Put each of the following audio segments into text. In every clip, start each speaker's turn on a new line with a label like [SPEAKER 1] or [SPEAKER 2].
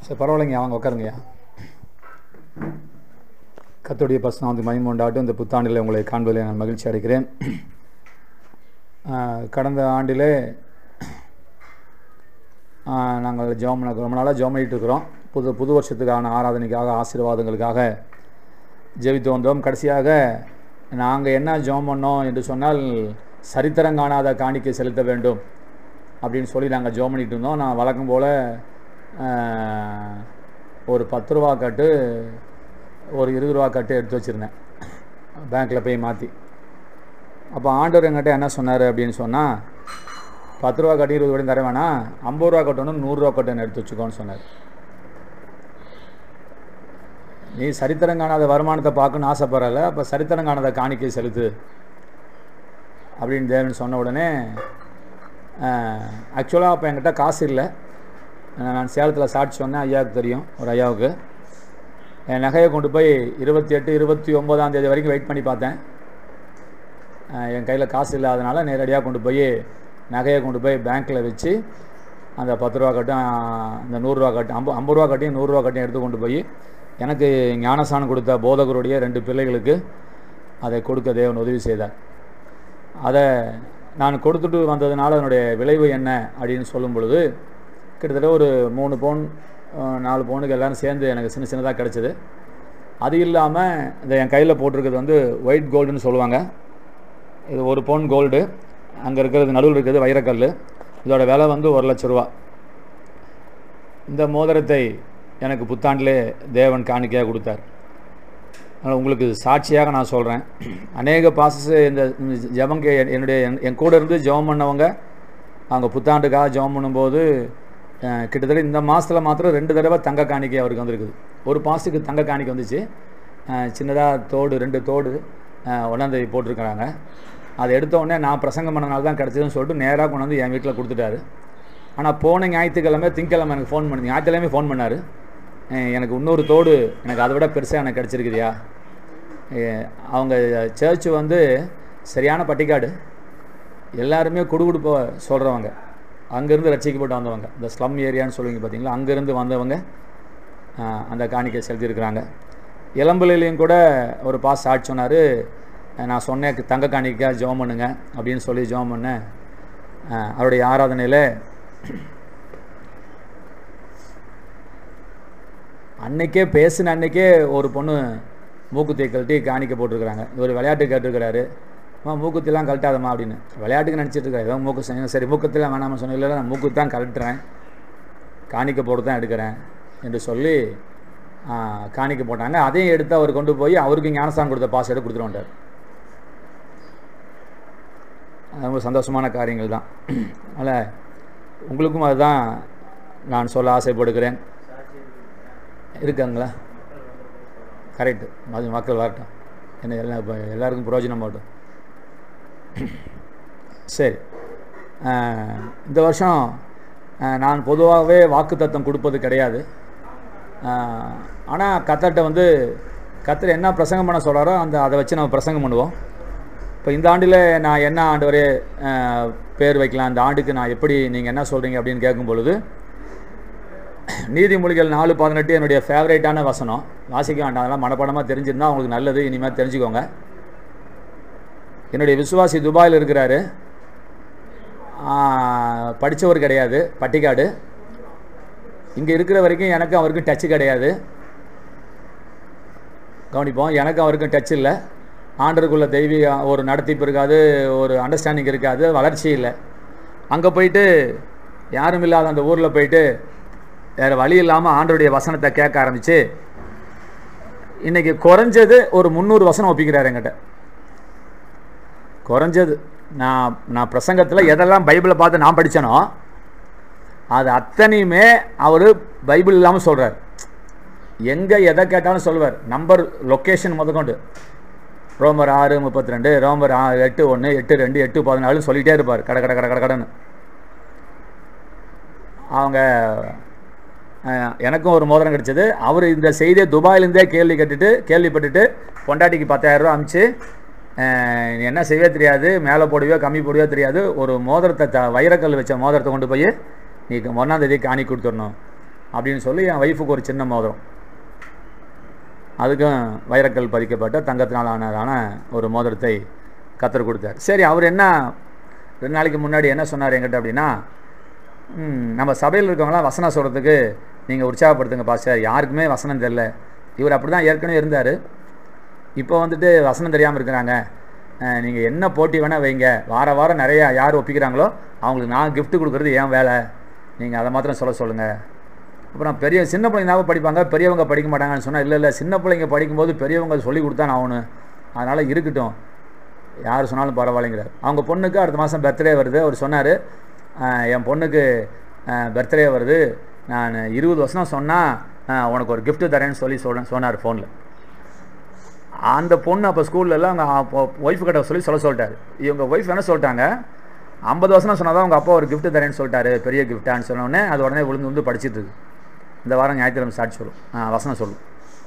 [SPEAKER 1] சரி பரவாயில்லைங்க, அவங்க உட்காருங்கய்யா. கர்த்தருடைய பரிசுத்த மகிமை உண்டாகட்டும். இந்த புத்தாண்டில் உங்களை காண்பதில் நான் மகிழ்ச்சி அடைகிறேன். கடந்த ஆண்டிலே நாங்கள் ரொம்ப நாளாக ஜெபம் பண்ணிகிட்டு இருக்கிறோம். புது வருஷத்துக்கான ஆராதனைக்காக, ஆசீர்வாதங்களுக்காக ஜெபித்து வந்தோம். கடைசியாக நாங்கள் என்ன ஜெபம் பண்ணோம் என்று சொன்னால், சரித்திரம் காணாத காணிக்கை செலுத்த வேண்டும் அப்படின்னு சொல்லி நாங்கள் ஜெபம் பண்ணிகிட்டு இருந்தோம். நான் வழக்கம் போல் ஒரு 10 ரூபா கட்டு, ஒரு 20 ரூபா கட்டு எடுத்து வச்சுருந்தேன் பேங்க்கில் போய் மாற்றி. அப்போ ஆண்டவர் என்கிட்ட என்ன சொன்னார் அப்படின்னு சொன்னால், 10 ரூபா கட்டு 20 ரூபாயும் தர வேணாம், 50 ரூபா கட்டு ஒன்று 100 ரூபா கட்டு எடுத்து வச்சுக்கோன்னு சொன்னார். நீ சரித்திரம் காணாத வருமானத்தை பார்க்கணுன்னு ஆசைப்படலை, அப்போ சரித்திரம் காணாத காணிக்கை செலுத்து அப்படின்னு தேவன் சொன்ன உடனே, ஆக்சுவலாக அப்போ என்கிட்ட காசு இல்லை. நான் சேலத்தில் சாட்சி சொன்னேன், ஐயாவுக்கு தெரியும், ஒரு ஐயாவுக்கு. என் நகையை கொண்டு போய் 28, 29ஆம் தேதி வரைக்கும் வெயிட் பண்ணி பார்த்தேன். என் கையில் காசு இல்லாதனால நேரடியாக கொண்டு போய் நகையை கொண்டு போய் பேங்க்கில் வச்சு அந்த 10 ரூபா கட்டும், அந்த 100 ரூபா கட்டும், 50 ரூபா கட்டையும் 100 ரூபா கட்டையும் எடுத்து கொண்டு போய் எனக்கு ஞானஸ்தானம் கொடுத்த போதகருடைய 2 பிள்ளைகளுக்கு அதை கொடுக்க தேவன் உதவி செய்தார். அதை நான் கொடுத்துட்டு வந்ததுனால அதனுடைய விளைவு என்ன அப்படின்னு சொல்லும் பொழுது, கிட்டத்தட்ட ஒரு 3 பவுன் 4 பவுனுக்கு எல்லோரும் சேர்ந்து எனக்கு சின்னதாக கிடச்சிது. அது இல்லாமல் இந்த என் கையில் போட்டிருக்கிறது வந்து ஒயிட் கோல்டுன்னு சொல்லுவாங்க. இது 1 பவுன் கோல்டு. அங்கே இருக்கிறது நடுவில் இருக்கிறது வைரக்கல். இதோட விலை வந்து 1 லட்ச ரூபா. இந்த மோதிரத்தை எனக்கு புத்தாண்டிலே தேவன் காணிக்கையாக கொடுத்தார். அதனால் உங்களுக்கு சாட்சியாக நான் சொல்கிறேன். அநேக பாசஸ் இந்த ஜெபங்க என் கூட இருந்து ஜெபம் பண்ணவங்க அவங்க புத்தாண்டுக்காக ஜெபம் பண்ணும்போது கிட்டத்தட்ட இந்த மாதத்தில் மாத்திரம் 2 தடவை தங்க காணிக்கை அவருக்கு வந்திருக்குது. ஒரு பாஸுக்கு தங்க காணிக்கை வந்துச்சு. சின்னதாக தோடு 2 தோடு ஒன்றாந்தேதி போட்டிருக்கிறாங்க. அதை எடுத்த உடனே நான் பிரசங்கம் பண்ணனால தான் கிடச்சதுன்னு சொல்லிட்டு நேராக கொண்டு வந்து என் வீட்டில் கொடுத்துட்டாரு. ஆனால் போன ஞாயிற்றுக்கிழமை திங்கக்கிழமை எனக்கு ஃபோன் பண்ணி, ஞாயிற்றுக்கிழமை ஃபோன் பண்ணார். எனக்கு இன்னொரு தோடு எனக்கு அதை விட பெருசாக எனக்கு கிடச்சிருக்குதியா. அவங்க சர்ச்சு வந்து சரியான பட்டிக்காடு, எல்லாருமே குடுகுடுப்ப சொல்கிறவங்க, அங்கேருந்து ரட்சிக்கப்பட்டு வந்தவங்க, இந்த ஸ்லம் ஏரியான்னு சொல்லுவீங்க பார்த்தீங்களா, அங்கேருந்து வந்தவங்க அந்த காணிக்கை செலுத்தியிருக்கிறாங்க. இளம்பிள்ளையிலையும் கூட ஒரு பாஸ் சாட்சி சொன்னார். நான் சொன்னேன் தங்க காணிக்கையாக ஜெபம் பண்ணுங்க அப்படின்னு சொல்லி ஜெபம் பண்ணேன். அவருடைய ஆராதனையில் அன்றைக்கே பேசின அன்றைக்கே ஒரு பொண்ணு மூக்குத்தியை கழட்டி காணிக்க போட்டிருக்கிறாங்க. ஒரு விளையாட்டு கேட்டிருக்கிறாரு, மூக்குத்திலாம் கழட்டாதம்மா அப்படின்னு. விளையாட்டுக்கு நினச்சிட்டு இருக்காரு, ஏதோ மூக்கு சரி மூக்கத்திலாம் வேணாமல் சொன்ன, இல்லை நான் மூக்கு தான் கழட்டுறேன், காணிக்க போட்டு தான் எடுக்கிறேன் என்று சொல்லி காணிக்க போட்டாங்க. அதையும் எடுத்து அவர் கொண்டு போய் அவருக்கு ஞானஸ்தானம் கொடுத்த பாஸ் எடுத்து கொடுத்துட்டு வந்தார். ரொம்ப சந்தோஷமான காரியங்கள் தான். அதனால் உங்களுக்கும் அதுதான் நான் சொல்ல ஆசைப்படுகிறேன். இருக்காங்களா? கரெக்டு. அது மக்கள் வரட்டும், என்ன எல்லாம் இப்போ எல்லாருக்கும் பிரயோஜனம் ஆகட்டும். சரி, இந்த வருஷம் நான் பொதுவாகவே வாக்குத்தத்தம் கொடுப்பது கிடையாது. ஆனால் கர்த்தர்கிட்ட வந்து கர்த்தர் என்ன பிரசங்கம் பண்ண சொல்கிறாரோ அதை வச்சு நம்ம பிரசங்கம் பண்ணுவோம். இப்போ இந்த ஆண்டில் நான் என்ன ஆண்டவரே பேர் வைக்கலாம், இந்த ஆண்டுக்கு நான் எப்படி நீங்கள் என்ன சொல்கிறீங்க அப்படின்னு கேட்கும் பொழுது, நீதிமொழிகள் 4:18 என்னுடைய ஃபேவரேட்டான வசனம். வாசிக்க வேண்டாம், அதெல்லாம் மனப்பாடமாக தெரிஞ்சிருந்தால் உங்களுக்கு நல்லது, இனிமேல் தெரிஞ்சுக்கோங்க. என்னுடைய விசுவாசி துபாயில் இருக்கிறாரு, படித்தவர் கிடையாது, பட்டிக்காடு. இங்கே இருக்கிற வரைக்கும் எனக்கும் அவருக்கும் டச்சு கிடையாது. கவனிப்போம், எனக்கும் அவருக்கும் டச் இல்லை. ஆண்டருக்குள்ள தெய்வீக ஒரு நடத்திப்பு இருக்காது, ஒரு அண்டர்ஸ்டாண்டிங் இருக்காது, வளர்ச்சி இல்லை. அங்கே போயிட்டு யாரும் இல்லாத அந்த ஊரில் போயிட்டு வேறு வழி இல்லாமல் ஆண்டருடைய வசனத்தை கேட்க ஆரம்பித்து இன்றைக்கி குறைஞ்சது ஒரு 300 வசனம் ஒப்பிக்கிறார் என்கிட்ட. குறைஞ்சது நான் பிரசங்கத்தில் எதெல்லாம் பைபிளை பார்த்து நான் படித்தேனோ அது அத்தனையுமே அவர் பைபிள் இல்லாமல் சொல்கிறார். எங்கே எதை கேட்டாலும் சொல்லுவார், நம்பர் லொக்கேஷன் முதற்கொண்டு. ரோமர் 6:32, ரோமர் 8:1, 8:2, 8:14 சொல்லிகிட்டே இருப்பார் கடன்னு. அவங்க எனக்கும் ஒரு மோதிரம் கிடச்சிது. அவர் இந்த செய்தியை துபாயிலேருந்தே கேள்விப்பட்டுட்டு பொண்டாட்டிக்கு 10,000 ரூபா அனுப்பிச்சு, என்ன செய்வே தெரியாது, மேலே போடுவியோ கம்மி போடுவியோ தெரியாது, ஒரு மோதிரத்தை வைரக்கல் வச்ச மோதிரத்தை கொண்டு போய் நீ 1ஆம் தேதி காணி கொடுத்துடணும் அப்படின்னு சொல்லி என் ஒய்ஃபுக்கு ஒரு சின்ன மோதிரம், அதுக்கும் வைரக்கல் பதிக்கப்பட்ட தங்கத்தினால் ஆனதான ஒரு மோதிரத்தை கத்தர் கொடுத்தார். சரி, அவர் என்ன 2 நாளைக்கு முன்னாடி என்ன சொன்னார் என்கிட்ட அப்படின்னா, நம்ம சபையில் இருக்கவங்களாம் வசனம் சொல்கிறதுக்கு நீங்கள் உற்சாகப்படுத்துங்க பாஸ்டர், யாருக்குமே வசனம் தெரில. இவர் அப்படி தான் ஏற்கனவே இருந்தார், இப்போ வந்துட்டு வசனம் தெரியாமல் இருக்கிறாங்க, நீங்கள் என்ன போட்டி வேணால் வைங்க, வாரம் நிறையா யார் ஒப்பிக்கிறாங்களோ அவங்களுக்கு நான் கிஃப்ட் கொடுக்குறது ஏன் வேலை, நீங்கள் அதை மாத்திரம் சொல்லுங்கள். அப்புறம் சின்ன பிள்ளைங்க தான் படிப்பாங்க, பெரியவங்க படிக்க மாட்டாங்கன்னு சொன்னால், இல்லை சின்ன பிள்ளைங்க படிக்கும்போது பெரியவங்க சொல்லி கொடுத்தா நான் ஆகணும், அதனால் இருக்கட்டும், யார் சொன்னாலும் பரவாயில்லைங்கிறார். அவங்க பொண்ணுக்கு அடுத்த மாதம் பர்த்டே வருது. அவர் சொன்னார், என் பொண்ணுக்கு பர்த்டே வருது, நான் 20 வருஷம் சொன்னால் உனக்கு ஒரு கிஃப்ட்டு தரேன்னு சொல்லி சொன்னார் ஃபோனில். அந்த பொண்ணு அப்போ ஸ்கூல்லலாம் அவங்க ஒய்ஃபு கிட்ட சொல்லிட்டார். இவங்க ஒய்ஃப் என்ன சொல்லிட்டாங்க, 50 வருஷம் சொன்னால் தான் அவங்க அப்பா ஒரு கிஃப்ட்டு தரேன்னு சொல்லிட்டாரு, பெரிய கிஃப்டான்னு சொன்னோடனே அது உடனே விழுந்து படிச்சுட்டு இருக்கு. இந்த வாரம் ஞாயிற்றுக்கிழமை சாட்சி சொல்லும், வசனம் சொல்லும்.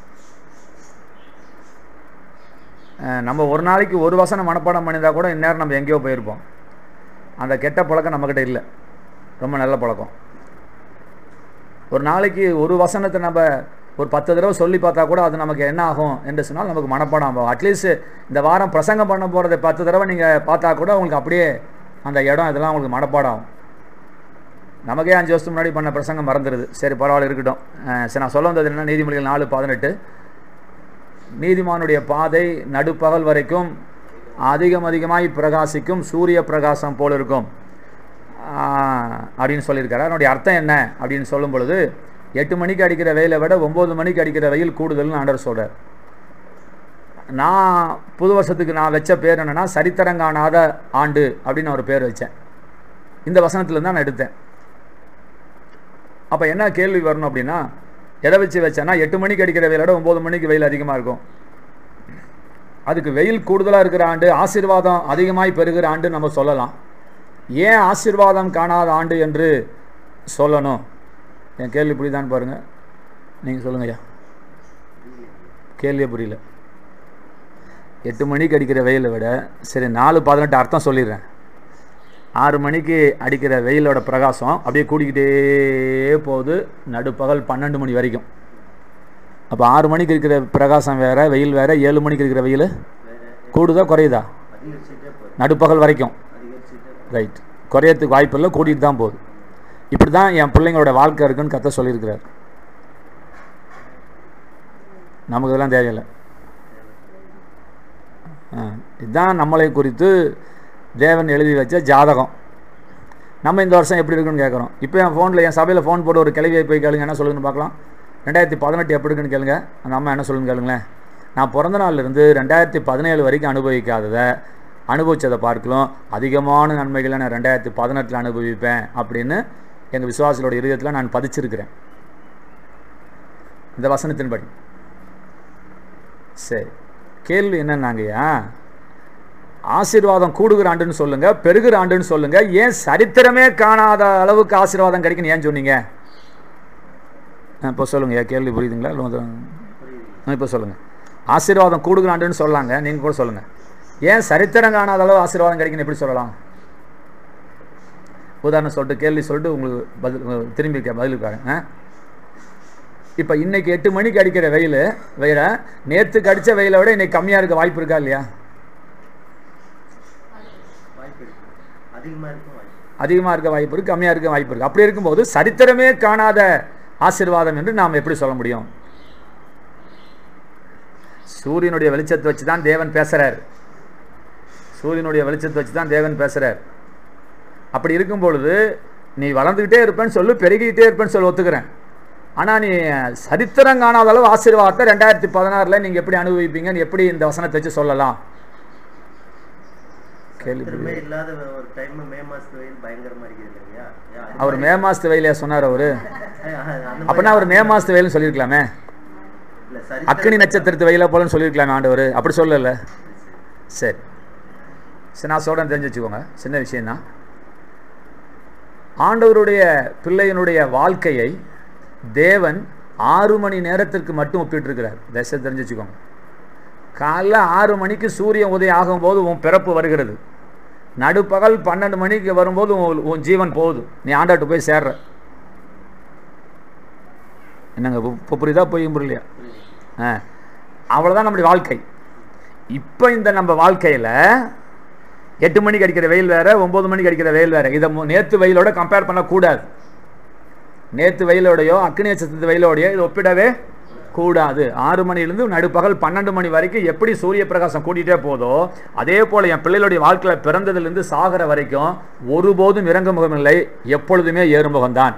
[SPEAKER 1] நம்ம ஒரு நாளைக்கு ஒரு வசனம் மனப்பாடம் பண்ணியிருந்தால் கூட இந்நேரம் நம்ம எங்கேயோ போயிருப்போம். அந்த கெட்ட பழக்கம் நம்மக்கிட்ட இல்லை, ரொம்ப நல்ல பழக்கம். ஒரு நாளைக்கு ஒரு வசனத்தை நம்ம ஒரு 10 தடவை சொல்லி பார்த்தா கூட அது நமக்கு என்ன ஆகும் என்று சொன்னால் நமக்கு மனப்பாடம் ஆகும். அட்லீஸ்ட் இந்த வாரம் பிரசங்கம் பண்ண போகிறத 10 தடவை நீங்கள் பார்த்தா கூட உங்களுக்கு அப்படியே அந்த இடம் இதெல்லாம் உங்களுக்கு மனப்பாடம் ஆகும். நமக்கே 5 வருஷத்துக்கு முன்னாடி பண்ண பிரசங்கம் மறந்துடுது. சரி, பரவாயில்ல, இருக்கட்டும். சரி, நான் சொல்ல வந்தது என்ன, நீதிமொழிகள் 4:18, நீதிமானுடைய பாதை நடுப்பகல் வரைக்கும் அதிகமாய் பிரகாசிக்கும் சூரிய பிரகாசம் போல் இருக்கும் அப்படின்னு சொல்லியிருக்காரு. அதனுடைய அர்த்தம் என்ன அப்படின்னு சொல்லும் பொழுது, 8 மணிக்கு அடிக்கிற வெயிலை விட 9 மணிக்கு அடிக்கிற வெயில் கூடுதல்னு ஆண்டவர் சொல்கிறார். நான் புது வருஷத்துக்கு நான் வச்ச பேர் என்னென்னா, சரித்திரங்காணாத ஆண்டு அப்படின்னு ஒரு பேர் வச்சேன். இந்த வசனத்துலேருந்து தான் நான் எடுத்தேன். அப்போ என்ன கேள்வி வரணும் அப்படின்னா, எதை வச்சு வச்சேன்னா, 8 மணிக்கு அடிக்கிற வெயிலோட 9 மணிக்கு வெயில் அதிகமாக இருக்கும். அதுக்கு வெயில் கூடுதலாக இருக்கிற ஆண்டு, ஆசீர்வாதம் அதிகமாய் பெறுகிற ஆண்டு நம்ம சொல்லலாம். ஏன் ஆசீர்வாதம் காணாத ஆண்டு என்று சொல்லணும்? என் கேள்வி புரியுதான்னு பாருங்கள், நீங்கள் சொல்லுங்க ஐயா. கேள்வியே புரியல. 8 மணிக்கு அடிக்கிற வெயிலை விட, சரி 4:18 அர்த்தம் சொல்லிடுறேன். 6 மணிக்கு அடிக்கிற வெயிலோட பிரகாசம் அப்படியே கூடிக்கிட்டே போகுது நடுப்பகல் 12 மணி வரைக்கும். அப்போ 6 மணிக்கு இருக்கிற பிரகாசம் வேறு, வெயில் வேறு. 7 மணிக்கு இருக்கிற வெயில் கூடுதா குறையுதா? நடுப்பகல் வரைக்கும். ரைட், குறையறதுக்கு வாய்ப்பு இல்லை, கூட்டிகிட்டு தான் போகுது. இப்படி தான் என் பிள்ளைங்களோட வாழ்க்கை இருக்குன்னு கத்த சொல்லியிருக்கிறார். நமக்கு இதெல்லாம் தேவையில்லை. இதுதான் நம்மளை குறித்து தேவன் எழுதி வச்ச ஜாதகம். நம்ம இந்த வருஷம் எப்படி இருக்குன்னு கேட்குறோம். இப்போ என் ஃபோனில், என் சபையில் ஃபோன் போட்டு ஒரு கேள்வியை போய் கேளுங்க, என்ன சொல்லுங்கன்னு பார்க்கலாம். 2018 எப்படி இருக்குன்னு கேளுங்க, அந்த அம்மா என்ன சொல்லுன்னு கேளுங்களேன். நான் பிறந்த நாள்லேருந்து 2017 வரைக்கும் அனுபவிக்காததை அனுபவித்ததை பார்க்கலாம், அதிகமான நன்மைகளை நான் 2018 அனுபவிப்பேன் அப்படின்னு எங்கள் விசுவாசிகளோட இருதயத்தில் நான் பதிச்சிருக்கிறேன் இந்த வசனத்தின்படி. சரி, கேள்வி என்னன்னாங்கய்யா, ஆசீர்வாதம் கூடுகிற ஆண்டுன்னு சொல்லுங்கள், பெருகிற ஆண்டுன்னு சொல்லுங்கள், ஏன் சரித்திரமே காணாத அளவுக்கு ஆசீர்வாதம் கிடைக்குன்னு ஏன் சொன்னீங்க? இப்போ சொல்லுங்கய்யா, கேள்வி புரியுதுங்களா? இப்போ சொல்லுங்கள். ஆசீர்வாதம் கூடுகிற ஆண்டுன்னு சொல்லாங்க, நீங்கள் கூட சொல்லுங்கள். ஏன் சரித்திரம் காணாத அளவு ஆசீர்வாதம் கிடைக்குன்னு எப்படி சொல்லலாம்? உதாரணம் சொல்லிட்டு, கேள்வி சொல்லிட்டு உங்களுக்கு திரும்பி பதிலுக்காங்க. இப்போ இன்றைக்கி 8 மணிக்கு அடிக்கிற வெயிலை நேற்றுக்கு அடித்த வெயிலை விட இன்றைக்கி கம்மியாக இருக்க வாய்ப்பு இருக்கா இல்லையா? அதிகமாக இருக்க வாய்ப்பு இருக்குது, கம்மியாக இருக்க வாய்ப்பு இருக்குது. அப்படி இருக்கும்போது சரித்திரமே காணாத ஆசீர்வாதம் என்று நாம் எப்படி சொல்ல முடியும்? சூரியனுடைய வெளிச்சத்தை வச்சு தான் தேவன் பேசுகிறார். சூரியனுடைய வெளிச்சத்தை வச்சு தான் தேவன் பேசுகிறார். அப்படி இருக்கும் பொழுது நீ வளர்ந்துக்கிட்டே இருப்பேன்னு சொல்லு, பெருகிக்கிட்டே இருப்பேன்னு சொல்லி ஒத்துக்கிறேன். ஆனால் நீ சரித்திரம் காணாத அளவு ஆசீர்வாதத்தை 2016 நீங்கள் எப்படி அனுபவிப்பீங்கன்னு எப்படி இந்த வசனத்தை வச்சு சொல்லலாம்? அவர் மே மாசத்து வெயிலையா சொன்னார் அவரு? அப்படின்னா அவர் மே மாசத்து வெயில்னு சொல்லியிருக்கலாமே, அக்கினி நட்சத்திரத்து வெயில போலன்னு சொல்லியிருக்கலாமே ஆண்டவர். அப்படி சொல்லல. சரி சரி, நான் சொல்றேன், தெரிஞ்சு வச்சுக்கோங்க. சின்ன விஷயம்தான். ஆண்டவருடைய பிள்ளையினுடைய வாழ்க்கையை தேவன் 6 மணி நேரத்திற்கு மட்டும் ஒப்பிட்டிருக்கிறார். தயவுசெய்து தெரிஞ்சு வச்சுக்கோங்க. காலைல 6 மணிக்கு சூரியன் உதயம் ஆகும்போது உன் பிறப்பு வருகிறது. நடுப்பகல் 12 மணிக்கு வரும்போது உன் ஜீவன் போகுது, நீ ஆண்டாட்டு போய் சேர்ற. என்னங்க இப்போ புரியுதா போய் புரியலையா? அவ்வளோதான் நம்முடைய வாழ்க்கை. இப்போ இந்த நம்ம வாழ்க்கையில் 8 மணிக்கு அடிக்கிற வெயில் வேறு, 9 மணிக்கு அடிக்கிற வெயில் வேறு. இதை நேற்று வெயிலோட கம்பேர் பண்ணக்கூடாது. நேற்று வெயிலோடையோ அக்னி நட்சத்திர வெயிலோடையோ இதை ஒப்பிடவே கூடாது. 6 மணிலேருந்து நடுப்பகல் 12 மணி வரைக்கும் எப்படி சூரிய பிரகாசம் கூட்டிகிட்டே போதோ அதே போல் என் பிள்ளைகளுடைய வாழ்க்கையில் பிறந்ததுலேருந்து சாகிற வரைக்கும் ஒருபோதும் இறங்கு முகம் இல்லை, எப்பொழுதுமே ஏறுமுகம்தான்.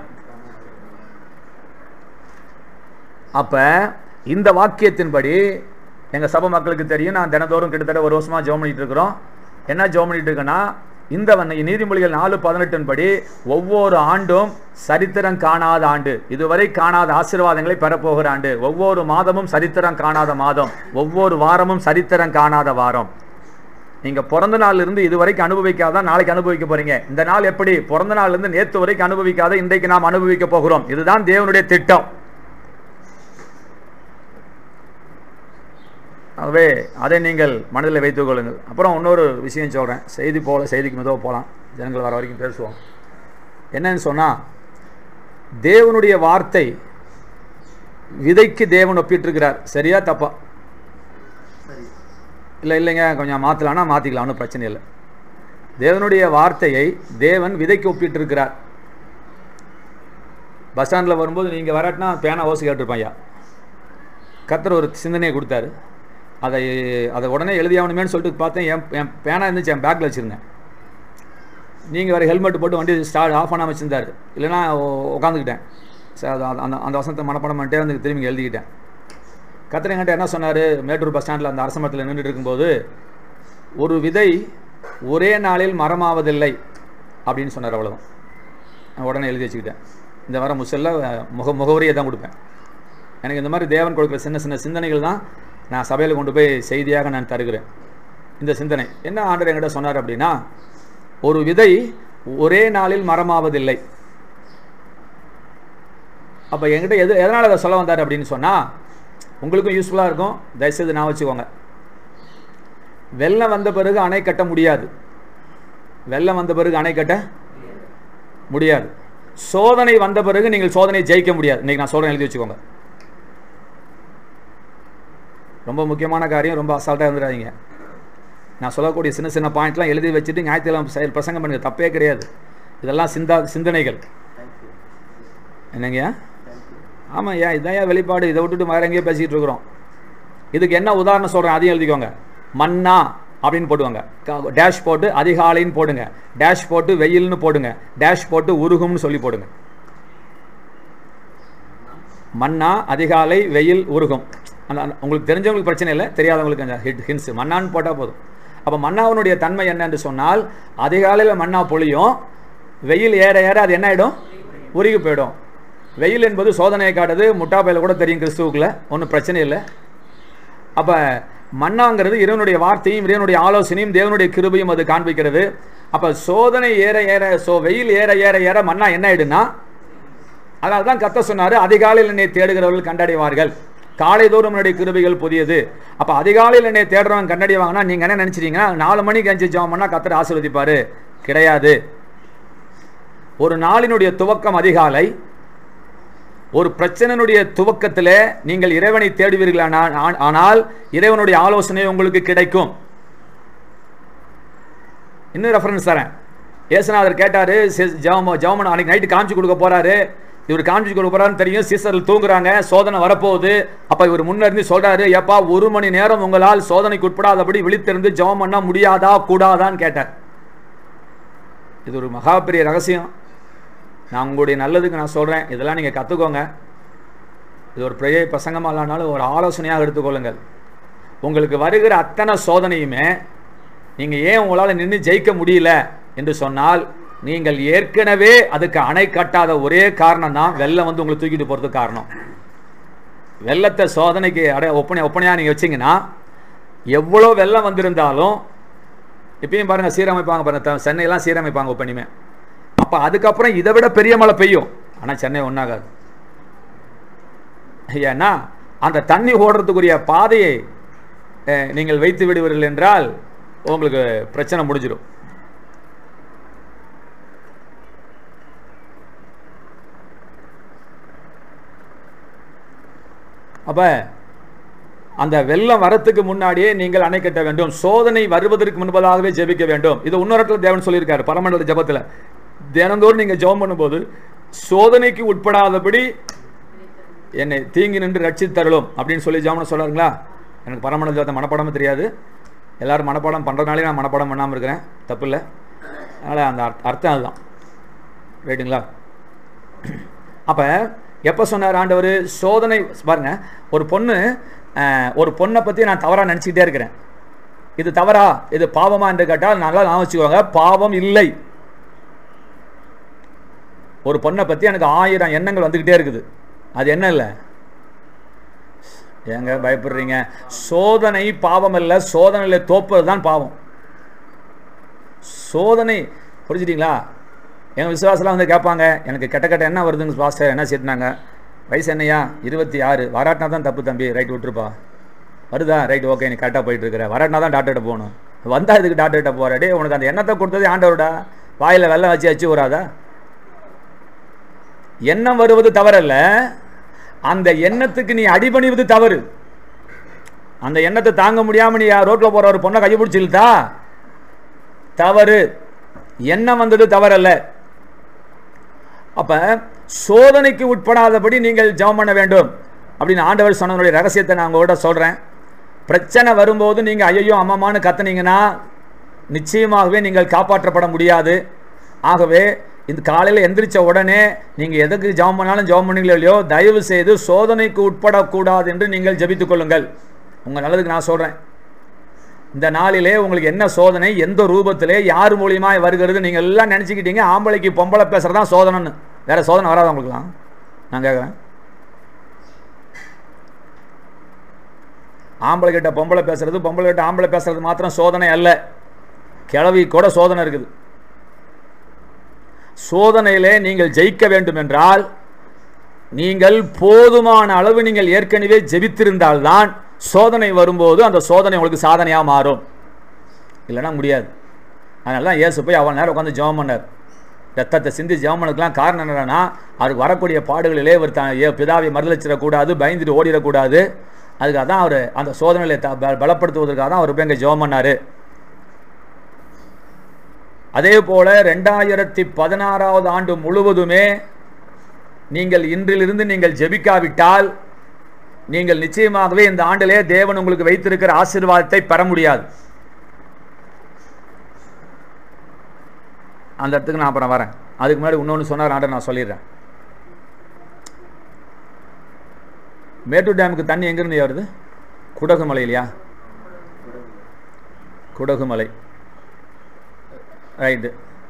[SPEAKER 1] அப்போ இந்த வாக்கியத்தின்படி எங்கள் சபை மக்களுக்கு தெரியும், நான் தினந்தோறும் கிட்டத்தட்ட 1 வருஷமாக ஜெபம் பண்ணிட்டு இருக்கிறோம். என்ன ஜெபம் பண்ணிட்டு இருக்கேன்னா, இந்த நீதிமொழிகள் 4:18 படி ஒவ்வொரு ஆண்டும் சரித்திரம் காணாத ஆண்டு, இதுவரை காணாத ஆசீர்வாதங்களை பெறப்போகிற ஆண்டு, ஒவ்வொரு மாதமும் சரித்திரம் காணாத மாதம், ஒவ்வொரு வாரமும் சரித்திரம் காணாத வாரம். நீங்கள் பிறந்த நாளிலிருந்து இதுவரைக்கும் அனுபவிக்காத நாளைக்கு அனுபவிக்க போறீங்க. இந்த நாள் எப்படி? பிறந்த நாளிலிருந்து நேற்று வரைக்கும் அனுபவிக்காத இன்றைக்கு நாம் அனுபவிக்க போகிறோம். இதுதான் தேவனுடைய திட்டம். ஆகவே அதை நீங்கள் மனதில் வைத்துக் கொள்ளுங்கள். அப்புறம் இன்னொரு விஷயம் சொல்கிறேன், செய்தி போல செய்திக்கு மெதுவாக போகலாம், ஜனங்கள் வர வரைக்கும் பேசுவோம். என்னன்னு சொன்னால், தேவனுடைய வார்த்தை விதைக்கு தேவன் ஒப்பிட்டிருக்கிறார். சரியா தப்பா? இல்லைங்க கொஞ்சம் மாற்றலான்னா மாற்றிக்கலாம், ஒன்றும் பிரச்சனை இல்லை. தேவனுடைய வார்த்தையை தேவன் விதைக்கு ஒப்பிட்டிருக்கிறார். பஸ் ஸ்டாண்டில் வரும்போது நீங்கள் வராட்டினா பேனா ஓசி கேட்டிருப்பேன். ஐயா கர்த்தர் ஒரு சிந்தனையை கொடுத்தாரு, அதை உடனே எழுதியாகணுமேனு சொல்லிட்டு பார்த்தேன். என் பேனா இருந்துச்சு, என் பேக்கில் வச்சுருந்தேன். நீங்கள் வேறு ஹெல்மெட் போட்டு வண்டி ஆஃப் பண்ணாமல் வச்சுருந்தார், இல்லைனா உட்காந்துக்கிட்டேன். சார் அந்த வசனத்தை மனப்பாடம் பண்ணிட்டே வந்து திரும்பி எழுதிக்கிட்டேன். கர்த்தர் என்கிட்ட என்ன சொன்னார், மேட்டூர் பஸ் ஸ்டாண்டில் அந்த அரச மரத்தில் நின்றுட்டு இருக்கும்போது, ஒரு விதை ஒரே நாளில் மரமாவதில்லை அப்படின்னு சொன்னார். அவ்வளோதான். நான் உடனே எழுதி வச்சுக்கிட்டேன். இந்த வாரம் முசல்ல முகவரியை தான் கொடுப்பேன். எனக்கு இந்த மாதிரி தேவன் கொடுக்குற சின்ன சின்ன சிந்தனைகள் தான் நான் சபையில் கொண்டு போய் செய்தியாக நான் தருகிறேன். இந்த சிந்தனை என்ன ஆண்டவர் என்கிட்ட சொன்னார் அப்படின்னா, ஒரு விதை ஒரே நாளில் மரமாவதில்லை. அப்போ என்கிட்ட எதனால் அதை சொல்ல வந்தார் அப்படின்னு சொன்னால், உங்களுக்கும் யூஸ்ஃபுல்லாக இருக்கும், தயவுசெய்து நான் வச்சுக்கோங்க. வெள்ளம் வந்த பிறகு அணை கட்ட முடியாது. வெள்ளம் வந்த பிறகு அணை கட்ட முடியாது. சோதனை வந்த பிறகு நீங்கள் சோதனை ஜெயிக்க முடியாது. இன்றைக்கி நான் சொல்கிறேன், எழுதி வச்சுக்கோங்க. ரொம்ப முக்கியமான காரியம், ரொம்ப அசால்ட்டாக இருந்துடாதீங்க. நான் சொல்லக்கூடிய சின்ன சின்ன பாயிண்ட்லாம் எழுதி வச்சுட்டு ஞாயிற்றுக்கிழமை பிரசங்கம் பண்ணுங்க, தப்பே கிடையாது. இதெல்லாம் சிந்தனைகள். என்னங்கய்யா? ஆமாம் ஐயா, இதான் வெளிப்பாடு. இதை விட்டுட்டு வேறு எங்கேயோ பேசிக்கிட்டு இருக்கிறோம். இதுக்கு என்ன உதாரணம் சொல்கிறேன், அதையும் எழுதிக்கோங்க. மன்னா அப்படின்னு போடுவாங்க, டேஷ் போட்டு அதிகாலைன்னு போடுங்க, டேஷ் போட்டு வெயில்னு போடுங்க, டேஷ் போட்டு உருகும்னு சொல்லி போடுங்க. மன்னா அதிகாலை வெயில் உருகும். உங்களுக்கு தெரிஞ்சவங்களுக்கு பிரச்சனை இல்லை, தெரியாதவங்களுக்கு அந்த ஹின்ஸ் மன்னான்னு போட்டால் போதும். அப்போ மன்னாவினுடைய தன்மை என்னன்னு சொன்னால், அதிகாலையில் மன்னா பொழியும், வெயில் ஏற ஏற அது என்ன ஆகிடும்? உருகி போயிடும். வெயில் என்பது சோதனையை காட்டுது, முட்டாப்பையில் கூட தெரியும் கிறிஸ்துவுக்குள்ள, ஒன்றும் பிரச்சனை இல்லை. அப்போ மன்னாங்கிறது இறைவனுடைய வார்த்தையும் இறைவனுடைய ஆலோசனையும் தேவனுடைய கிருபையும் அது காண்பிக்கிறது. அப்போ சோதனை ஏற ஏற வெயில் ஏற ஏற ஏற மன்னா என்ன ஆயிடுனா, அதனால தான் கர்த்தர் சொன்னார், அதிகாலையில் என்னை தேடுகிறவர்கள் கண்டடைவார்கள், காலைதோறும் என்னுடைய கிருபைகள் புதியது. அப்போ அதிகாலையில் என்னை தேடுறவங்க கண்டடைவாங்கன்னா நீங்கள் என்ன நினச்சிட்டீங்கன்னா 4 மணிக்கு அஞ்சு ஜெபம் பண்ணால் கர்த்தர் ஆசீர்வதிப்பார்? கிடையாது. ஒரு நாளினுடைய துவக்கம் அதிகாலை. ஒரு பிரச்சனையினுடைய துவக்கத்தில் நீங்கள் இறைவனை தேடுவீர்கள், ஆனால் இறைவனுடைய ஆலோசனை உங்களுக்கு கிடைக்கும். இன்னும் ரெஃபரன்ஸ் தரேன். ஏசுநாதர் கேட்டார், ஜெபம் அன்னைக்கு நைட்டு காமிச்சு கொடுக்க போகிறாரு. இவர் காமிச்சு கொடுக்க போகிறாருன்னு தெரியும், சீசர்கள் தூங்குறாங்க, சோதனை வரப்போகுது. அப்போ இவர் முன்னேறி சொல்கிறாரு, ஏப்பா 1 மணி நேரம் உங்களால் சோதனைக்கு உட்படாதபடி விழித்திருந்து ஜெபம் பண்ண முடியாதா கூடாதான்னு கேட்டார். இது ஒரு மகா பெரிய ரகசியம். நான் உங்களுடைய நல்லதுக்கு நான் சொல்கிறேன், இதெல்லாம் நீங்கள் கற்றுக்கோங்க. இது ஒரு பெரிய பிரசங்கமாக இல்லைனாலும் ஒரு ஆலோசனையாக எடுத்துக்கொள்ளுங்கள். உங்களுக்கு வருகிற அத்தனை சோதனையுமே நீங்கள் ஏன் உங்களால் நின்று ஜெயிக்க முடியல என்று சொன்னால், நீங்கள் ஏற்கனவே அதுக்கு அணை கட்டாத ஒரே காரணம் தான் வெள்ளம் வந்து உங்களை தூக்கிட்டு போகிறதுக்கு காரணம். வெள்ளத்தை சோதனைக்கு ஒப்பனையாக நீங்கள் வச்சிங்கன்னா, எவ்வளோ வெள்ளம் வந்திருந்தாலும் இப்பயும் பாருங்கள் சீரமைப்பாங்க, பாருங்கள் சென்னையெல்லாம் சீரமைப்பாங்க ஒப்பனையுமே. அப்போ அதுக்கப்புறம் இதை விட பெரிய மழை பெய்யும், ஆனால் சென்னை ஒன்றாகாது. ஏன்னா அந்த தண்ணி ஓடுறதுக்குரிய பாதையை நீங்கள் வைத்து விடுவீர்கள் என்றால் உங்களுக்கு பிரச்சனை முடிஞ்சிடும். அப்போ அந்த வெள்ளம் வரத்துக்கு முன்னாடியே நீங்கள் அணை கட்ட வேண்டும். சோதனை வருவதற்கு முன்பதாகவே ஜெபிக்க வேண்டும். இது இன்னொரு இடத்துல தேவன் சொல்லியிருக்காரு பரமண்டல ஜெபத்தில். தினந்தோறும் நீங்கள் ஜெபம் பண்ணும்போது சோதனைக்கு உட்படாதபடி என்னை தீங்கி நின்று ரட்சித்தருளும் அப்படின்னு சொல்லி ஜெபம் சொல்கிறாருங்களா? எனக்கு பரமண்டல ஜெபத்தை மனப்பாடமே தெரியாது. எல்லோரும் மனப்பாடம் பண்ணுறதுனாலே நான் மனப்பாடம் பண்ணாமல் இருக்கிறேன், தப்பு இல்லை. அதனால் அந்த அர்த்தம் அதுதான், ரைட்டுங்களா? அப்போ எப்போ சொன்னார் ஆண்டவர்? சோதனை பாருங்க, ஒரு பொண்ணை பற்றி நான் தவறாக நினச்சிக்கிட்டே இருக்கிறேன். இது தவறா, இது பாவமா என்று கேட்டால் நல்லா நான் வச்சுக்கோங்க, பாவம் இல்லை. ஒரு பொண்ணை பற்றி எனக்கு 1000 எண்ணங்கள் வந்துக்கிட்டே இருக்குது. அது என்ன இல்லை? ஏங்க பயப்படுறீங்க? சோதனை பாவம் இல்லை, சோதனையில் தோப்பது தான் பாவம். சோதனை புரிஞ்சுட்டீங்களா? எங்கள் விசுவாசலாம் வந்து கேட்பாங்க, எனக்கு கெட்ட என்ன வருதுங்க பாஸ்டர், என்ன சேர்த்துனாங்க, வயசு என்னையா 26, வராட்டினா தான் தப்பு தம்பி, ரைட் விட்டுருப்பா. வருதா, ரைட் ஓகே, நீ கரெக்டாக போயிட்டு இருக்கிற, வராட்டினா தான் டாக்டர்கிட்ட போகணும், வந்தால் இதுக்கு டாக்டர்கிட்ட போகிறாடே, உனக்கு அந்த எண்ணத்தை கொடுத்ததே ஆண்டவரோட வாயில் வெள்ளம் வச்சு வராதா? எண்ணம் வருவது தவறல்ல, அந்த எண்ணத்துக்கு நீ அடிபணிவது தவறு. அந்த எண்ணத்தை தாங்க முடியாமல் நீ ரோட்டில் போகிற ஒரு பொண்ணை கையை பிடிச்சிருந்தா தவறு. எண்ணம் வந்தது தவறல்ல. அப்போ சோதனைக்கு உட்படாதபடி நீங்கள் ஜெபம் பண்ண வேண்டும் அப்படின்னு ஆண்டவர் சொன்னதனுடைய ரகசியத்தை நான் உங்கள்கிட்ட சொல்கிறேன். பிரச்சனை வரும்போது நீங்கள் ஐயோ அம்மான்னு கத்துனீங்கன்னா நிச்சயமாகவே நீங்கள் காப்பாற்றப்பட முடியாது. ஆகவே இந்த காலையில் எந்திரிச்ச உடனே நீங்கள் எதுக்கு ஜெபம் பண்ணாலும் ஜெபம் பண்ணீங்களோ இல்லையோ, தயவு செய்து சோதனைக்கு உட்படக்கூடாது என்று நீங்கள் ஜெபித்துக் கொள்ளுங்கள். உங்கள் நல்லதுக்கு நான் சொல்கிறேன். இந்த நாளிலே உங்களுக்கு என்ன சோதனை, எந்த ரூபத்திலே, யார் மூலியமாக வருகிறது, நீங்கள் எல்லாம் நினச்சிக்கிட்டீங்க ஆம்பளைக்கு பொம்பளை பேசுகிறதான் சோதனைன்னு. வேறு சோதனை வராது உங்களுக்குலாம். நான் கேட்குறேன், ஆம்பளை கிட்ட பொம்பளை பேசுறது, பொம்பளை கிட்ட ஆம்பளை பேசுறது மாத்திரம் சோதனை அல்ல, கிழவி கூட சோதனை இருக்குது. சோதனையிலே நீங்கள் ஜெயிக்க வேண்டும் என்றால் நீங்கள் போதுமான அளவு நீங்கள் ஏற்கனவே ஜெபித்திருந்தால்தான் சோதனை வரும்போது அந்த சோதனை உங்களுக்கு சாதனையாக மாறும், இல்லைன்னா முடியாது. அதனால தான் இயேசு போய் அவன் நேரம் உட்காந்து ஜெபம் பண்ணார். ரத்தத்தை சிந்தி ஜெபம் பண்ணதுக்கெல்லாம் காரணம் என்னன்னா, அவருக்கு வரக்கூடிய பாடுகளிலே ஒரு பிதாவை மறுதலிச்சிடக்கூடாது, பயந்துட்டு ஓடிடக்கூடாது. அதுக்காக தான் அவர் அந்த சோதனைகளை பலப்படுத்துவதற்காக தான் அவர் போய் அங்கே ஜெபம் பண்ணார். அதே போல 2016 ஆண்டு முழுவதுமே நீங்கள் இன்றிலிருந்து நீங்கள் ஜெபிக்காவிட்டால் நீங்கள் நிச்சயமாகவே இந்த ஆண்டிலே தேவன் உங்களுக்கு வைத்திருக்கிற ஆசீர்வாதத்தை பெற முடியாது. அந்த இடத்துக்கு நான் அப்புறம் வரேன். அதுக்கு முன்னாடி இன்னொன்று சொன்னார் ஆண்டவர், நான் சொல்லிடுறேன். மேட்டூர் டேமுக்கு தண்ணி எங்கேருந்து வருது? குடகுமலை இல்லையா? குடகுமலை, ரைட்டு.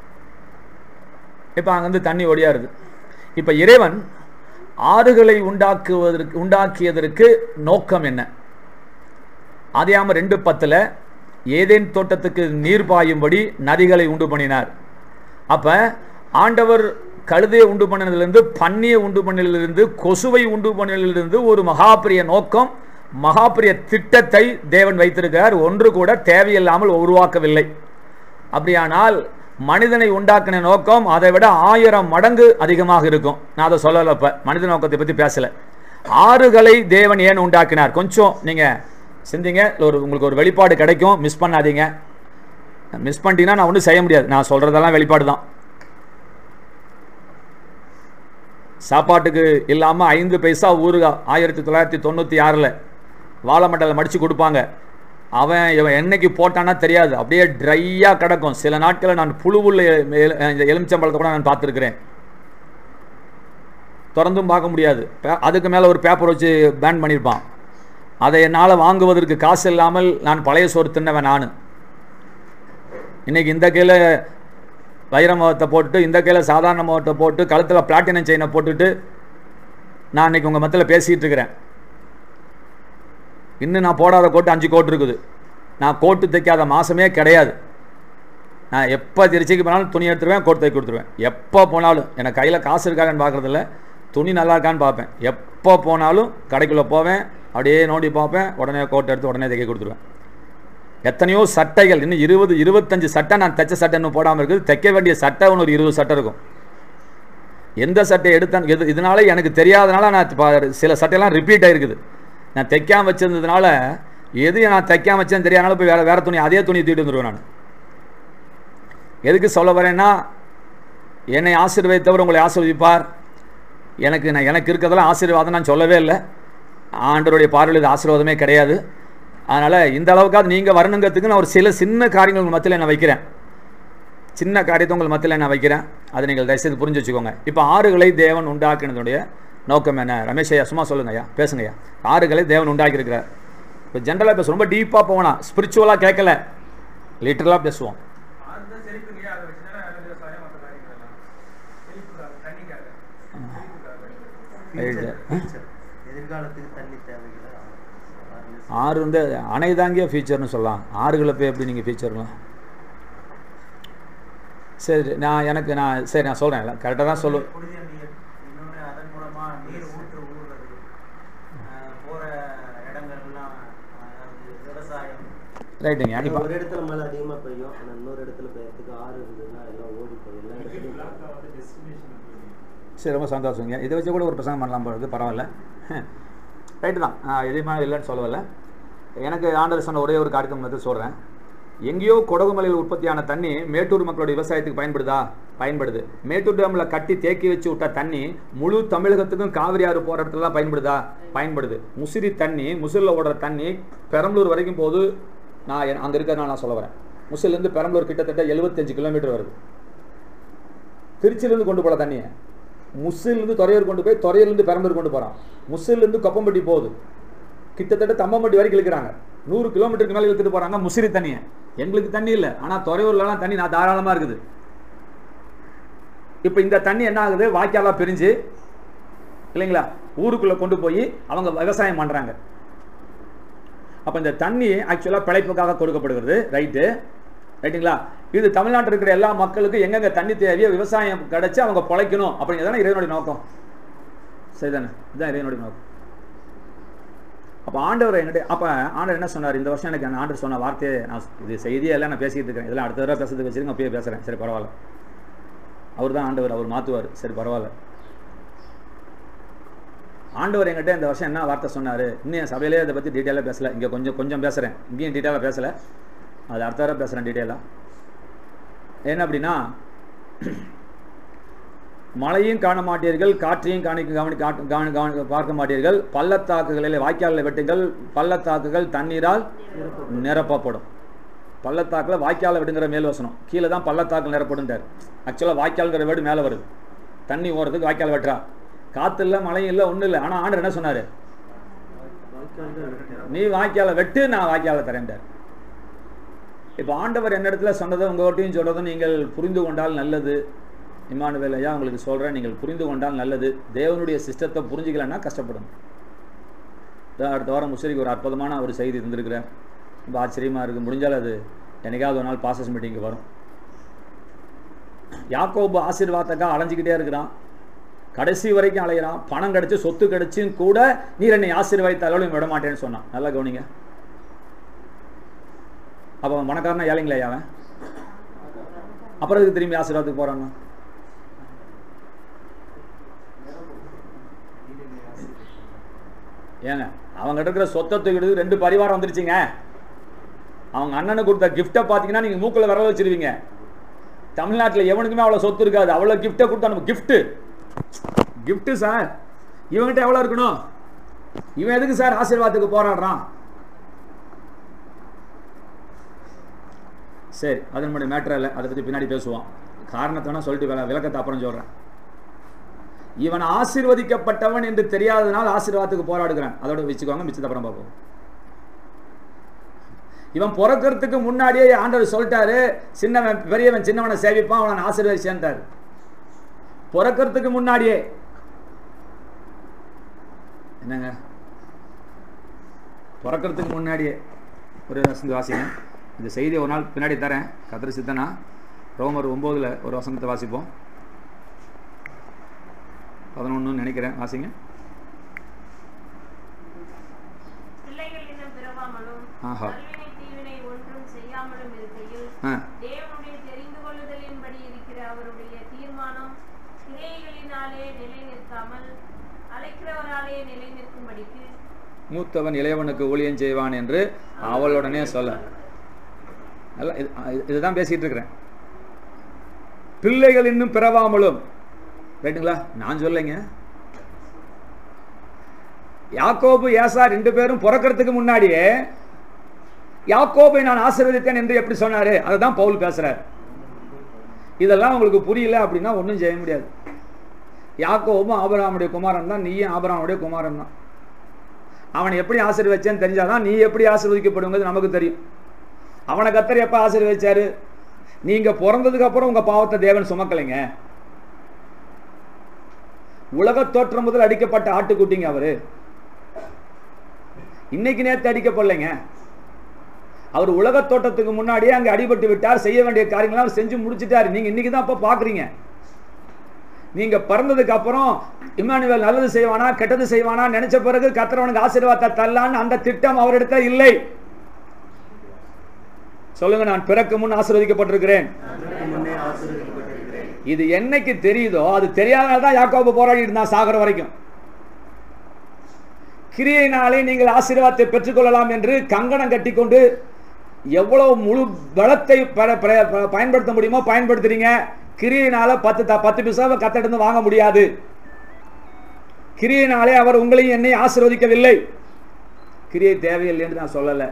[SPEAKER 1] இப்போ அங்கேருந்து தண்ணி ஒடியாருது. இப்போ இறைவன் ஆறுகளை உண்டாக்கியதற்கு நோக்கம் என்ன? ஆதியாகமம் 2:10 ஏதேன் தோட்டத்துக்கு நீர் பாயும்படி நதிகளை உண்டு பண்ணினார். அப்போ ஆண்டவர் கழுதையை உண்டு பண்ணினதிலிருந்து, பன்னியை உண்டு பண்ணிலிருந்து, கொசுவை உண்டு பண்ணிலிருந்து ஒரு மகாபிரிய நோக்கம், மகாபிரிய திட்டத்தை தேவன் வைத்திருக்கிறார். ஒன்று கூட தேவையில்லாமல் உருவாக்கவில்லை. அப்படியானால் மனிதனை உண்டாக்கின நோக்கம் அதை விட 1000 மடங்கு அதிகமாக இருக்கும். நான் அதை சொல்லலை, இப்போ மனித நோக்கத்தை பற்றி பேசலை. ஆறுகளை தேவன் ஏன் உண்டாக்கினார்? கொஞ்சம் நீங்கள் சிந்திங்க, உங்களுக்கு ஒரு வெளிப்பாடு கிடைக்கும், மிஸ் பண்ணாதீங்க. மிஸ் பண்ணிட்டீங்கன்னா நான் ஒன்றும் செய்ய முடியாது. நான் சொல்கிறதெல்லாம் வெளிப்பாடு தான். சாப்பாட்டுக்கு இல்லாமல் 5 பைசா ஊறுகாய் 1996 வாழை மண்டலை மடித்து கொடுப்பாங்க. இவன் என்னைக்கு போட்டான்னா தெரியாது, அப்படியே ட்ரையாக கிடக்கும். சில நாட்களில் நான் புழுவுள்ள எலுமிச்சம்பழத்தை கூட நான் பார்த்துருக்கிறேன். திறந்தும் பார்க்க முடியாது. அதுக்கு மேலே ஒரு பேப்பர் வச்சு பேன் பண்ணியிருப்பான். அதை என்னால் வாங்குவதற்கு காசு இல்லாமல் நான் பழைய சோறு தின்னவன். நான் இன்றைக்கி இந்த கையில் வைர முகத்தை போட்டுட்டு, இந்த கையில் சாதாரண முகத்தை போட்டு, கழுத்தில் பிளாட்டினம் செயினை போட்டுட்டு நான் இன்றைக்கி உங்கள் மத்தியில் பேசிகிட்டு இருக்கிறேன். இன்னும் நான் போடாத கோட்டு 5 கோட்டு இருக்குது. நான் கோட்டு தைக்காத மாதமே கிடையாது. நான் எப்போ திருச்சிக்கு போனாலும் துணி எடுத்துருவேன், கோட்டு தைக்க கொடுத்துருவேன். எப்போ போனாலும் எனக்கு கையில் காசு இருக்காங்கன்னு பார்க்குறதில்ல, துணி நல்லா இருக்கான்னு பார்ப்பேன். எப்போ போனாலும் கடைக்குள்ளே போவேன், அப்படியே நோண்டி பார்ப்பேன், உடனே கோட்டை எடுத்து உடனே தைக்க கொடுத்துருவேன். எத்தனையோ சட்டைகள், இன்னும் 20-25 சட்டை நான் தைச்ச சட்டை இன்னும் போடாமல் இருக்குது. தைக்க வேண்டிய சட்டை ஒன்று ஒரு 20 சட்டை இருக்கும். எந்த சட்டை எடுத்தேன் இதனால எனக்கு தெரியாதனால நான் சில சட்டையெல்லாம் ரிப்பீட் ஆகிருக்குது. நான் தைக்காமல் வச்சிருந்ததுனால எது நான் தைக்காமல் வச்சேன்னு தெரியாதனால போய் வேறு துணி அதே துணியை தூக்கிட்டு வந்துடுவேன் நான். எதுக்கு சொல்ல வரேன்னா, என்னை ஆசீர்வதித்தவர் உங்களை ஆசீர்வதிப்பார். எனக்கு இருக்கிறதெல்லாம் ஆசீர்வாதம் நான் சொல்லவே இல்லை. ஆண்டவருடைய பார்வையில் இது ஆசீர்வாதமே கிடையாது. அதனால் இந்த அளவுக்காவது நீங்கள் வரணுங்கிறதுக்கு நான் ஒரு சின்ன காரியங்கள் உங்கள் மத்தியில் நான் வைக்கிறேன். சின்ன காரியத்தை உங்கள் மத்தியில் நான் வைக்கிறேன். அதை நீங்கள் தயவுசெய்து புரிஞ்சு வச்சுக்கோங்க. இப்போ ஆறுகளை தேவன் உண்டாக்கினதுடைய நோக்கம் என்ன? ரமேஷ் ஐயா சும்மா சொல்லுங்க ஐயா, பேசுங்க ஐயா. ஆறுகளை தேவன் உண்டாக்கியிருக்கிறார். இப்போ ஜென்ரலாக பேசுவோம், ரொம்ப டீப்பாக போகணும், ஸ்பிரிச்சுவலாக கேட்கல, லிட்டரலாக பேசுவோம். ஆறு வந்து அணை தாங்கிய ஃபியூச்சர்னு சொல்லலாம். ஆறுகளை போய் எப்படி நீங்கள் ஃபியூச்சர்லாம்? சரி நான் சொல்கிறேன், இல்லை கரெக்டாக தான் சொல்லுவேன். ரைட்டுங்க. இப்போ
[SPEAKER 2] ஒரு இடத்துல மழை அதிகமாக பெய்யும், ஆனால் இன்னொரு இடத்துல பெய்யறதுக்கு ஆறு இருந்ததுன்னா எல்லாம் ஓடி போய் எல்லா இடத்துலையும்.
[SPEAKER 1] சரி, ரொம்ப சந்தோஷங்க. இதை வச்சு கூட ஒரு பிரசங்கம் பண்ணலாம் போகிறது, பரவாயில்ல. ரைட்டு தான், எதுவுமே இல்லைன்னு சொல்லவில்லை. எனக்கு ஆண்டவர் சொன்ன ஒரே ஒரு காரியத்தை மட்டும் சொல்கிறேன். எங்கேயோ கொடகுமலையில் உற்பத்தியான தண்ணி மேட்டூர் மக்களுடைய விவசாயத்துக்கு பயன்படுது. மேட்டூர் டேமில் கட்டி தேக்கி வச்சு விட்ட தண்ணி முழு தமிழகத்துக்கும் காவிரி ஆறு போகிற இடத்துலலாம் பயன்படுது. முசிறி தண்ணி, முசிறில் ஓடுற தண்ணி பெரம்பலூர் வரைக்கும் போது. நான் அங்கே இருக்கிறதுனால நான் சொல்ல வரேன். முசிறிலேருந்து பெரம்பலூர் கிட்டத்தட்ட 75 கிலோமீட்டர் வருது. திருச்சியிலேருந்து கொண்டு போகிற தண்ணியை முசிறிலேருந்து துறையூர் கொண்டு போய் துறையூர்லேருந்து பெரம்பலூர் கொண்டு போகிறான். முசிறிலேருந்து கொப்பம்பட்டி போகுது, கிட்டத்தட்ட தம்மம்பட்டி வரைக்கும் இழுக்கிறாங்க. 100 கிலோமீட்டருக்கு மேலே இழுத்துட்டு போகிறாங்க முசிறி தண்ணியை. எங்களுக்கு தண்ணி இல்லை, ஆனால் துறையூர்லாம் தண்ணி நான் தாராளமாக இருக்குது. இப்போ இந்த தண்ணி என்ன ஆகுது? வாய்க்காலாக பிரிஞ்சு இல்லைங்களா ஊருக்குள்ளே கொண்டு போய் அவங்க விவசாயம் பண்ணுறாங்க. அப்போ இந்த தண்ணி ஆக்சுவலாக பிழைப்புக்காக கொடுக்கப்படுகிறது. ரைட்டுங்களா? இது தமிழ்நாட்டில் இருக்கிற எல்லா மக்களுக்கும் எங்கெங்க தண்ணி தேவையோ விவசாயம் கிடைச்சி அவங்க பிழைக்கணும் அப்படிங்கிறதான இறைவனுடைய நோக்கம். சரிதானே? இதுதான் இறைவனுடைய நோக்கம். அப்போ ஆண்டவர் என்ன சொன்னார் இந்த வருஷம்? எனக்கு அந்த ஆண்டவர் சொன்ன வார்த்தையை இது செய்தியே எல்லாம் நான் பேசிக்கிட்டு இருக்கேன். இதெல்லாம் அடுத்த தடவை பேசுறதுக்கு வச்சுருங்க, அப்பயே பேசுகிறேன். சரி பரவாயில்ல, அவர் தான் ஆண்டவர், அவர் மாற்றுவார். சரி பரவாயில்ல. ஆண்டவர் என்கிட்ட இந்த வருஷம் என்ன வார்த்தை சொன்னார்? இன்னும் என் சபையிலே அதை பற்றி டீட்டெயிலாக பேசலை. இங்கே கொஞ்சம் பேசுகிறேன், இங்கேயும் டீட்டெயிலாக பேசலை. அது அடுத்த தடவை பேசுகிறேன் டீட்டெயிலாக. என்ன அப்படின்னா, மழையும் காண மாட்டீர்கள், காற்றையும் பார்க்க மாட்டீர்கள், பள்ளத்தாக்குகளில் வாய்க்காலில் வெட்டுங்கள், பள்ளத்தாக்குகள் தண்ணீரால் நிரப்பப்படும். பள்ளத்தாக்கில் வாய்க்காலில் விடுங்கிற மேல் வசனம், கீழே தான் பள்ளத்தாக்கு நிரப்படுன்றார். ஆக்சுவலாக வாய்க்கால்ங்கிற வேர்டு மேலே வருது. தண்ணி ஓடுறதுக்கு வாய்க்கால் வெட்டுறா. காற்று இல்லை, மழையும் இல்லை, ஒன்றும் இல்லை. ஆனால் ஆண்டவர் என்ன சொன்னார்? நீ வாய்க்காலை வெட்டு, நான் வாய்க்காலை தரேன்டார். இப்போ ஆண்டவர் என்ன இடத்துல சொன்னதை உங்கள்கிட்டையும் சொல்கிறதும் நீங்கள் புரிந்து கொண்டால் நல்லது. இம்மானுவேல் ஐயா உங்களுக்கு சொல்கிறேன், நீங்கள் புரிந்து கொண்டால் நல்லது. தேவனுடைய சிஸ்டத்தை புரிஞ்சிக்கலன்னா கஷ்டப்படணும். அடுத்த வாரம் முஸ்லிக்கு ஒரு அற்புதமான ஒரு செய்தி இருந்திருக்கிறேன். ரொம்ப ஆச்சரியமாக இருக்குது. முடிஞ்சால் அது என்னைக்காவது ஒரு நாள் பாசஸ் மீட்டிங்கு வரும். யாக்கோபு ஆசீர்வாதத்துக்காக அலைஞ்சிக்கிட்டே இருக்கிறான், கடைசி வரைக்கும் அலைகிறான். பணம் கிடச்சி சொத்து கிடச்சும் கூட நீர் என்னை ஆசீர்வாதித்தாலும் விட மாட்டேன்னு சொன்னான். நல்லா கவனிங்க. அப்போ அவன் பணக்காரனா ஏழைங்களா அவன்? அப்புறம் இதுக்கு திரும்பி ஆசீர்வாதத்துக்கு போகிறான்னா? ஏங்க அவங்க இருக்கிற சொத்தை தூக்கிட்டு 2 பரிவாரம் வந்துருச்சுங்க. அவங்க அண்ணனுக்கு கொடுத்த கிஃப்டை பார்த்தீங்கன்னா நீங்கள் மூக்கில் விரல வச்சிருவீங்க. தமிழ்நாட்டில் எவனுக்குமே அவ்வளோ சொத்து இருக்காது. அவ்வளோ கிஃப்டை கொடுத்தா நம்ம கிஃப்ட்டு சார். இவங்கிட்ட எவ்வளோ இருக்கணும்? இவன் எதுக்கு சார் ஆசீர்வாதத்துக்கு போராடுறான்? சரி, அது நம்முடைய மேட்டர் இல்லை, அதை பற்றி பின்னாடி பேசுவோம். காரணத்தை சொல்லிட்டு விளக்கத்தை அப்புறம் சொல்கிறேன். இவன் ஆசீர்வதிக்கப்பட்டவன் என்று தெரியாதனால் ஆசீர்வாதத்துக்கு போராடுகிறான். அதோட வச்சுக்கோங்க, மிச்சத்தை அப்புறம் பார்ப்போம். இவன் பிறக்கிறதுக்கு முன்னாடியே ஆண்டவர் சொல்லிட்டாரு, சின்னவன் பெரியவன் சின்னவனை சேவிப்பான், அவனை ஆசீர்வதிச்சேன்ட்டார். பிறக்கிறதுக்கு முன்னாடியே. என்னங்க பிறக்கிறதுக்கு முன்னாடியே? ஒரு வசனத்தை வாசிங்க. இந்த செய்தியை ஒரு நாள் பின்னாடி தரேன். கர்த்தர் சித்தனா ரோமர் 9 ஒரு வசனத்தை வாசிப்போம். 11 நினைக்கிறேன், வாசிங்க. ஆஹா,
[SPEAKER 3] தேவனுடைய தெரிந்து கொள்ளுதலின்படி இருக்கிற அவருடைய தீர்மானம் கிரியைகளினாலே நிலை நிற்காமல் அழைக்கிறவராலே நிலை நிற்கும்படிக்கு
[SPEAKER 1] மூத்தவன் இளையவனுக்கு ஊழியம் செய்வான் என்று அவளுடனே சொல்ல. நல்லா இதுதான் பேசிட்டு இருக்கிறேன். பிள்ளைகள் இன்னும் பிறவாமலும், ரைட்டுங்களா? நான் சொல்லைங்க. யாக்கோபு ஏசா 2 பேரும் பிறக்கிறதுக்கு முன்னாடியே யாக்கோபை நான் ஆசீர்வதித்தேன் என்று எப்படி சொன்னாரு? அதுதான் பவுல் பேசுறார். இதெல்லாம் உங்களுக்கு புரியல அப்படின்னா ஒன்றும் செய்ய முடியாது. யாக்கோபும் ஆபிரகாமுடைய குமாரன் தான், நீயும் ஆபிரகாமுடைய குமாரன் தான். அவனை எப்படி ஆசீர்வதிச்சேன்னு தெரிஞ்சாதான் நீ எப்படி ஆசீர்வதிக்கப்படுங்கிறது நமக்கு தெரியும். அவனை கர்த்தர் எப்ப ஆசீர்வதிச்சாரு? நீங்க பிறந்ததுக்கு அப்புறம் உங்க பாவத்தை தேவன் சுமக்கலைங்க. உலக தோற்றம் முதல் அடிக்கப்பட்ட ஆட்டுக்குட்டிங்க அவரு. இன்னைக்கு நேற்று அடிக்கப்படலைங்க. அவர் உலக தோட்டத்துக்கு முன்னாடியே அங்க அடிபட்டு விட்டார். செய்ய வேண்டிய காரியங்களை அவர் செஞ்சு முடிச்சுட்டாரு. நீங்க இன்னைக்கு தான் அப்ப பாக்குறீங்க. நீங்க பிறந்ததுக்கு அப்புறம் இம்மானுவேல் நல்லது செய்வானா கெட்டது செய்வானா நினைச்ச பிறகு கர்த்தர் அவனுக்கு ஆசீர்வாதத்தை தரலான்னு அந்த திட்டம் அவரிடத்துல இல்லை. சொல்லுங்க, நான் பிறக்கு முன் ஆசீர்வதிக்கப்பட்டிருக்கிறேன். இது என்னைக்கு தெரியுதோ அது தெரியாததான் யாக்கோபு போராடி இருந்தான் சாகர வரைக்கும். கிரியையினாலே நீங்கள் ஆசீர்வாதத்தை பெற்றுக்கொள்ளலாம் என்று கங்கணம் கட்டிக்கொண்டு எவ்வளவு முழு பலத்தை பயன்படுத்த முடியுமோ பயன்படுத்துறீங்க. கிரியையினால 10 பைசாவை கத்தெடுத்து வாங்க முடியாது. கிரியையினாலே அவர் உங்களையும் என்னை ஆசீர்வதிக்கவில்லை. கிரியை தேவையில்லை என்று நான் சொல்லல,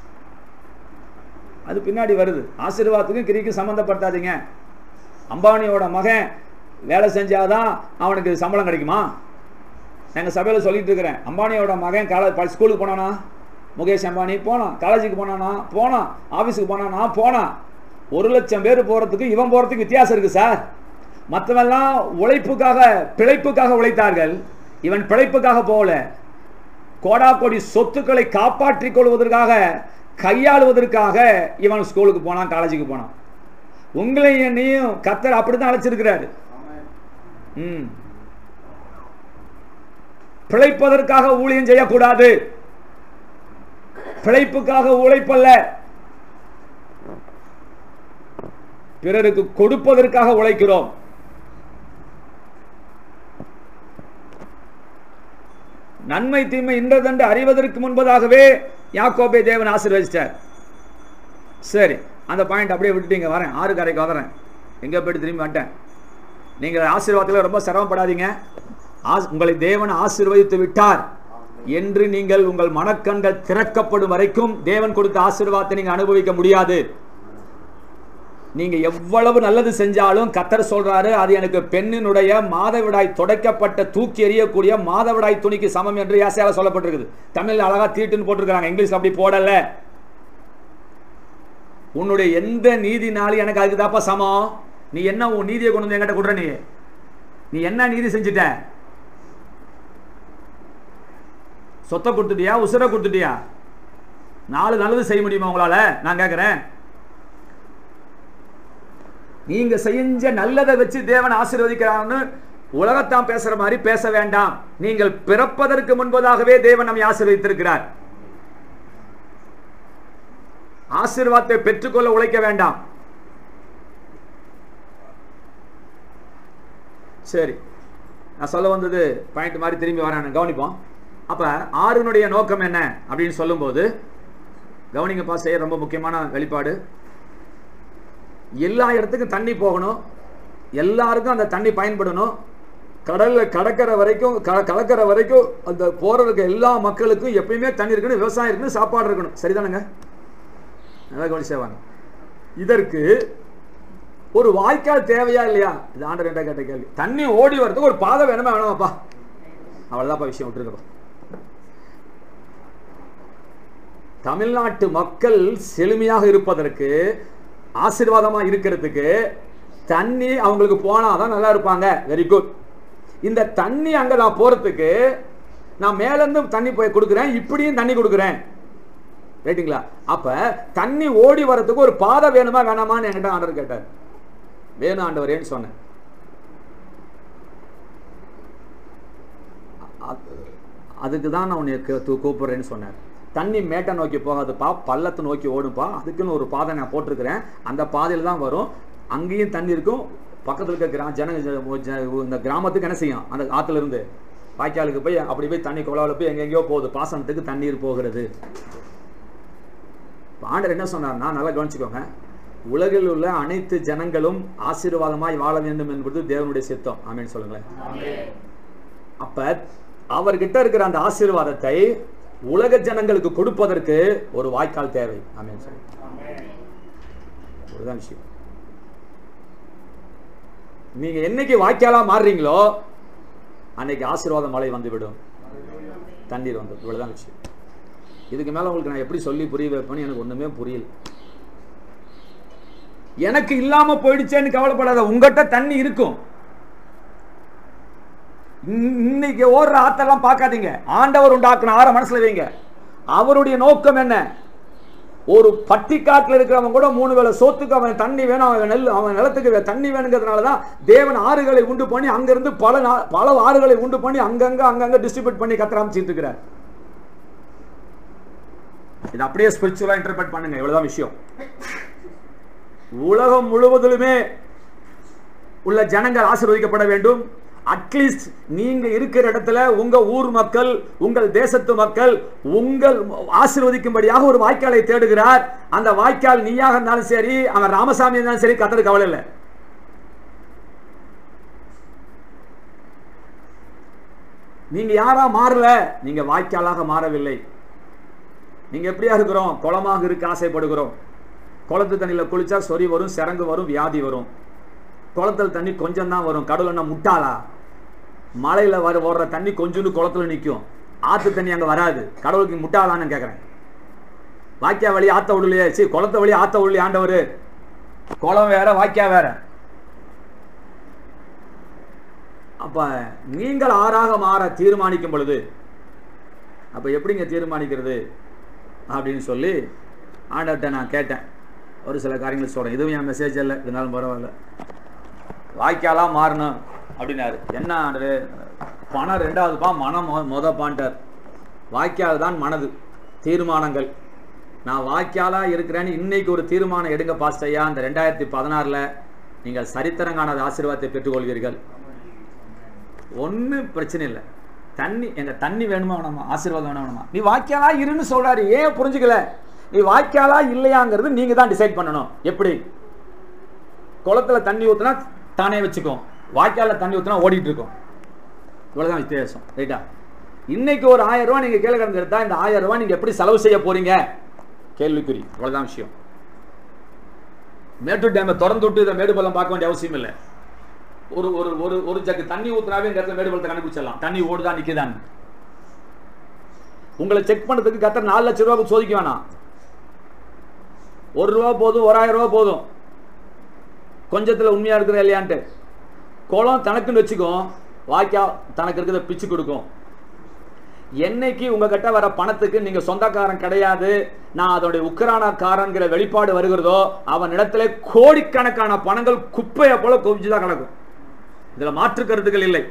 [SPEAKER 1] அது பின்னாடி வருது. ஆசீர்வாதத்துக்கும் கிரியைக்கும் சம்பந்தப்படுத்தாதீங்க. அம்பானியோட மகன் வேலை செஞ்சாதான் அவனுக்கு சம்பளம் கிடைக்குமா? எங்கள் சபையில் சொல்லிட்டு இருக்கிறேன். அம்பானியோட மகன் ஸ்கூலுக்கு போனானா? முகேஷ் அம்பானி போனான். காலேஜுக்கு போனானா? போனான். ஆஃபீஸுக்கு போனானா? போனான். 1 லட்சம் பேர் போகிறதுக்கு இவன் போகிறதுக்கு வித்தியாசம் இருக்குது சார். மற்றவெல்லாம் உழைப்புக்காக பிழைப்புக்காக உழைத்தார்கள். இவன் பிழைப்புக்காக போகல. கோடா கோடி சொத்துக்களை காப்பாற்றிக் கொள்வதற்காக கையாளுவதற்காக இவன் ஸ்கூலுக்கு போனான், காலேஜுக்கு போனான். உங்களையும் என்னையும் கர்த்தர் அப்படித்தான் அழைச்சிருக்கிறாரு. பிழைப்பதற்காக ஊழியம் செய்யக்கூடாது. பிழைப்புக்காக உழைப்பல்ல, பிறருக்கு கொடுப்பதற்காக உழைக்கிறோம். நன்மை தீமை இன்றதென்று அறிவதற்கு முன்பதாகவே யாக்கோபை தேவன் ஆசீர்வதிச்சார். சரி, அந்த பாயிண்ட் அப்படியே விட்டுட்டீங்க. வரேன், 6 கரைக்கு வரேன். எங்க போயிட்டு திரும்பி வந்துட்டேன். நீங்கள் ஆசீர்வாதத்தில் ரொம்ப சிரமப்படாதீங்க. உங்களை தேவன் ஆசீர்வதித்து விட்டார் என்று நீங்கள் உங்கள் மனக்கண்கள் திறக்கப்படும் வரைக்கும் தேவன் கொடுத்த ஆசீர்வாதத்தை நீங்க அனுபவிக்க முடியாது. நீங்க எவ்வளவு நல்லது செஞ்சாலும் கர்த்தர் சொல்றாரு, அது எனக்கு பெண்ணினுடைய மாதவிடாய் துடைக்கப்பட்ட தூக்கி எறியக்கூடிய மாதவிடாய் துணிக்கு சமம் என்று ஏசாயால சொல்லப்பட்டிருக்குது. தமிழ்ல அழகா தீட்டுன்னு போட்டிருக்காங்க, இங்கிலீஷ் அப்படி போடல. உன்னுடைய எந்த நீதினாலும் எனக்கு அதுக்கு தாப்பா சமம். நீ என்ன உன் நீதியை கொண்டு வந்து என்கிட்ட கொடுற? நீ என்ன நீதி செஞ்சுட்ட? சொத்தை கொடுத்துட்டியா? உசுரை கொடுத்துட்டியா? 4 நல்லது செய்ய முடியுமா உங்களால? நான் கேட்கிறேன். நீங்க செஞ்ச நல்லதை வச்சு தேவன் ஆசீர்வதிக்கிறான்னு உலகத்தான் பேசுற மாதிரி பேச வேண்டாம். நீங்கள் பிறப்பதற்கு முன்பதாகவே தேவன் நம்மை ஆசீர்வதித்திருக்கிறார். ஆசீர்வாதத்தை பெற்றுக்கொள்ள உழைக்க வேண்டாம். சரி, நான் சொல்ல வந்தது பாயிண்ட் மாதிரி திரும்பி வரேன், கவனிப்போம். அப்ப 6னுடைய நோக்கம் என்ன அப்படின்னு சொல்லும் போது கவனிங்கப்பா, செய்ய ரொம்ப முக்கியமான வெளிப்பாடு. எல்லா இடத்துக்கும் தண்ணி போகணும், எல்லாருக்கும் அந்த தண்ணி பயன்படணும். கடல்ல கலக்கிற வரைக்கும் அந்த போறதுக்கு எல்லா மக்களுக்கும் எப்பயுமே தண்ணி இருக்கணும், விவசாயம் இருக்கணும், சாப்பாடு இருக்கணும். சரிதானுங்க? நல்லா கவனிச்சேவாங்க. இதற்கு ஒரு வாய்க்கால் தேவையா இல்லையா? இது ஆண்டவர் என்ன கேட்ட கேள்வி. தண்ணி ஓடி வரதுக்கு ஒரு பாதை வேணுமா வேணாமாப்பா? அவ்வளவுதான்ப்பா விஷயம். விட்டுருக்கப்பா. தமிழ்நாட்டு மக்கள் செழுமையாக இருப்பதற்கு, ஆசீர்வாதமா இருக்கிறதுக்கு தண்ணி அவங்களுக்கு போனாதான் நல்லா இருப்பாங்க. Very good. இந்த தண்ணி அங்க நான் போறதுக்கு நான் மேல இருந்து தண்ணி போய் கொடுக்குறேன், இப்படியும் தண்ணி கொடுக்குறேன். ரைட்டுங்களா? அப்ப தண்ணி ஓடி வரதுக்கு ஒரு பாதை வேணுமா வேணாமான்னு என்கிட்ட ஆண்டவர் கேட்டார். வேணும் ஆண்டவரேன்னு சொன்னேன். அதுக்கு தான் நான் உன்னை கூப்பிடுறேன்னு சொன்னார். தண்ணி மேட்டை நோக்கி போகாதுப்பா, பள்ளத்தை நோக்கி ஓடுப்பா, அதுக்குன்னு ஒரு பாதை நான் போட்டிருக்கிறேன், அந்த பாதையில் தான் வரும். அங்கேயும் தண்ணி இருக்கும். பக்கத்தில் இருக்க ஜனங்க இந்த கிராமத்துக்கு என்ன செய்யும்? அந்த ஆற்றுல இருந்து வாய்க்காலுக்கு போய் அப்படி போய் தண்ணி குழாவில் போய் எங்கெங்கேயோ போகுது, பாசனத்துக்கு தண்ணீர் போகிறது. ஆண்டவர் என்ன சொன்னார்னா, நல்லா கவனிச்சுக்கோங்க, உலகில் உள்ள அனைத்து ஜனங்களும் ஆசீர்வாதமாய் வாழ வேண்டும் என்பது தேவனுடைய சித்தம். ஆமென் சொல்லுங்களேன். அப்ப அவர்கிட்ட இருக்கிற அந்த ஆசீர்வாதத்தை உலக ஜனங்களுக்கு கொடுப்பதற்கு ஒரு வாய்க்கால் தேவை. ஆமென் சொல்லுங்க. அதுதான் விஷயம். நீங்க என்னைக்கு வாய்க்காலா மாறுறீங்களோ அன்னைக்கு ஆசீர்வாத மழை வந்துவிடும், தண்ணீர் வந்து. இவ்வளவுதான் விஷயம். இதுக்கு மேல உங்களுக்கு நான் எப்படி சொல்லி புரிய வைப்பேன்னு எனக்கு ஒண்ணுமே புரியல. எனக்கு இல்லாம போயிடுச்சேன்னு கவலைப்படாத, உங்ககிட்ட தண்ணி இருக்கும். இன்னைக்கு ஓடுற ஆத்தெல்லாம் பார்க்காதீங்க. ஆண்டவர் உண்டாக்குன ஆற மனசுல வைங்க. அவருடைய நோக்கம் என்ன? ஒரு பட்டிக்காட்டில் இருக்கிறவங்க கூட 3 வேளை சோத்துக்கு அவன் தண்ணி வேணும், அவன் நிலத்துக்கு தண்ணி வேணுங்கிறதுனாலதான் தேவன் ஆறுகளை உண்டு பண்ணி அங்கிருந்து பல ஆறுகளை உண்டு பண்ணி அங்கங்க டிஸ்ட்ரிபியூட் பண்ணி கத்தர அமைச்சிட்டு இருக்கிறார். இது அப்படியே ஸ்பிரிச்சுவலா இன்டர்பிரட் பண்ணுங்க. இவ்வளவுதான் விஷயம். உலகம் முழுவதிலுமே உள்ள ஜனங்கள் ஆசீர்வதிக்கப்பட வேண்டும். அட்லீஸ்ட் நீங்க இருக்கிற இடத்துல உங்க ஊர் மக்கள், உங்கள் தேசத்து மக்கள் உங்கள் ஆசீர்வதிக்கும்படியாக ஒரு வாய்க்காலை தேடுகிறார். அந்த வாய்க்கால் நீயாக இருந்தாலும் சரி, அவன் ராமசாமி இருந்தாலும் சரி, கத்தருக்கு கவலை இல்லை. நீங்க யாரா மாறல, நீங்க வாய்க்காலாக மாறவில்லை. நீங்க எப்படியா இருக்கிறோம்? குளமாக இருக்க ஆசைப்படுகிறோம். குளத்து தண்ணியில குளிச்சா சொறி வரும், சிறங்கு வரும், வியாதி வரும். குளத்தில் தண்ணி கொஞ்சம் தான் வரும். கடவுள் முட்டாளா? மழையில ஓடுற தண்ணி கொஞ்சோண்டு குளத்துல நிற்கும், ஆத்து தண்ணி அங்க வராது. கடவுளுக்கு முட்டாளான்னு கேட்கிறேன். வாய்க்கா வழி ஆத்த விடலையே, சரி குளத்த வழி ஆத்த விடலையே ஆண்டவர். குளம் வேற, வாய்க்கா வேற. அப்ப நீங்கள் ஆறாக மாற தீர்மானிக்கும் பொழுது, அப்ப எப்படிங்க தீர்மானிக்கிறது அப்படின்னு சொல்லி ஆண்டவர்கிட்ட நான் கேட்டேன். ஒரு சில காரியங்கள் சொல்றேன். இதுவும் என் மெசேஜ் இல்லை, இருந்தாலும் பரவாயில்ல. வாய்க்காலா மாறணும் அப்படின்னாரு. என்ன ஆண்டரு? பணம் 2வது பா, மனம் மொத பாண்டார். வாய்க்கால் தான் மனது, தீர்மானங்கள். நான் வாய்க்காலா இருக்கிறேன்னு இன்னைக்கு ஒரு தீர்மானம் எடுங்க பாஸ்டையா. அந்த 2016 நீங்கள் சரித்திரம் காணாத ஆசீர்வாதத்தை பெற்றுக்கொள்வீர்கள். ஒன்றும் பிரச்சனை இல்லை. தண்ணி எங்க தண்ணி வேணுமா வேணாமா, ஆசீர்வாதம் வேணுமா? நீ வாய்க்காலா இருன்னு சொல்றாரு. ஏன் புரிஞ்சுக்கல? நீ வாய்க்காலா இல்லையாங்கிறது நீங்க தான் டிசைட் பண்ணணும். எப்படி? குளத்துல தண்ணி ஊத்துனா தானே வச்சுக்கோ, வாய்க்கால தண்ணி ஊத்துனா ஓடிட்டு இருக்கும். இவ்வளவுதான் வித்தியாசம். ரைட்டா? இன்னைக்கு ஒரு 1000 ரூபாய் நீங்க கீழே கிடந்து எடுத்தா இந்த 1000 ரூபாய் நீங்க எப்படி செலவு செய்ய போறீங்க? கேள்விக்குறி. இவ்வளவுதான் விஷயம். மேட்டூர் டேமை திறந்து விட்டு இதை மேடு பள்ளம் பார்க்க வேண்டிய அவசியம் இல்லை. ஒரு ஒரு ஒரு ஒரு ஜக்கு தண்ணி ஊத்துனாவே இந்த இடத்துல மேடு பள்ளத்தை கண்டுபிடிச்சிடலாம். தண்ணி ஓடுதான் நிக்குதான். உங்களை செக் பண்ணதுக்கு கத்தர் 4 லட்சம் ரூபாய்க்கு சோதிக்க வேணாம். 1 ரூபா போதும், 1000 ரூபா போதும். கொஞ்சத்துல உண்மையா இருக்கிற இல்லையான்ட்டு. குளம் தனக்குன்னு வச்சுக்கோ, வாய்க்கா தனக்கு இருக்கிறத பிச்சு கொடுக்கும். என்னைக்கு உங்ககிட்ட வர பணத்துக்கு நீங்க சொந்தக்காரன் கிடையாது, நான் அதோடைய உக்கரானக்காரங்கிற வெளிப்பாடு வருகிறதோ, அவன் இடத்துல கோடிக்கணக்கான பணங்கள் குப்பையை போல குவிஞ்சுதான் கிடக்கும். இதுல மாற்று கருத்துக்கள் இல்லை.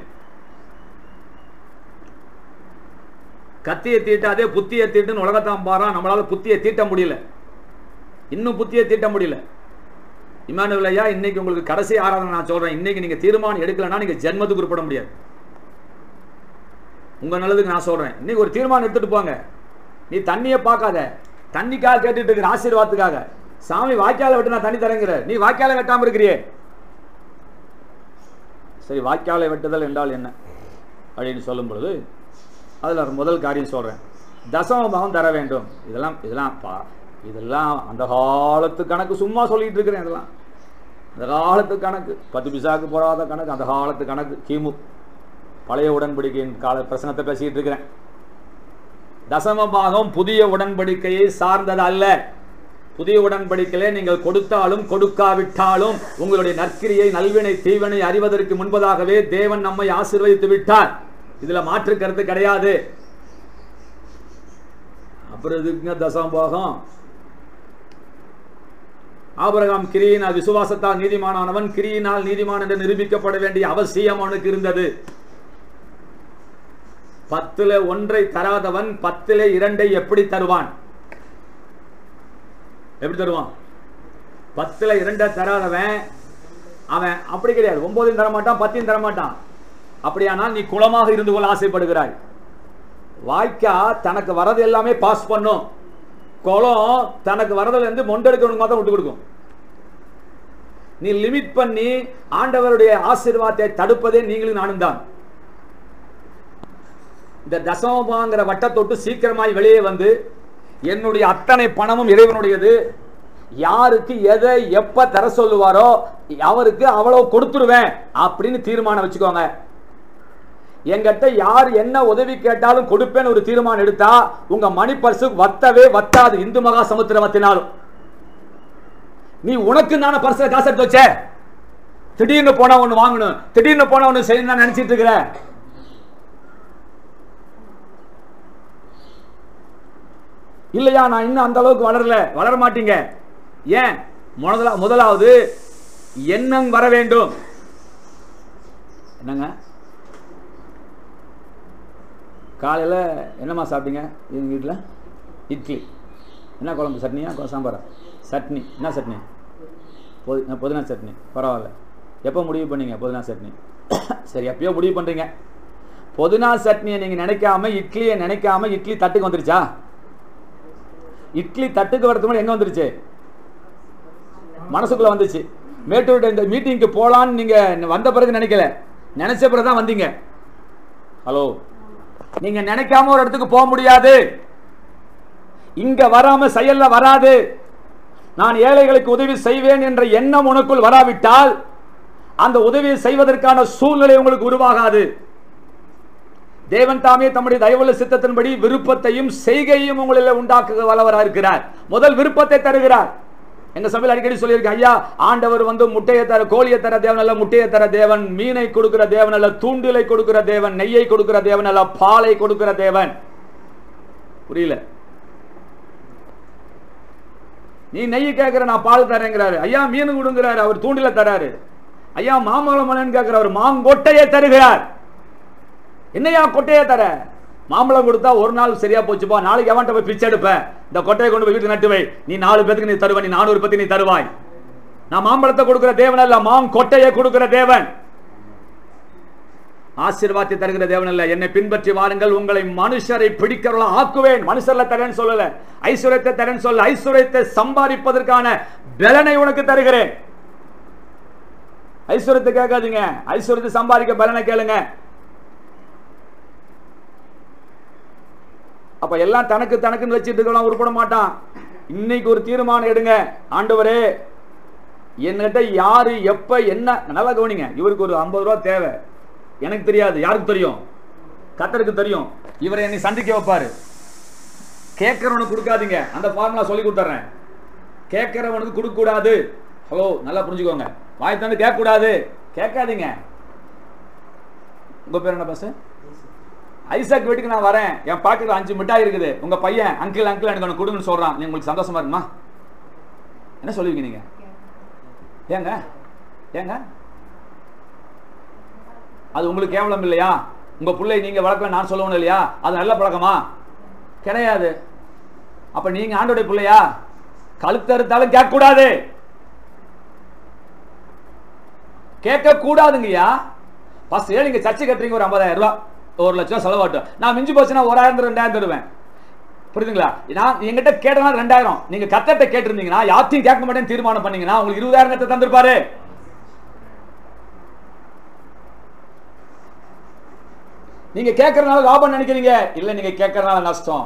[SPEAKER 1] கத்தியை தீட்ட அதே புத்தியை தீட்டுன்னு உலகத்தான் பாரா. நம்மளால புத்தியை தீட்ட முடியல, இன்னும் புத்தியை தீட்ட முடியல. இமானுவேல் ஐயா, இன்னைக்கு உங்களுக்கு கடைசி ஆராதனை நான் சொல்றேன். இன்னைக்கு நீங்க தீர்மானம் எடுக்கலன்னா நீங்க ஜென்மத்துக்கு உட்பட முடியாது. உங்க நல்லதுக்கு நான் சொல்றேன். இன்னைக்கு ஒரு தீர்மானம் எடுத்துட்டு போங்க. நீ தண்ணியை பார்க்காத, தண்ணிக்காக கேட்டுட்டு இருக்கிற ஆசீர்வாதத்துக்காக. சாமி வாய்க்கால வெட்டு நான் தண்ணி தரேங்கிற, நீ வாய்க்கால வெட்டாம இருக்கிறியே. சரி, வாய்க்காலை வெட்டுதல் என்றால் என்ன அப்படின்னு சொல்லும் பொழுது அதுல முதல் காரியம் சொல்றேன். தசம பாகம் தர வேண்டும். இதெல்லாம் அந்த காலத்து கணக்கு. சும்மா சொல்லிட்டு இருக்கிறேன். இதெல்லாம் அந்த காலத்து கணக்கு. 10 பைசாக்கு போடாத கணக்கு, அந்த காலத்து கணக்கு. கிமு பழைய உடன்படிக்கையின் கால பிரசனத்தை பேசிட்டு இருக்கிறேன். தசம பாகம் புதிய உடன்படிக்கையை சார்ந்தது அல்ல. புதிய உடன்படிக்கையிலே நீங்கள் கொடுத்தாலும் கொடுக்காவிட்டாலும் உங்களுடைய நற்கிரியை, நல்வினை, தீவினை அறிவதற்கு முன்பதாகவே தேவன் நம்மை ஆசீர்வதித்து விட்டார். இதுல மாற்று கருத்து கிடையாது. அப்புறம் இதுக்குங்க தசம பாகம்? ஆபிரகாம் கிரியினால் விசுவாசத்தால் நீதிமானவன், கிரியினால் நீதிமான் என்று நிரூபிக்கப்பட வேண்டிய அவசியம் அவனுக்கு இருந்தது. 10ல் 1 தராதவன் 10ல் 2 எப்படி தருவான்? எப்படி தருவான்? 10ல் 2 தராதவன் அவன் அப்படி கிடையாது. 9 தரமாட்டான், 10 தரமாட்டான். அப்படியானால் நீ குளமாக இருந்து கொள்ள ஆசைப்படுகிறாய். வாய்க்கா தனக்கு வரது எல்லாமே பாஸ் பண்ணும், குளம் தனக்கு வரதுல இருந்து மொண்டெடுக்கணும் தான் விட்டு கொடுக்கும். நீ லிமிட் பண்ணி ஆண்டவருடைய ஆசீர்வாதத்தை தடுப்பதே நீங்களும் நானும் தான். இந்த தசமபாங்கிற வட்டத்தொட்டு சீக்கிரமாய் வெளியே வந்து என்னுடைய அத்தனை பணமும் இறைவனுடையது, யாருக்கு எதை எப்ப தர சொல்லுவாரோ அவருக்கு அவ்வளவு கொடுத்துருவேன் அப்படின்னு தீர்மானம் வச்சுக்கோங்க. என்கிட்ட யார் என்ன உதவி கேட்டாலும் கொடுப்பேன்னு ஒரு தீர்மானம் எடுத்தா உங்க மணி பர்சு வத்தவே வத்தாது. இந்து மகா சமுத்திரத்தினாலும் நீ உனக்கு நான பர்சல காசு எடுத்து வச்ச, திடீர்னு போனா ஒண்ணு வாங்கணும், திடீர்னு போனா ஒண்ணு செய்யணும் நினைச்சிட்டு இருக்கிற. இல்லையா, நான் இன்னும் அந்த அளவுக்கு வளரல, வளர மாட்டீங்க. ஏன்? முதலாவது எண்ணம் வர வேண்டும். என்னங்க காலையில் என்னம்மா சாப்பிட்டீங்க? எங்கள் வீட்டில் இட்லி. என்ன குழம்பு? சட்னியா சாம்பாரா? சட்னி. என்ன சட்னி? புதினா சட்னி. பரவாயில்ல. எப்போ முடிவு பண்ணீங்க புதினா சட்னி? சரி, எப்பயோ முடிவு பண்ணுறீங்க. புதினா சட்னியை நீங்கள் நினைக்காம இட்லியை நினைக்காம இட்லி தட்டுக்கு வந்துருச்சா? இட்லி தட்டுக்கு வரதுக்கு முன்னாடி எங்கே வந்துருச்சு? மனசுக்குள்ள வந்துச்சு. மேட்டூர் இந்த மீட்டிங்க்கு போகலான்னு நீங்கள் வந்த பிறகு நினைக்கல, நினைச்ச பிறகு தான் வந்தீங்க. ஹலோ, நீங்க நினைக்காம ஒரு இடத்துக்கு போக முடியாது. இங்க வராம செயல்ல வராது. நான் ஏழைகளுக்கு உதவி செய்வேன் என்ற எண்ணம் உனக்குள் வராவிட்டால் அந்த உதவியை செய்வதற்கான சூழ்நிலை உங்களுக்கு உருவாகாது. தேவன் தாமே தம்முடைய தயவுள்ள சித்தத்தின்படி விருப்பத்தையும் செய்கையும் உங்களில் உண்டாக்க வல்லவராக இருக்கிறார். முதல் விருப்பத்தை தருகிறார். எங்க சபையில் அடிக்கடி சொல்லியிருக்கேன், ஐயா ஆண்டவர் வந்து முட்டையை தர, கோழியை தர தேவன் அல்ல, முட்டையை தர தேவன், மீனை கொடுக்கிற தேவன் அல்ல, தூண்டிலை கொடுக்கிற தேவன், நெய்யை கொடுக்கிற தேவன் அல்ல, பாலை கொடுக்கிற தேவன். புரியல? நீ நெய் கேட்கிற, நான் பால் தரேங்கிறாரு. ஐயா மீன் கொடுங்கிறாரு, அவர் தூண்டில தராரு. ஐயா மாம்பழம் கேட்கிறார், மாங்கொட்டையை தருகிறார். என்னையா கொட்டையை தர? மாம்பழம் கொடுத்தா ஒரு நாள் சரியா போச்சுப்பா, நாளைக்கு எவன்ட்ட போய் பிச்சை எடுப்பேன், இந்த கொட்டையை கொண்டு போய் வீட்டுக்கு நட்டு வை, நீ 4 பேத்துக்கு நீ தருவ, நீ 400 பேத்துக்கு நீ தருவாய். நான் மாம்பழத்தை கொடுக்கிற தேவன் அல்ல, கொட்டையை கொடுக்கிற தேவன். ஆசீர்வாதத்தை தருகிற தேவன் அல்ல. என்னை பின்பற்றி வாருங்கள், உங்களை மனுஷரை பிடிக்கிறவளா ஆக்குவேன். மனுஷர்ல தரேன்னு சொல்லல, ஐஸ்வர்யத்தை தரேன்னு சொல்ல, ஐஸ்வர்யத்தை சம்பாதிப்பதற்கான பலனை உனக்கு தருகிறேன். ஐஸ்வர்யத்தை கேட்காதீங்க, ஐஸ்வர்யத்தை சம்பாதிக்க பலனை கேளுங்க. அப்ப எல்லாம் தனக்கு தனக்குன்னு வச்சுட்டு இருக்கலாம் உருப்பட மாட்டான். இன்னைக்கு ஒரு தீர்மானம் எடுங்க. ஆண்டவரே என்கிட்ட யாரு எப்ப என்ன, நல்லா கவனிங்க. இவருக்கு ஒரு 50 ரூபா தேவை, எனக்கு தெரியாது, யாருக்கு தெரியும்? கர்த்தருக்கு தெரியும். இவரை என்னை சந்திக்க வைப்பாரு. கேட்கிறவனுக்கு கொடுக்காதீங்க, அந்த ஃபார்முலா சொல்லி கொடுத்துறேன். கேட்கிறவனுக்கு கொடுக்க கூடாது. ஹலோ, நல்லா புரிஞ்சுக்கோங்க. வாய் தந்து கேட்க கூடாது, கேட்காதீங்க. உங்க பேர் என்ன பாஸ்? ஐசாக் வீட்டுக்கு நான் வரேன், என் பாக்கெட்ல 5 மிட்டாய் இருக்குது, உங்க பையன் அங்கிள் எனக்கு ஒன்று கொடுங்கன்னு சொல்றான், நீ உங்களுக்கு சந்தோஷமா இருக்குமா? என்ன சொல்லுவீங்க நீங்க? ஏங்க ஏங்க அது உங்களுக்கு கேவலம் இல்லையா? உங்க பிள்ளை நீங்க வளர்க்க நான் சொல்லணும் இல்லையா? அது நல்ல பழக்கமா? கிடையாது. அப்ப நீங்க ஆண்டோடைய பிள்ளையா? கழுத்தறுத்தாலும் கேட்க கூடாது, கேட்க கூடாதுங்கய்யா. ஃபர்ஸ்ட் நீங்க சர்ச்சை கட்டுறீங்க, ஒரு 50,000 ரூபாய், 1 லட்சம் ரூபாய் செலவாட்டும். நான் மிஞ்சி போச்சுன்னா 1000 2000 தருவேன். புரியுதுங்களா? நான் எங்கிட்ட கேட்டனா 2000, நீங்க கத்தட்ட கேட்டிருந்தீங்கன்னா, யாத்தையும் கேட்க மாட்டேன்னு தீர்மானம் பண்ணீங்கன்னா உங்களுக்கு 20,000 தந்திருப்பாரு. நீங்க கேட்கறதுனால லாபம் நினைக்கிறீங்க, இல்ல நீங்க கேட்கறதுனால நஷ்டம்.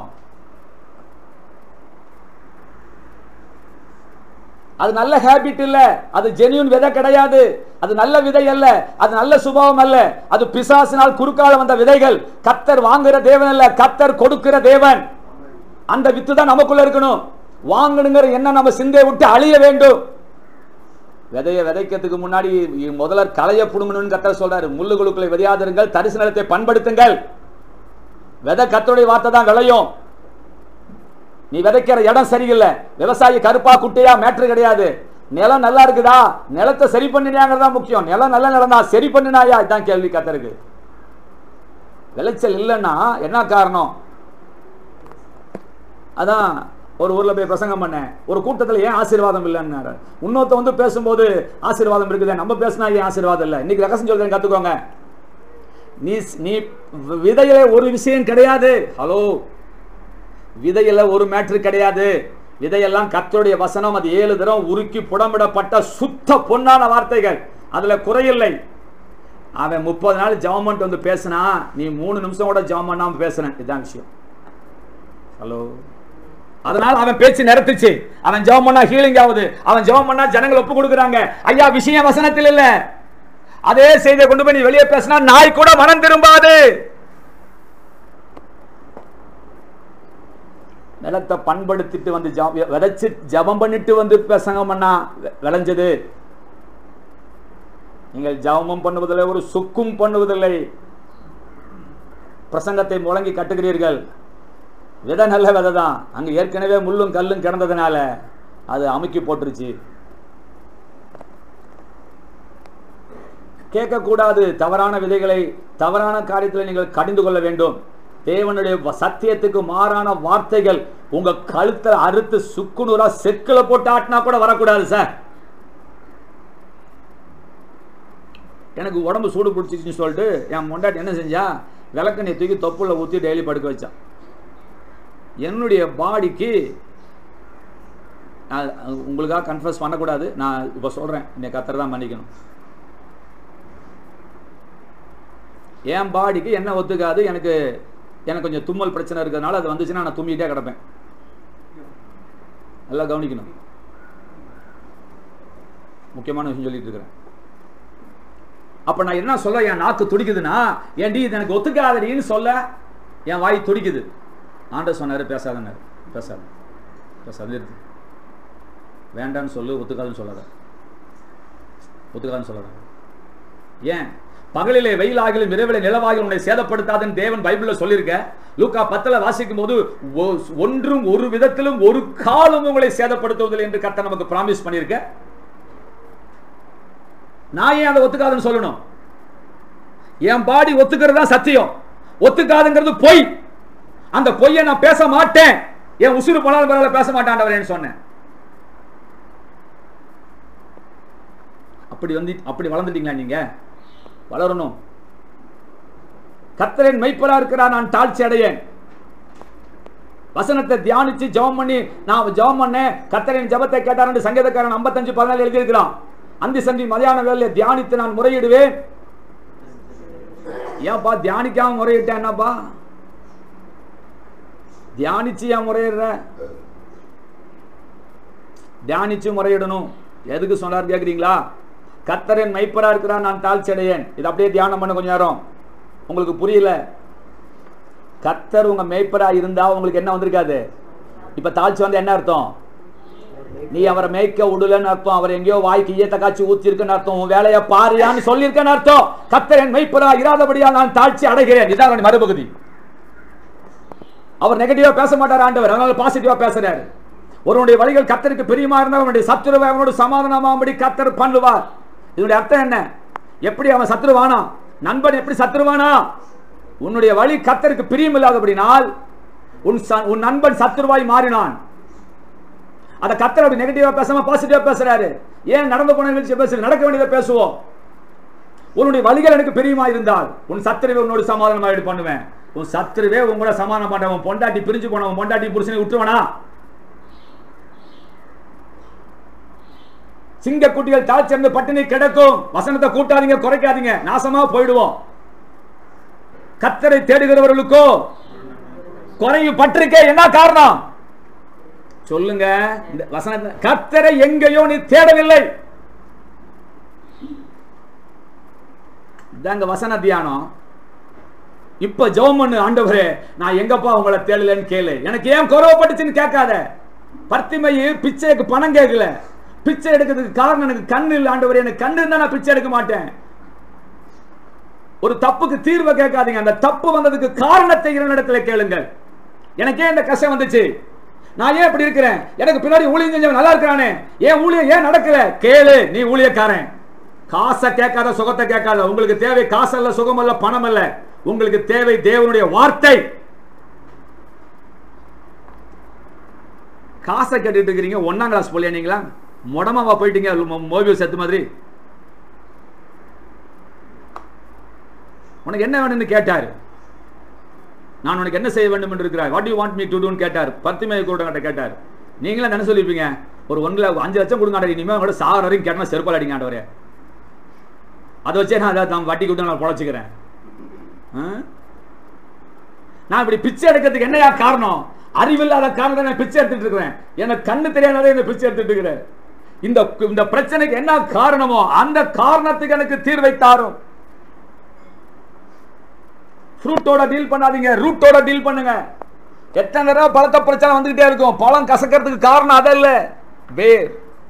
[SPEAKER 1] அது நல்ல ஹேபிட் இல்ல, அது ஜெனியூன் விதை கிடையாது, அது நல்ல விதை அல்ல, அது நல்ல சுபாவம் அல்ல, அது பிசாசினால் குறுக்கால வந்த விதைகள். கர்த்தர் வாங்குற தேவன் அல்ல, கர்த்தர் கொடுக்கிற தேவன். அந்த வித்து தான் நமக்குள்ள இருக்கணும். வாங்கணுங்கிற எண்ணம் நம்ம சிந்தையை விட்டு அழிய வேண்டும். விதையை விதைக்கிறதுக்கு முன்னாடி முதல்ல களைய புடுங்கணும்னு கர்த்தர் சொல்றாரு. முள்ளுகளுக்குள்ளே விதையாதிருங்கள், தரிசு நிலத்தை பண்படுத்துங்கள். விதை கர்த்தருடைய வார்த்தை தான் விளையும். நீ விதைக்கிற இடம் சரியில்லை, விவசாயி கருப்பா குட்டையா மேட்ரு கிடையாது. நிலம் நல்லா இருக்குதா, நிலத்தை சரி பண்ணினாங்கிறதா முக்கியம். நிலம் நல்ல நிலம் தான், சரி பண்ணினாயா, இதுதான் கேள்வி கர்த்தருக்கு. விளைச்சல் இல்லைன்னா என்ன காரணம்? அதான் ஒரு ஊர்ல போய் பிரசங்கம் பண்ணேன், ஒரு கூட்டத்தில் ஏன் ஆசீர்வாதம் இல்லைன்னாரு. இன்னொருத்த வந்து பேசும்போது ஆசீர்வாதம் இருக்குது, நம்ம பேசினா ஏன் ஆசீர்வாதம் இல்லை? இன்னைக்கு ரகசியம் சொல்றேன், கத்துக்கோங்க. நீ விதையில ஒரு விஷயம் கிடையாது. ஹலோ, விதையில ஒரு மேட்ரு கிடையாது. விதையெல்லாம் கர்த்தருடைய வசனம். அது 7 தரம் உருக்கி புடமிடப்பட்ட சுத்த பொன்னான வார்த்தைகள், அதுல குறையில்லை. அவன் 30 நாள் ஜெபம் பண்ணிட்டு வந்து பேசினா, நீ 3 நிமிஷம் கூட ஜெபம் பண்ணாம பேசுறேன். இதுதான் விஷயம். ஹலோ, அதனால அவன் பேச்சு நிறுத்துச்சு. அவன் ஜெபம் பண்ணா ஹீலிங் ஆகுது, அவன் ஜெபம் பண்ணா ஜனங்கள் ஒப்பு கொடுக்குறாங்க. ஐயா, விஷயம் வசனத்தில் இல்ல. அதே செய்தியை கொண்டு போய் நீ வெளியே பேசினா நாய் கூட மனம் திரும்பாது. நிலத்தை பண்படுத்திட்டு வந்து விதைச்சு ஜபம் பண்ணிட்டு வந்து பிரசங்கம் பண்ணா விளைஞ்சது. நீங்கள் ஜபமும் பண்ணுவதில்லை, ஒரு சுக்கும் பண்ணுவதில்லை, பிரசங்கத்தை முழங்கி கட்டுகிறீர்கள். விதை நல்ல விதை தான். அங்க ஏற்கனவே முள்ளும் கல்லும் கிடந்ததுனால அது அமுக்கி போட்டுருச்சு. கேட்கக்கூடாது. தவறான விதைகளை, தவறான காரியத்தில் நீங்கள் கடிந்து கொள்ள வேண்டும். தேவனுடைய சத்தியத்துக்கு மாறான வார்த்தைகள் உங்க கழுத்தை அறுத்து சுக்குநூறா செக்குல போட்டு ஆட்டினா கூட வரக்கூடாது. சார், எனக்கு உடம்பு சூடு பிடிச்சிச்சுன்னு சொல்லிட்டு என் முண்டாட்டி என்ன செஞ்சா, விளக்கெண்ணெய் தூக்கி தொப்புல ஊற்றி டெய்லி படுக்க வச்சான். என்னுடைய பாடிக்கு உங்களுக்காக கன்ஃபஸ் பண்ணக்கூடாது, நான் இப்போ சொல்றேன், இன்னைக்கு கர்த்தர் தான் மன்னிக்கணும். என் பாடிக்கு என்ன ஒத்துக்காது. எனக்கு கொஞ்சம் தும்மல் பிரச்சனை இருக்கிறதுனால அது வந்துச்சுன்னா நான் தும்மிட்டே கிடப்பேன். நல்லா கவனிக்கணும், முக்கியமான விஷயம் சொல்லிட்டு இருக்கிறேன். அப்ப நான் என்ன சொல்ல, என் நாக்கு துடிக்குதுன்னா, ஏன்டி இது எனக்கு ஒத்துக்காதடின்னு சொல்ல என் வாய் துடிக்குது. ஆண்டவர் சொன்னாரு, பேசாதன்னாரு. பேசாத இருக்கு, வேண்டான்னு சொல்லு, ஒத்துக்காதுன்னு சொல்லாத. ஏன்? பகலிலே வெயிலாகிலும் இரவிலே நிலவாகிலும் உன்னை சேதப்படுத்தாதுன்னு தேவன் பைபிள்ல சொல்லியிருக்க. லூக்கா 10 வாசிக்கும் போது ஒன்றும் ஒரு விதத்திலும் ஒரு காலம் உங்களை சேதப்படுத்துவதில்லை என்று கர்த்தர் நமக்கு பிராமிஸ் பண்ணியிருக்க. நான் ஏன் அதை ஒத்துக்காதுன்னு சொல்லணும்? என் பாடி ஒத்துக்கிறது தான் சத்தியம், ஒத்துக்காதுங்கிறது பொய். அந்த பொய்யை நான் பேச மாட்டேன். என் உசுறு போனாலும் பரவாயில்ல, பேச மாட்டேன் சொன்னேன். அப்படி வளர்ந்துட்டீங்களா? நீங்க வளரணும். கர்த்தரின் மெய்ப்பரா இருக்கிறார், நான் தாழ்ச்சி அடையேன். வசனத்தை தியானிச்சு ஜெபம் பண்ணி நான் ஜெபம் பண்ணேன், கர்த்தரின் ஜெபத்தை கேட்டார் என்று சங்கீதக்காரன் 55:14 எழுதியிருக்கிறான். அந்தி சந்தி மதியான வேளையிலே தியானித்து நான் முறையிடுவேன். ஏன்பா தியானிக்காம முறையிட்டேன்? என்னப்பா தியானிச்சு ஏன் முறையிடுற? தியானிச்சு முறையிடணும். எதுக்கு சொன்னார் கேக்குறீங்களா? கர்த்தரின் மெய்ப்பரா இருக்கிறார், நான் தாழ்ச்சி அடையேன். இது அப்படியே தியானம் பண்ண கொஞ்ச நேரம். உங்களுக்கு புரியல? கர்த்தர் உங்க மெய்ப்பரா இருந்தா உங்களுக்கு என்ன வந்திருக்காது. இப்ப தாழ்ச்சி வந்து என்ன அர்த்தம்? நீ அவரை மேய்க்க விடலன்னு அர்த்தம். அவர் எங்கேயோ வாய்க்கு ஈயத்தை காய்ச்சி ஊத்தி இருக்குன்னு அர்த்தம். உன் வேலையை பாரியான்னு சொல்லியிருக்கேன்னு அர்த்தம். கர்த்தரின் மெய்ப்பரா இராதபடியா நான் தாழ்ச்சி அடைகிறேன். இதான் மறுபகுதி. அவர் நெகட்டிவா பேச மாட்டார் ஆண்டவர், அதனால பாசிட்டிவா பேசுறாரு. ஒருவனுடைய வழிகள் கர்த்தருக்கு பிரியமா இருந்தால் அவனுடைய சத்துருவை அவனோடு சமாதானமாகும்படி கர்த்தர் பண்ணுவார். இதனுடைய அர்த்தம் என்ன? எப்படி அவன் சத்துருவானா? நண்பன் எப்படி சத்துருவானா? உன்னுடைய வழி கர்த்தருக்கு பிரியம் இல்லாதபடினால் உன் நண்பன் சத்துருவாய் மாறினான். அதை கர்த்தர் அப்படி நெகட்டிவா பேசாம பாசிட்டிவா பேசுறாரு. ஏன் நடந்து போன நிகழ்ச்சி பேசுறது? நடக்க வேண்டியதை பேசுவோம். உன்னுடைய வழிகள் எனக்கு பிரியமா இருந்தால் உன் சத்துருவை உன்னோடு சமாதானமாயிடு பண்ணுவேன். உன் சத்துருவே உங்களோட சமாதானம் பண்ணவன் பொண்டாட்டி பிரிஞ்சு போனவன் பொண்டாட்டி புருஷனை விட்டுருவனா? சிங்க குட்டிகள் தாழ்ச்சிருந்து பட்டினி கிடக்கும். வசனத்தை கூட்டாதீங்க, குறைக்காதீங்க, நாசமா போயிடுவோம். கர்த்தரை தேடுகிறவர்களுக்கோ குறைவு பட்டிருக்கே. என்ன காரணம் சொல்லுங்க? இந்த வசனத்தை கர்த்தரை எங்கேயோ நீ தேடவில்லை. இதாங்க வசன தியானம். இப்ப ஜெபம் பண்ணு, ஆண்டவரே நான் எங்கப்பா உங்களை தேடலன்னு கேளு. எனக்கு ஏன் குறைவப்பட்டுச்சுன்னு கேட்காத. பர்த்திமையு பிச்சைக்கு பணம் கேட்கல. பிச்சை எடுக்கிறதுக்கு காரணம் எனக்கு கண்ணு இல்லை ஆண்டவரே, எனக்கு கண்ணு இருந்தா நான் பிச்சை எடுக்க மாட்டேன். ஒரு தப்புக்கு தீர்வை கேட்காதீங்க, அந்த தப்பு வந்ததுக்கு காரணத்தை இறைவனிடத்துல கேளுங்கள். எனக்கே இந்த கஷ்டம் வந்துச்சு, நான் ஏன் இப்படி இருக்கிறேன், எனக்கு பின்னாடி ஊழியம் செஞ்சவன் நல்லா இருக்கிறானே, ஏன் ஊழியம் ஏன் நடக்கல? கேளு, நீ ஊழியக்காரன். காசை கேட்காத, சுகத்தை கேட்காத. உங்களுக்கு தேவை காசு அல்ல, சுகம் அல்ல, பணம் அல்ல. உங்களுக்கு தேவை தேவனுடைய வார்த்தை. காசை கேட்டுட்டு இருக்கிறீங்க. 1ஆம் கிளாஸ் போலியா நீங்களா? மொடமாவா போயிட்டீங்க மோபியல் செத்து மாதிரி? உனக்கு என்ன வேணும்னு கேட்டார். நான் உனக்கு என்ன செய்ய வேண்டும் என்று இருக்கிறார், what you want me to டூன்னு கேட்டார். பர்த்திமேயு கூட்டங்கிட்ட கேட்டார். நீங்களே என்ன சொல்லியிருப்பீங்க, ஒரு 5 லட்சம் கொடுங்க, இனிமேல் கூட சாகிற வரைக்கும் கேட்டால் செருப்பால் அடிங்க ஆண்டவரே, அதை வச்சே நான் அதை வட்டி கொடுத்து நான் பொழைச்சிக்கிறேன். நான் இப்படி பிச்சை எடுக்கிறதுக்கு என்னையா காரணம்? அறிவில்லாத காரணம் நான் பிச்சை எடுத்துட்டு இருக்கிறேன். எனக்கு கண்ணு தெரியாதே இந்த பிச்சை எடுத்துட்டு இருக்கிறேன். இந்த பிரச்சனைக்கு என்ன காரணமோ அந்த காரணத்துக்கு எனக்கு தீர்வை தாரும். ஃப்ரூட்டோட டீல் பண்ணாதீங்க, ரூட்டோட டீல் பண்ணுங்க. எத்தனை தடவை பழத்த பிரச்சனை வந்துகிட்டே இருக்கும். பழம் கசக்கிறதுக்கு காரணம் அதல்ல, வேர்.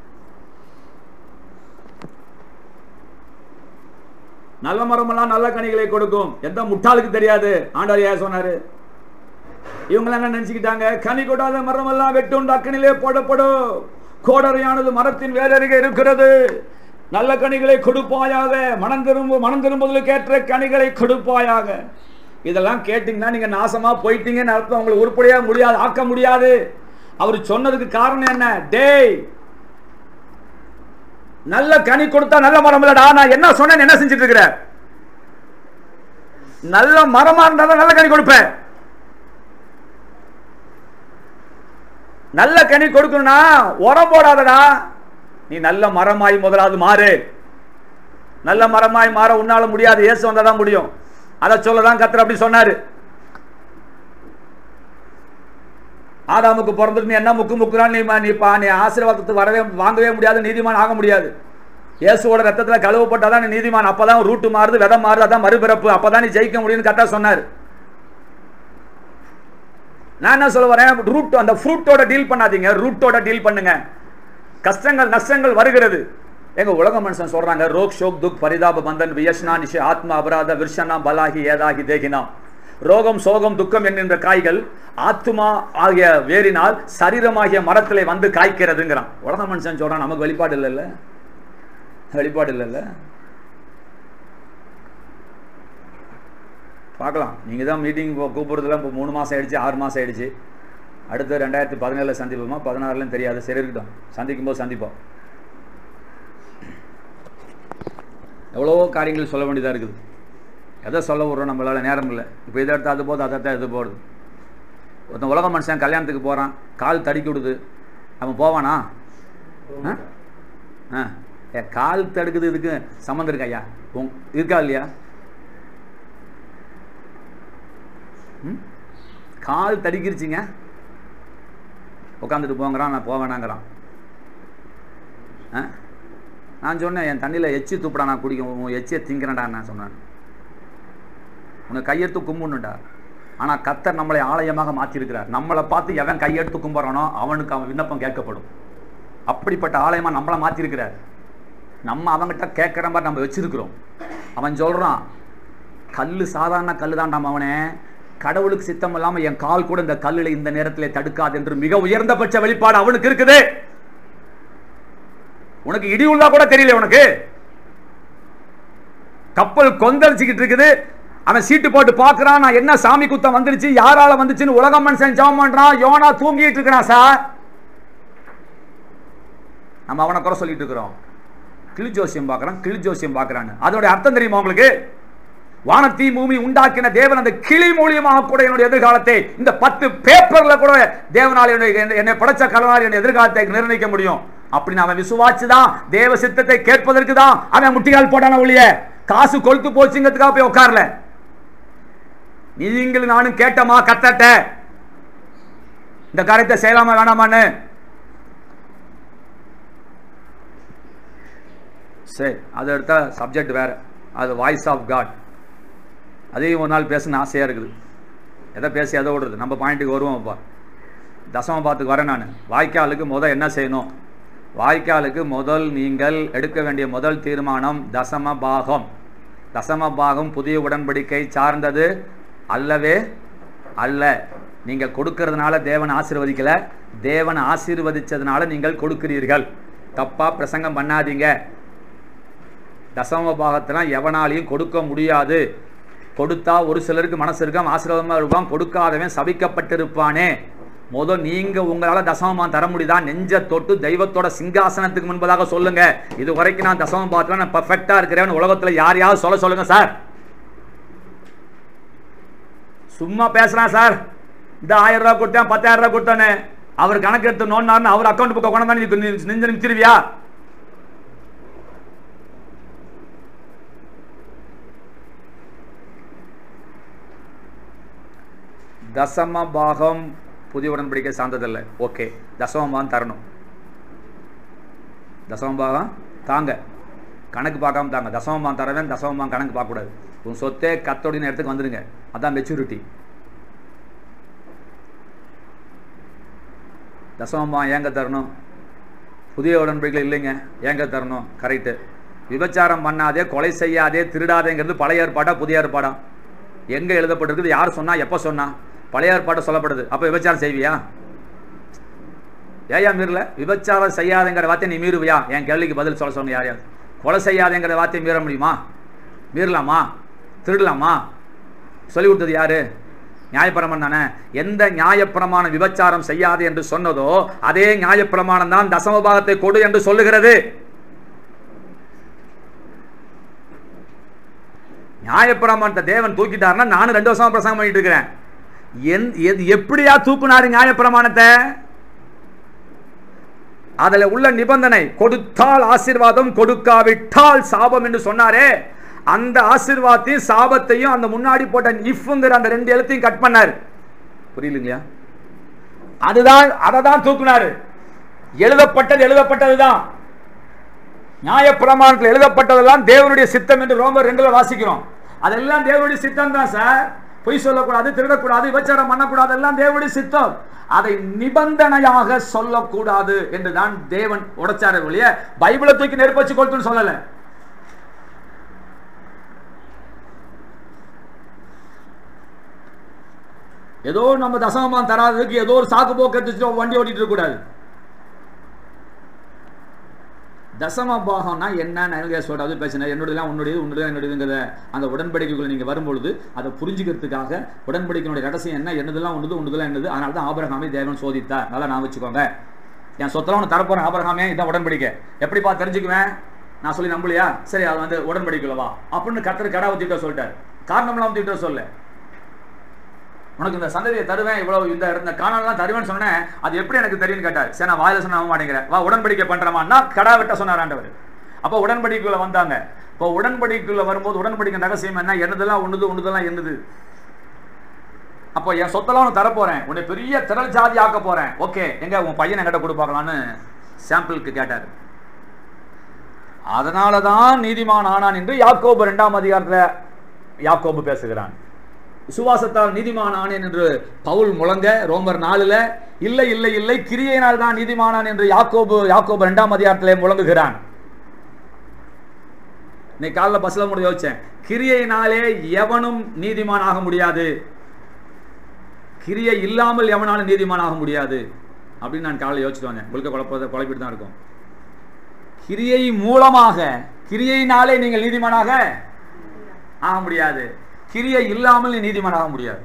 [SPEAKER 1] நல்ல மரம் எல்லாம் நல்ல கனிகளை கொடுக்கும். எந்த முட்டாளுக்கு தெரியாது. ஆண்டவர் ஏன் சொன்னாரு? இவங்க என்ன நினைச்சுக்கிட்டாங்க, கனி கொடாத மரம் எல்லாம் வெட்டுண்டு அக்கனிலே போடப்படும், கோடரையானது மரத்தின் வேறருகே இருக்கிறது, நல்ல கனிகளை கொடுப்பாயாக, மனம் திரும்புவதற்கு ஏற்ற கனிகளை கொடுப்பாயாக. இதெல்லாம் கேட்டீங்கன்னா நீங்க நாசமா போயிட்டீங்கன்னு அர்த்தம். உங்களுக்கு உருப்படியா முடியாது, ஆக்க முடியாது. அவர் சொன்னதுக்கு காரணம் என்ன? டேய், நல்ல கனி கொடுத்தா நல்ல மரம் இல்லடா. நான் என்ன சொன்னேன், என்ன செஞ்சுட்டு இருக்கிற? நல்ல மரமா இருந்தா நல்ல கனி கொடுப்பேன். நல்ல கனி கொடுக்கணும்னா உரம் போடாதடா. நீ நல்ல மரமாய் முதலாவது மாறு. நல்ல மரமாய் மாற உன்னால முடியாது, இயேசு வந்தாதான் முடியும். அதை சொல்லதான் கர்த்தர் அப்படி சொன்னாரு. ஆதாமுக்கு பிறந்துட்டு நீ என்ன முக்குறான், நீ ஆசீர்வாதத்தை வாங்கவே முடியாது, நீதிமான் ஆக முடியாது. இயேசுவோட ரத்தத்துல கழுவப்பட்டாதான் நீ நீதிமான். அப்பதான் ரூட்டு மாறுது, விதை மாறுது, அதான் மறுபிறப்பு. அப்பதான் நீ ஜெயிக்க முடியும்னு கரெக்டா சொன்னார். நான் என்ன சொல்ல வரேன், ரூட், அந்த ஃப்ரூட்டோட டீல் பண்ணாதீங்க, ரூட்டோட டீல் பண்ணுங்க. கஷ்டங்கள் நஷ்டங்கள் வருகிறது. எங்க உலக மனுஷன் சொல்றாங்க, ரோக் ஷோக் துக் பரிதாப பந்தன் வியஷ்னா நிஷ ஆத்மா அபராத விர்ஷனா பலாகி ஏதாகி தேகினா. ரோகம் சோகம் துக்கம் என்கின்ற காய்கள் ஆத்மா ஆகிய வேரினால் சரீரமாகிய மரத்திலே வந்து காய்க்கிறதுங்கிறான். உலக மனுஷன் சொல்றான். நமக்கு வெளிப்பாடு இல்லைல்ல, வெளிப்பாடு இல்லைல்ல. பார்க்கலாம். நீங்க தான் மீட்டிங் கூப்பிடுறதுல இப்போ 3 மாசம் ஆயிடுச்சு, 6 மாசம் ஆயிடுச்சு. அடுத்து 2017 சந்திப்போமா 16 தெரியாது. சரி இருக்கட்டும், சந்திக்கும் போது சந்திப்போம். எவ்வளோ காரியங்கள் சொல்ல வேண்டியதாக இருக்குது. எதை சொல்ல விட்றோம் நம்மளால நேரம் இல்லை. இப்போ இதை எடுத்து அது போகுது, அதை எடுத்து இது போடுது. ஒருத்தன் உலக மனுஷன் கல்யாணத்துக்கு போகிறான், கால் தடுக்கி விடுது, அவன் போவானா? கால் தடுக்குது, இதுக்கு சம்மந்தம் இருக்கா ஐயா? இருக்கா இல்லையா? கால் தடிக்கிருச்சிங்க, உட்காந்துட்டு போங்கிறான், நான் போவேனாங்கிறான். நான் சொன்னேன், என் தண்ணியில் எச்சி துப்புடா, நான் குடிக்க எச்சியை திங்கிறேன்டா. நான் சொன்னேன், உனக்கு கையெடுத்து கும்பிடணுண்டா. ஆனால் கர்த்தர் நம்மளை ஆலயமாக மாற்றிருக்கிறார். நம்மளை பார்த்து எவன் கையெடுத்து கும்பிட்றானோ அவனுக்கு அவன் விண்ணப்பம் கேட்கப்படும். அப்படிப்பட்ட ஆலயமாக நம்மளை மாற்றிருக்கிறார். நம்ம அவங்ககிட்ட கேட்குற மாதிரி நம்ம வச்சிருக்கிறோம். அவன் சொல்கிறான், கல் சாதாரண கல் தான்டா அவனே, கடவுளுக்கு சித்தம் இல்லாமல் என் கால் கூட இந்த கல்லில் இந்த நேரத்திலே தடுக்காது என்று மிக உயர்ந்தபட்ச வெளிப்பாடு அவனுக்கு இருக்குது. உனக்கு இடி உள்ளா கூட தெரியல. உனக்கு கப்பல் கொந்தளிச்சுக்கிட்டு இருக்குது, அவன் சீட்டு போட்டு பார்க்கறான், நான் என்ன சாமி குத்தம் வந்துருச்சு, யாரால வந்துச்சுன்னு உலக மனுஷன் ஜெபம் பண்றான். யோனா தூங்கிட்டு இருக்கிறான் சார். நம்ம அவனை குறை சொல்லிட்டு இருக்கிறோம். கிளி ஜோசியம் பார்க்கறான், கிளி ஜோசியம் பார்க்கறான்னு. அதோட அர்த்தம் தெரியுமா உங்களுக்கு? வானத்தி பூமி உண்டாக்கின தேவன் அந்த கிளி மூலியமாக கூட என்னுடைய எதிர்காலத்தை, இந்த 10 பேப்பர்ல கூட தேவனால் என்னை படைச்ச கடவுளால் என்னுடைய எதிர்காலத்தை நிர்ணயிக்க முடியும் அப்படின்னு அவன் விசுவாச்சுதான். தேவ சித்தத்தை கேட்பதற்கு தான் அவன் முட்டிகால் போட்டான ஒழிய காசு கொழுத்து போச்சுங்கிறதுக்காக போய் உட்காரல. நீங்களும் நானும் கேட்டமா கத்தட்ட இந்த காரியத்தை செய்யலாமா வேணாமான்னு. சரி, அது எடுத்த சப்ஜெக்ட் வேற. அது வாய்ஸ் ஆஃப் காட். அதையும் ஒரு நாள் பேசணும்னு ஆசையாக இருக்குது. எதை பேசி எதை ஓடுறது, நம்ம பாயிண்ட்டுக்கு வருவோம். அப்பா தசம பாத்துக்கு வரேன் நான். வாய்க்காலுக்கு என்ன செய்யணும்? வாய்க்காலுக்கு நீங்கள் எடுக்க வேண்டிய முதல் தீர்மானம் தசம பாகம். தசம பாகம் புதிய உடன்படிக்கை சார்ந்தது அல்லவே அல்ல. நீங்கள் கொடுக்கறதுனால தேவன் ஆசீர்வதிக்கல, தேவன் ஆசீர்வதிச்சதுனால நீங்கள் கொடுக்கிறீர்கள். தப்பா பிரசங்கம் பண்ணாதீங்க. தசம பாகத்தினால் எவனாலையும் கொடுக்க முடியாது. கொடுத்தா ஒரு சிலருக்கு மனசு இருக்கான், ஆசீர்வாதமாக இருப்பான். கொடுக்காதவன் சபிக்கப்பட்டிருப்பானே. நீங்க உங்களால தசமம் தர முடியுதா? நெஞ்ச தொட்டு தெய்வத்தோட சிங்காசனத்துக்கு முன்பதாக சொல்லுங்க, இது வரைக்கும் நான் தசமம் பார்த்தா நான் பர்ஃபெக்டா இருக்கிறேன். உலகத்துல யாரையாவது சொல்லுங்க சார். சும்மா பேசுறான் சார், இந்த 1000 ரூபா கொடுத்தேன் 10,000 ரூபா கொடுத்தானே, அவர் கணக்கு எடுத்து நோண்டாருன்னு அவர் அக்கௌண்ட் புக்கை கொண்டாந்து நெஞ்சு நிமிச்சிருவியா? தசம பாகம் புதிய உடன்படிக்கை சார்ந்ததில்லை. ஓகே, தசம பாகம் தரணும். தசம பாகம் தாங்க, கணக்கு பார்க்காம தாங்க. தசம பாகம் தரவேன், தசம பாகம் கணக்கு பார்க்கக்கூடாது. உன் சொத்தே கத்தோடைய நேரத்துக்கு வந்துடுங்க, அதான் மெச்சூரிட்டி. தசம பாகம் ஏங்க தரணும்? புதிய உடன்படிக்கையில் இல்லைங்க, ஏங்க தரணும்? கரெக்டு. விபச்சாரம் பண்ணாதே, கொலை செய்யாதே, திருடாதேங்கிறது பழைய ஏற்பாடா புதிய ஏற்பாடா? எங்கே எழுதப்பட்டிருக்குது? யார் சொன்னா, எப்போ சொன்னா? பழைய ஏற்பாடு சொல்லப்படுது. அப்போ விபச்சாரம் செய்வியா? ஏயா மீறல? விபச்சாரம் செய்யாதேங்கிற வார்த்தை நீ மீறுவியா? என் கேள்விக்கு பதில் சொல்ல சொன்ன யாரையாவது? கொலை செய்யாதேங்கிற வார்த்தையை மீற முடியுமா? மீறலாமா? திருடலாமா? சொல்லி கொடுத்தது யாரு? நியாயப்பிரமாணம் தானே. எந்த நியாயப்பிரமாணம் விபச்சாரம் செய்யாது என்று சொன்னதோ அதே நியாயப்பிரமாணம் தான் தசமபாகத்தை கொடு என்று சொல்லுகிறது. நியாயப்பிரமாணத்தை தேவன் தூக்கிட்டாருன்னா நானும் 2 வருஷமா பிரசங்கம் பண்ணிட்டு இருக்கிறேன். எப்படியா தூக்குனாரு நியாயப்பிரமாணத்தை? அதுல உள்ள நிபந்தனை, கொடுத்தால் ஆசீர்வாதம், கொடுக்காவிட்டால் சாபம் என்று சொன்னாரே, அந்த ஆசீர்வாதத்தையும் சாபத்தையும் அந்த முன்னாடி போட்ட இஃப்ங்கிற அந்த 2 எழுத்தையும் கட் பண்ணாரு. புரியலைங்களா? அதுதான், அதை தான் தூக்குனாரு. எழுதப்பட்டதுதான். நியாயப்பிரமாணத்தில் எழுதப்பட்டதெல்லாம் தேவனுடைய சித்தம் என்று ரோமர் 2ல வாசிக்கிறோம். அதெல்லாம் தேவனுடைய சித்தம் தான் சார். பொய் சொல்லக்கூடாது, திருடக்கூடாது, விபச்சாரம் பண்ணக்கூடாது, எல்லாம் தேவனுடைய சித்தம். அதை நிபந்தனையாக சொல்லக்கூடாது என்றுதான் தேவன் உடைச்சார ஒழிய பைபிளை தூக்கி நெருப்பு வச்சு கொடுத்துன்னு சொல்லல. ஏதோ நம்ம தசமபாகம் தராததுக்கு ஏதோ ஒரு சாக்கு போக்கு எடுத்து வண்டி ஓட்டிட்டு இருக்க கூடாது. தசம பாகம்னா என்ன சொல்றது பேசினேன். என்னுடையதான் உன்னுடையது, உன்னுடையதான் என்னுடையதுங்கிறத அந்த உடன்படிக்கைக்குள்ள நீங்க வரும்பொழுது அதை புரிஞ்சுக்கிறதுக்காக உடன்படிக்கையினுடைய ரகசியம் என்ன, என்னதெல்லாம் உன்னது, உன்னதெல்லாம் என்னது. அதனால தான் ஆபிரகாமை தேவன் சோதித்தார். நல்லா நான் வச்சுக்கோங்க. என் சொத்தெல்லாம் ஒன்று தரப்போறேன் ஆபிரகாமே, இதான் உடன்படிக்கை. எப்படிப்பா தெரிஞ்சுக்குவேன்? நான் சொல்லி நம்பலையா? சரி, அது வந்து உடன்படிக்கையில வா அப்படின்னு கர்த்தர் கடா ஊத்திட்ட சொல்லிட்டார். காரணம்லாம் ஊத்திட்ட சொல்ல, உனக்கு இந்த சந்ததியை தருவேன், இவ்வளவு இந்த காணலாம் தருவேன்னு சொன்னேன். அது எப்படி எனக்கு தெரியும்னு கேட்டார். சரி, நான் வாயில சொன்ன மாட்டேங்கிறேன், வா உடன்படிக்கை பண்றமான்னா கடா வெட்ட சொன்னார் ஆண்டவர். அப்போ உடன்படிக்கைக்குள்ள வந்தாங்க. இப்போ உடன்படிக்கைக்குள்ள வரும்போது உடன்படிக்கை ரகசியம் என்ன, என்னதெல்லாம் உன்னது, உன்னதெல்லாம் என்னது. அப்போ என் சொத்தெல்லாம் உனக்கு தரப்போறேன், உன்னை பெரிய திரள் ஜாதி ஆக்க போறேன். ஓகே, எங்க உன் பையன் என்கிட்ட கொடுப்பாங்களான்னு சாம்பிளுக்கு கேட்டார். அதனாலதான் நீதிமான் ஆனான் என்று யாக்கோபு 2ஆம் அதிகாரத்தில் யாக்கோபு பேசுகிறான். விசுவாசத்தால் நீதிமான் ஆனேன் என்று பவுல் முழங்க ரோமர் 4ல இல்லை இல்லை இல்லை கிரியையினால் தான் நீதிமானான் என்று யாக்கோபு 2ஆம் அதிகாரத்திலே முழங்குகிறான். இன்னைக்கு காலைல பஸ்ல முடிய யோசிச்சேன், கிரியையினாலே எவனும் நீதிமான் ஆக முடியாது, கிரியை இல்லாமல் எவனாலும் நீதிமான் ஆக முடியாது அப்படின்னு நான் காலையில் யோசிச்சுட்டு வந்தேன். உங்களுக்கு குழப்பிட்டு தான் இருக்கும். கிரியை மூலமாக, கிரியையினாலே நீங்கள் நீதிமானாக ஆக முடியாது, கிரியை இல்லாமல் நீ நீதிமானாக முடியாது.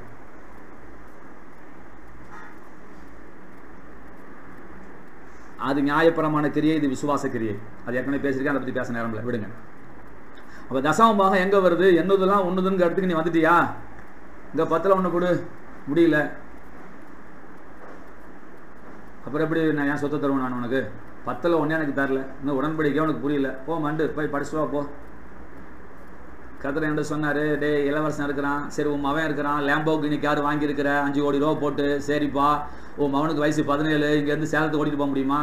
[SPEAKER 1] அது நியாயப்பிரமாண கிரியை, இது விசுவாச கிரியை. அது ஏற்கனவே பேசியிருக்கேன், அதை பற்றி பேச நேரம்ல விடுங்க. அப்போ தசமமாக எங்க வருது? என்னதெல்லாம் ஒண்ணுதுன்னு இடத்துக்கு நீ வந்துட்டியா? இந்த 10ல் 1 கொடு, முடியல, அப்புறம் எப்படி நான் ஏன் சொத்தை தருவேன்? நான் உனக்கு 10ல் 1 எனக்கு தரல, இன்னும் உடன்படிக்கை உனக்கு புரியல, போ மண்டு போய் படிச்சுவா போ. கர்த்தர் என்ன சொன்னாரு? டே இளவரசன் இருக்கிறான், சரி உன் மவன் இருக்கிறான், லேம்போகினி கார் வாங்கியிருக்கிற 5 கோடி ரூபா போட்டு, சரிப்பா உன் மவனுக்கு வயசு 17, இங்கேருந்து சேலத்துக்கு ஓட்டிட்டு போக முடியுமா?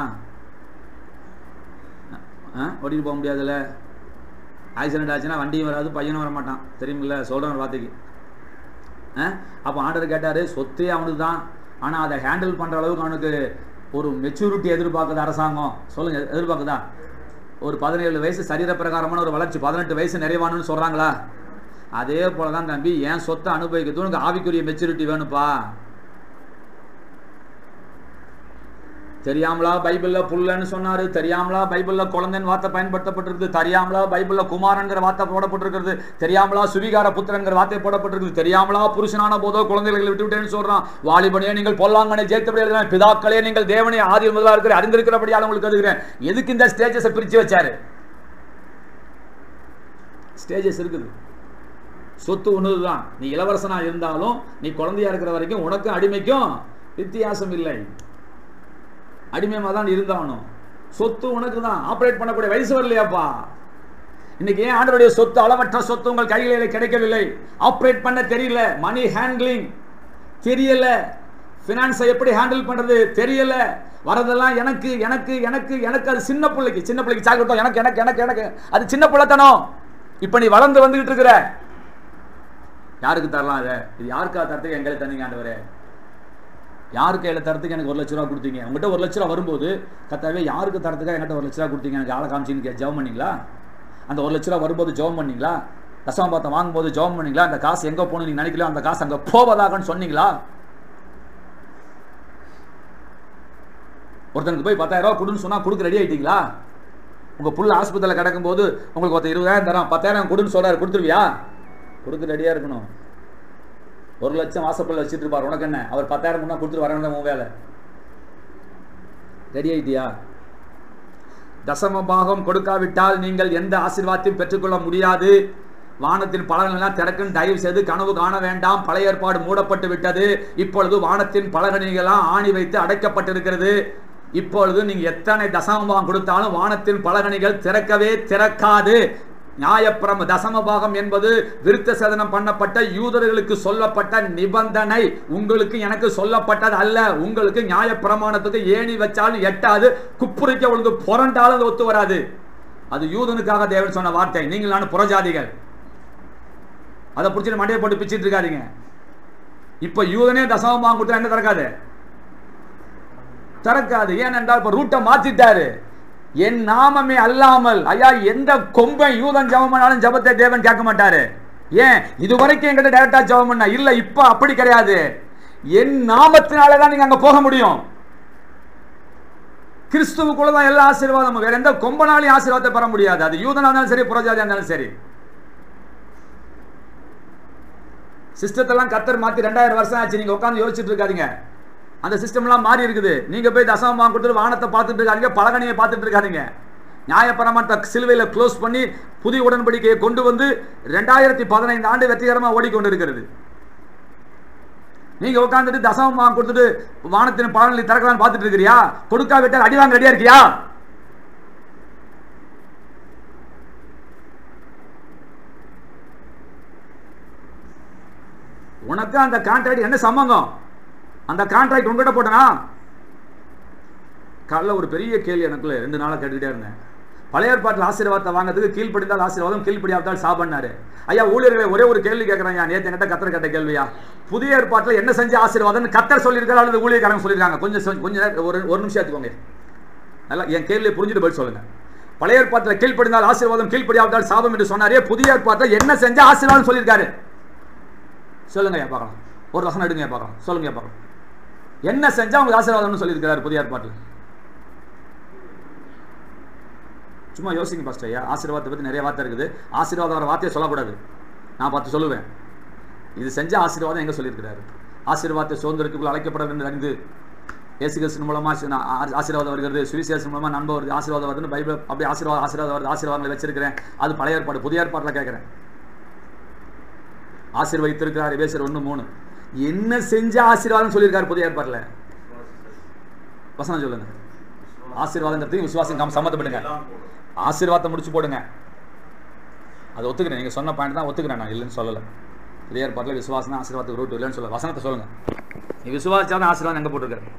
[SPEAKER 1] ஓட்டிட்டு போக முடியாதுல்ல. ஆக்சிடென்ட் ஆச்சுன்னா வண்டியும் வராது, பையனும் வர மாட்டான், தெரியுமில்ல சொல்கிறேன் ஒரு வார்த்தைக்கு. அப்போ ஆண்டர் கேட்டார், சொத்தே அவனுக்கு தான், ஆனால் அதை ஹேண்டில் பண்ணுற அளவுக்கு அவனுக்கு ஒரு மெச்சூரிட்டி எதிர்பார்க்குது அரசாங்கம். சொல்லுங்கள், எதிர்பார்க்குதா? ஒரு 17 வயசு சரீர பிரகாரமான ஒரு வளர்ச்சி, 18 வயசு நிறைவானு சொல்கிறாங்களா? அதே போல தான் தம்பி, என் சொத்தை அனுபவிக்கிறது உனக்கு ஆவிக்குரிய மெச்சூரிட்டி வேணுப்பா. தெரியாமலா பைபிள்ல புல்லன்னு சொன்னாரு, தெரியாமலா பைபிள்ல குழந்தைன்னு வார்த்தை பயன்படுத்தப்பட்டிருக்கு, தெரியாமலா பைபிள்ல குமாரன்கிற வார்த்தை போடப்பட்டிருக்கிறது, தெரியாமலா சுவிகார புத்திரன்கிற வார்த்தை போடப்பட்டிருக்கு, தெரியாமலா புருஷனான போதோ குழந்தைகளை விட்டு விட்டேன்னு சொல்றான். வாலிபனையே நீங்கள் பொல்லாங்கனை ஜெயித்தபடி எழுதுகிறேன், பிதாக்களே நீங்கள் தேவனை ஆதி முதலா இருக்கிற அறிந்திருக்கிறபடியால் உங்களுக்கு எழுதுகிறேன். எதுக்கு இந்த ஸ்டேஜஸை பிரிச்சு வச்சாரு? ஸ்டேஜஸ் இருக்குது. சொத்து ஒண்ணுதான். நீ இளவரசனா இருந்தாலும் நீ குழந்தையா இருக்கிற வரைக்கும் உனக்கும் அடிமைக்கும் வித்தியாசம் இல்லை. அடிமையமா தான் இருந்தாலும் சொத்து உனக்கு தான். ஆபரேட் பண்ணக்கூடிய வயசு வரலையாப்பா. இன்னைக்கு ஏன் ஆண்டவருடைய சொத்து, அளவற்ற சொத்து உங்கள் கைகளில் கிடைக்கவில்லை? ஆபரேட் பண்ண தெரியல, மணி ஹேண்ட்லிங் தெரியல, பினான்ஸை எப்படி ஹேண்டில் பண்றது தெரியல. வரதெல்லாம் எனக்கு எனக்கு எனக்கு எனக்கு. அது சின்ன பிள்ளைக்கு சாக்கிட்டோம், எனக்கு எனக்கு எனக்கு எனக்கு. அது சின்ன பிள்ளைத்தனம். இப்ப நீ வளர்ந்து வந்துகிட்டு இருக்கிற, யாருக்கு தரலாம்? அதை இது யாருக்கா தரத்துக்கு எங்களை தந்தீங்க ஆண்டவரே? யாருக்கு கையில் தரத்துக்கு எனக்கு 1 லட்ச ரூபா கொடுத்தீங்க? உங்கள்கிட்ட 1 லட்ச ரூபா வரும்போது கத்தாவே யாருக்கு தரத்துக்காக என்கிட்ட 1 லட்ச ரூபா கொடுத்தீங்க, எனக்கு ஆளை காமிச்சின்னு ஜெபம் பண்ணீங்களா? அந்த 1 லட்ச ரூபா வரும்போது ஜெபம் பண்ணீங்களா? தசம பாத்தம் வாங்கும்போது ஜெபம் பண்ணீங்களா? அந்த காசு எங்கே போகணும் நீங்கள் நினைக்கல, அந்த காசு அங்கே போவதாகன்னு சொன்னீங்களா? ஒருத்தனுக்கு போய் 10,000 ரூபா கொடுன்னு சொன்னால் கொடுக்க ரெடி ஆகிட்டீங்களா? உங்கள் புள்ள ஆஸ்பத்திரியில் கிடக்கும்போது உங்களுக்கு ஒருத்தர் 20,000 தரான், 10,000 கொடுன்னு சொல்கிறாரு, கொடுத்துருவியா? கொடுக்க ரெடியாக இருக்கணும். 1 லட்சம் வாசப்பள்ள வச்சுட்டு இருப்பார், உனக்கு என்ன? அவர் 10,000 முன்னா கொடுத்துட்டு வரணும், உன் வேலை. ரெடி ஆகிட்டியா? தசம பாகம் கொடுக்காவிட்டால் நீங்கள் எந்த ஆசீர்வாதத்தையும் பெற்றுக்கொள்ள முடியாது. வானத்தின் பலகங்கள் எல்லாம் திறக்குன்னு தயவு செய்து கனவு காண வேண்டாம். பழைய ஏற்பாடு மூடப்பட்டு விட்டது. இப்பொழுது வானத்தின் பலகணிகளாம் ஆணி வைத்து அடைக்கப்பட்டிருக்கிறது. இப்பொழுது நீங்க எத்தனை தசமபாகம் கொடுத்தாலும் வானத்தின் பலகணிகள் திறக்கவே திறக்காது. நியாயப்பிரம தசமபாகம் என்பது விருத்த சேதனம் பண்ணப்பட்ட யூதர்களுக்கு சொல்லப்பட்ட நிபந்தனை. உங்களுக்கு எனக்கு சொல்லப்பட்டது அல்ல. உங்களுக்கு நியாயப்பிரமாணத்துக்கு ஏணி வச்சாலும் எட்டாது, குப்புரிக்க உங்களுக்கு புரண்டாலும் ஒத்து வராது. அது யூதனுக்காக தேவன் சொன்ன வார்த்தை. நீங்கள் நான் புறஜாதிகள், அதை பிடிச்சிட்டு மண்டையை போட்டு பிச்சுட்டு இருக்காதீங்க. இப்ப யூதனே தசமபாகம் கொடுத்தா என்ன திறக்காது? திறக்காது. ஏனென்றால் இப்ப ரூட்டை மாத்திட்டாரு. என் நாமமே அல்லாமல், ஐயா எந்த கொம்பை யூதன் ஜெபம் பண்ணாலும் ஜெபத்தை தேவன் கேட்க மாட்டாரு. ஏன்? இதுவரைக்கும் என்கிட்ட டைரக்டா ஜெபம் பண்ண இல்ல. இப்ப அப்படி கிடையாது. என் நாமத்தினாலதான் நீங்க அங்க போக முடியும். கிறிஸ்துவுக்குள்ளதான் எல்லா ஆசீர்வாதமும். வேற எந்த கொம்பனாலையும் ஆசீர்வாதத்தை பெற முடியாது. அது யூதனா இருந்தாலும் சரி, புறஜாதியா இருந்தாலும் சரி. சிஸ்டத்தெல்லாம் கத்தர் மாத்தி 2000 வருஷம் ஆச்சு. நீங்க உட்காந்து யோசிச்சுட்டு இருக்காதீங்க. அந்த சிஸ்டம்லாம் மாறி இருக்குது. நீங்க போய் தசமபாகம் கொடுத்துட்டு வானத்தை பார்த்துட்டு இருக்காதீங்க, பலகணியை பார்த்துட்டு இருக்காதீங்க. நியாயப்பிரமாணத்தை சிலுவையில் க்ளோஸ் பண்ணி புதிய உடன்படிக்கையை கொண்டு வந்து 2015 ஆண்டு வெற்றிகரமாக ஓடிக்கொண்டு இருக்கிறது. நீங்க உட்காந்துட்டு தசமபாகம் கொடுத்துட்டு வானத்தின் பலகணி திறக்கலான்னு பார்த்துட்டு இருக்கிறியா? கொடுக்காவிட்டால் அடி வாங்க ரெடியா இருக்கியா? உனக்கு அந்த கான்ட்ராக்ட் என்ன சம்பந்தம்? அந்த கான்ட்ராக்ட் உங்ககிட்ட போட்டனா? காலைல ஒரு பெரிய கேள்வி எனக்குள்ள 2 நாளா கேட்டுக்கிட்டே இருந்தேன். பழைய ஏற்பாட்டில் ஆசீர்வாதத்தை வாங்கிறதுக்கு கீழ்ப்படிந்தால் ஆசீர்வாதம், கீழ்ப்படியாவிட்டால் சாபன்னாரு. ஐயா ஊழியர்களை ஒரே ஒரு கேள்வி கேட்கிறேன். நேற்று என்கிட்ட கத்தர் கேட்ட கேள்வியா? புதிய ஏற்பாட்டில் என்ன செஞ்ச ஆசீர்வாதம் கத்தர் சொல்லியிருக்காரு அல்லது ஊழியக்காரங்க சொல்லியிருக்காங்க? கொஞ்சம் ஒரு நிமிஷம் எடுத்துக்கோங்க. நல்லா என் கேள்வியை புரிஞ்சுட்டு பதில் சொல்லுங்க. பழைய ஏற்பாட்டில் கீழ்ப்படிந்தால் ஆசீர்வாதம், கீழ்ப்படியாவிட்டால் சாபம் என்று சொன்னாரே, புதிய ஏற்பாட்டில் என்ன செஞ்ச ஆசீர்வாதம் சொல்லியிருக்காரு? சொல்லுங்க பார்க்கலாம். ஒரு வசனம் எடுங்க பார்க்கலாம். சொல்லுங்க பார்க்கலாம். என்ன செஞ்சா அவங்க ஆசீர்வாதம்னு சொல்லியிருக்கிறார் புதிய ஏற்பாட்டில்? சும்மா யோசிங்க பாஸ்டர். ஐயா ஆசீர்வாதத்தை பற்றி நிறைய வார்த்தை இருக்குது. ஆசீர்வாதம் வர வார்த்தையை சொல்லக்கூடாது. நான் பார்த்து சொல்லுவேன். இது செஞ்ச ஆசீர்வாதம் எங்க சொல்லியிருக்கிறாரு? ஆசீர்வாதத்தை சுதந்திரத்துக்குள்ள அழைக்கப்பட வேண்டும் அறிந்து இயேசு கிறிஸ்து மூலமா ஆசீர்வாதம் வருகிறது, சுவிசேஷம் மூலமா நண்பர் வருது, ஆசீர்வாதம் வருதுன்னு பைபிள் அப்படி ஆசீர்வாதம் வருது. ஆசீர்வாதங்களை வச்சிருக்கிறேன். அது பழைய ஏற்பாடு. புதிய ஏற்பாட்டில் கேட்கிறேன். ஆசீர்வதித்திருக்கிறார் எபேசியர் 1:3. என்ன செஞ்ச ஆசீர்வாதம் சொல்லியிருக்காரு புதிய ஏற்பாட்டில்? வசனம் சொல்லுங்க. ஆசீர்வாதங்கிறதுக்கு விசுவாசம் சம்மந்தப்படுங்க. ஆசீர்வாதத்தை முடிச்சு போடுங்க. அதை ஒத்துக்கிறேன். நீங்க சொன்ன பாயிண்ட் தான் ஒத்துக்கிறேன். நான் இல்லைன்னு சொல்லலை. புதிய ஏற்பாட்டில் விசுவாசம் தான் ஆசீர்வாதத்துக்கு ரூட் இல்லைன்னு சொல்ல. வசனத்தை சொல்லுங்க. நீ விசுவாசாதான் ஆசீர்வாதம் எங்க போட்டிருக்காரு?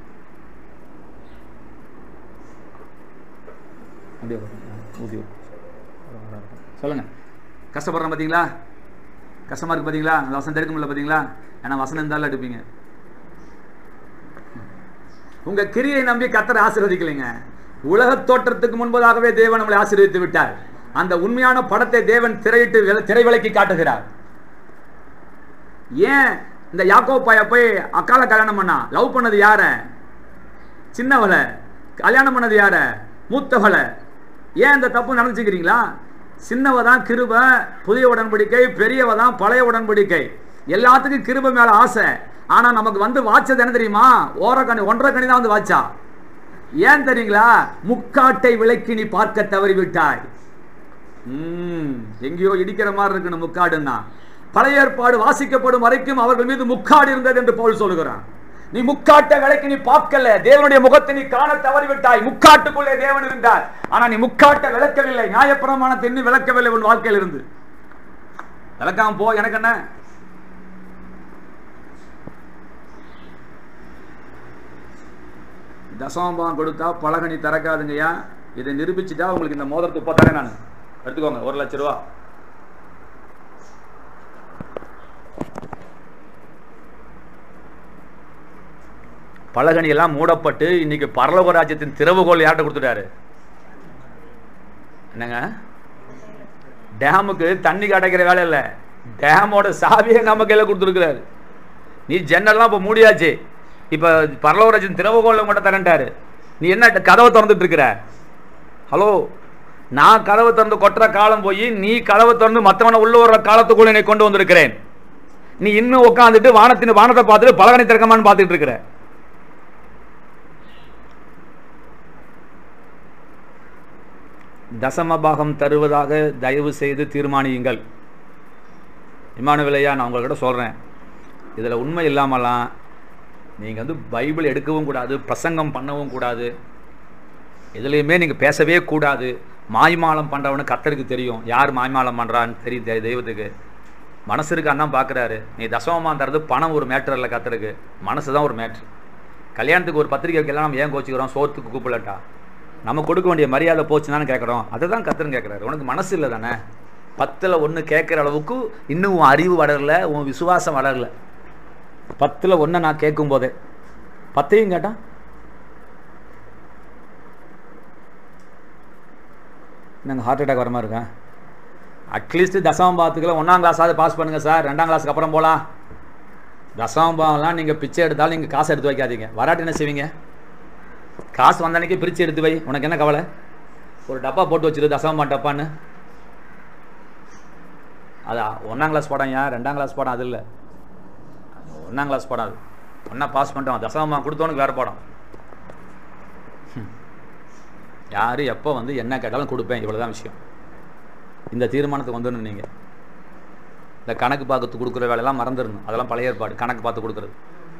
[SPEAKER 1] சொல்லுங்க. கஷ்டப்படுறோம் பார்த்தீங்களா? கஷ்டமா இருக்கு பார்த்தீங்களா? அந்த வசனம் எடுக்க முடியல பார்த்தீங்களா? ஏன்னா வசனம் இருந்தாலும் எடுப்பீங்க. உங்க கிரியை நம்பி கர்த்தர் ஆசீர்வதிக்கலைங்க. உலக தோற்றத்துக்கு முன்பதாகவே தேவன் நம்மளை ஆசீர்வதித்து விட்டார். அந்த உண்மையான படத்தை தேவன் திரைவிலக்கி காட்டுகிறார். ஏன் இந்த யாக்கோபு பைய போய் அக்கால கல்யாணம் பண்ணா? லவ் பண்ணது யார? சின்னவளை. கல்யாணம் பண்ணது யார? மூத்தவளை. ஏன் இந்த தப்பு நடந்துச்சுக்கிறீங்களா? சின்னவ தான் கிருப புதிய உடன்படிக்கை, பெரியவ தான் பழைய உடன்படிக்கை. எல்லாத்துக்கும் கிருப மேல ஆசை. ஆனா நமக்கு வந்து வாச்சது என்ன தெரியுமா? 1.5 கனி தான் வந்து வாச்சா. ஏன் தெரியுங்களா? முக்காட்டை விலைக்கு நீ பார்க்க தவறிவிட்டாய். எங்கேயோ இடிக்கிற மாதிரி இருக்கணும் முக்காடுன்னா. பழைய ஏற்பாடு வாசிக்கப்படும் வரைக்கும் அவர்கள் மீது முக்காடு இருந்தது என்று பவுல் சொல்லுகிறான். நீ முக்காட்ட விலைக்கு நீ பார்க்கல, தேவனுடைய முகத்தை நீ காண தவறிவிட்டாய். முக்காட்டுக்குள்ளே தேவன் இருந்தார், ஆனா நீ முக்காட்ட விளக்கவில்லை. நியாயப்பிரமாணத்தை இன்னும் விளக்கவில்லை உன் வாழ்க்கையில் இருந்து. விளக்காம போ, எனக்கு என்ன. தசமபாகம் கொடுத்தா பலகனி திறக்காதுங்கய்யா. இதை நிரூபிச்சுட்டா உங்களுக்கு இந்த மோதிரத்தை இப்போ தரேன் நான், எடுத்துக்கோங்க. 1 லட்சம் ரூபா. பலகனி எல்லாம் மூடப்பட்டு இன்னைக்கு பரலோக ராஜ்யத்தின் திறவுகோல் யார்கிட்ட கொடுத்துட்டாரு? என்னங்க, டேமுக்கு தண்ணி அடைக்கிற வேலை இல்லை, டேமோட சாவியை நம்ம கையில் கொடுத்துருக்கிறாரு. நீ ஜன்னல்லாம் இப்போ மூடியாச்சு, இப்போ பரலோக ராஜ்யத்தின் திறவுகோல் மட்டும் தரேன்ட்டாரு. நீ என்ன கதவை திறந்துட்டு இருக்கிற? ஹலோ, நான் கதவை திறந்து கொட்டுற காலம் போய் நீ கதவை திறந்து மற்றவனை உள்ள வர்ற காலத்துக்குள்ள என்னை கொண்டு வந்திருக்கிறேன். நீ இன்னும் உட்காந்துட்டு வானத்தை பார்த்துட்டு பலகனி திறக்கமான்னு பார்த்துட்டு இருக்கிற. தசமபாகம் தருவதாக தயவு செய்து தீர்மானியுங்கள். இம்மானுவேலையா, நான் உங்கள்கிட்ட சொல்கிறேன், இதில் உண்மை இல்லாமலாம் நீங்கள் வந்து பைபிள் எடுக்கவும் கூடாது, பிரசங்கம் பண்ணவும் கூடாது, எதுலேயுமே நீங்கள் பேசவே கூடாது. மாய்மாலம் பண்ணுறவனு கர்த்தருக்கு தெரியும், யார் மாய்மாலம் பண்ணுறான்னு தெரியும். தெய்வத்துக்கு மனசு இருக்கான்னு தான் பார்க்குறாரு. நீ தசமமாக தரது பணம் ஒரு மேட்ரு இல்லை, கர்த்தருக்கு மனசு தான் ஒரு மேட்ரு. கல்யாணத்துக்கு ஒரு பத்திரிக்கை வைக்கலாம், நம்ம ஏன் கோச்சிக்கிறோம்? சோத்துக்கு கூப்பிடலட்டா நம்ம கொடுக்க வேண்டிய மரியாதை போச்சுனான்னு கேட்குறோம். அதை தான் கர்த்தர்னு கேட்குறாரு. உனக்கு மனசு இல்லை தானே? 10ல் 1 கேட்குற அளவுக்கு இன்னும் உன் அறிவு வளரல, உன் விசுவாசம் வளரல. 10ல் 1 நான் கேட்கும் போதே 10ஐயும் கேட்டான். நாங்கள் ஹார்ட் அட்டாக் வர மாதிரி இருக்கேன். அட்லீஸ்ட் தசமபாகத்துக்குள்ள 1ஆம் கிளாஸாவது பாஸ் பண்ணுங்கள் சார், 2ஆம் கிளாஸுக்கு அப்புறம் போகலாம். தசமபாகம்லாம் நீங்கள் பிச்சை எடுத்தாலும் நீங்கள் காசு எடுத்து வைக்காதீங்க. வராட்டி என்ன செய்வீங்க? காசு வந்த அன்னைக்கு பிரித்து எடுத்து வை, உனக்கு என்ன கவலை? ஒரு டப்பா போட்டு வச்சிரு, தசமபாகம் டப்பான்னு. அதா 1ஆம் கிளாஸ் பாடம், ஏன் 2ஆம் கிளாஸ் பாடம்? அது இல்லை, 1ஆம் கிளாஸ் பாடம். அது 1ஆ பாஸ் பண்ணிட்டோம், தசமபாகம் கொடுத்தவனுக்கு வேறு பாடம். யார் எப்போ வந்து என்ன கேட்டாலும் கொடுப்பேன், இவ்வளோதான் விஷயம். இந்த தீர்மானத்துக்கு வந்துடணும். நீங்கள் இந்த கணக்கு பார்த்து கொடுக்குற வேலையெல்லாம் மறந்துடணும். அதெல்லாம் பழைய ஏற்பாடு, கணக்கு பார்த்து கொடுக்குறது.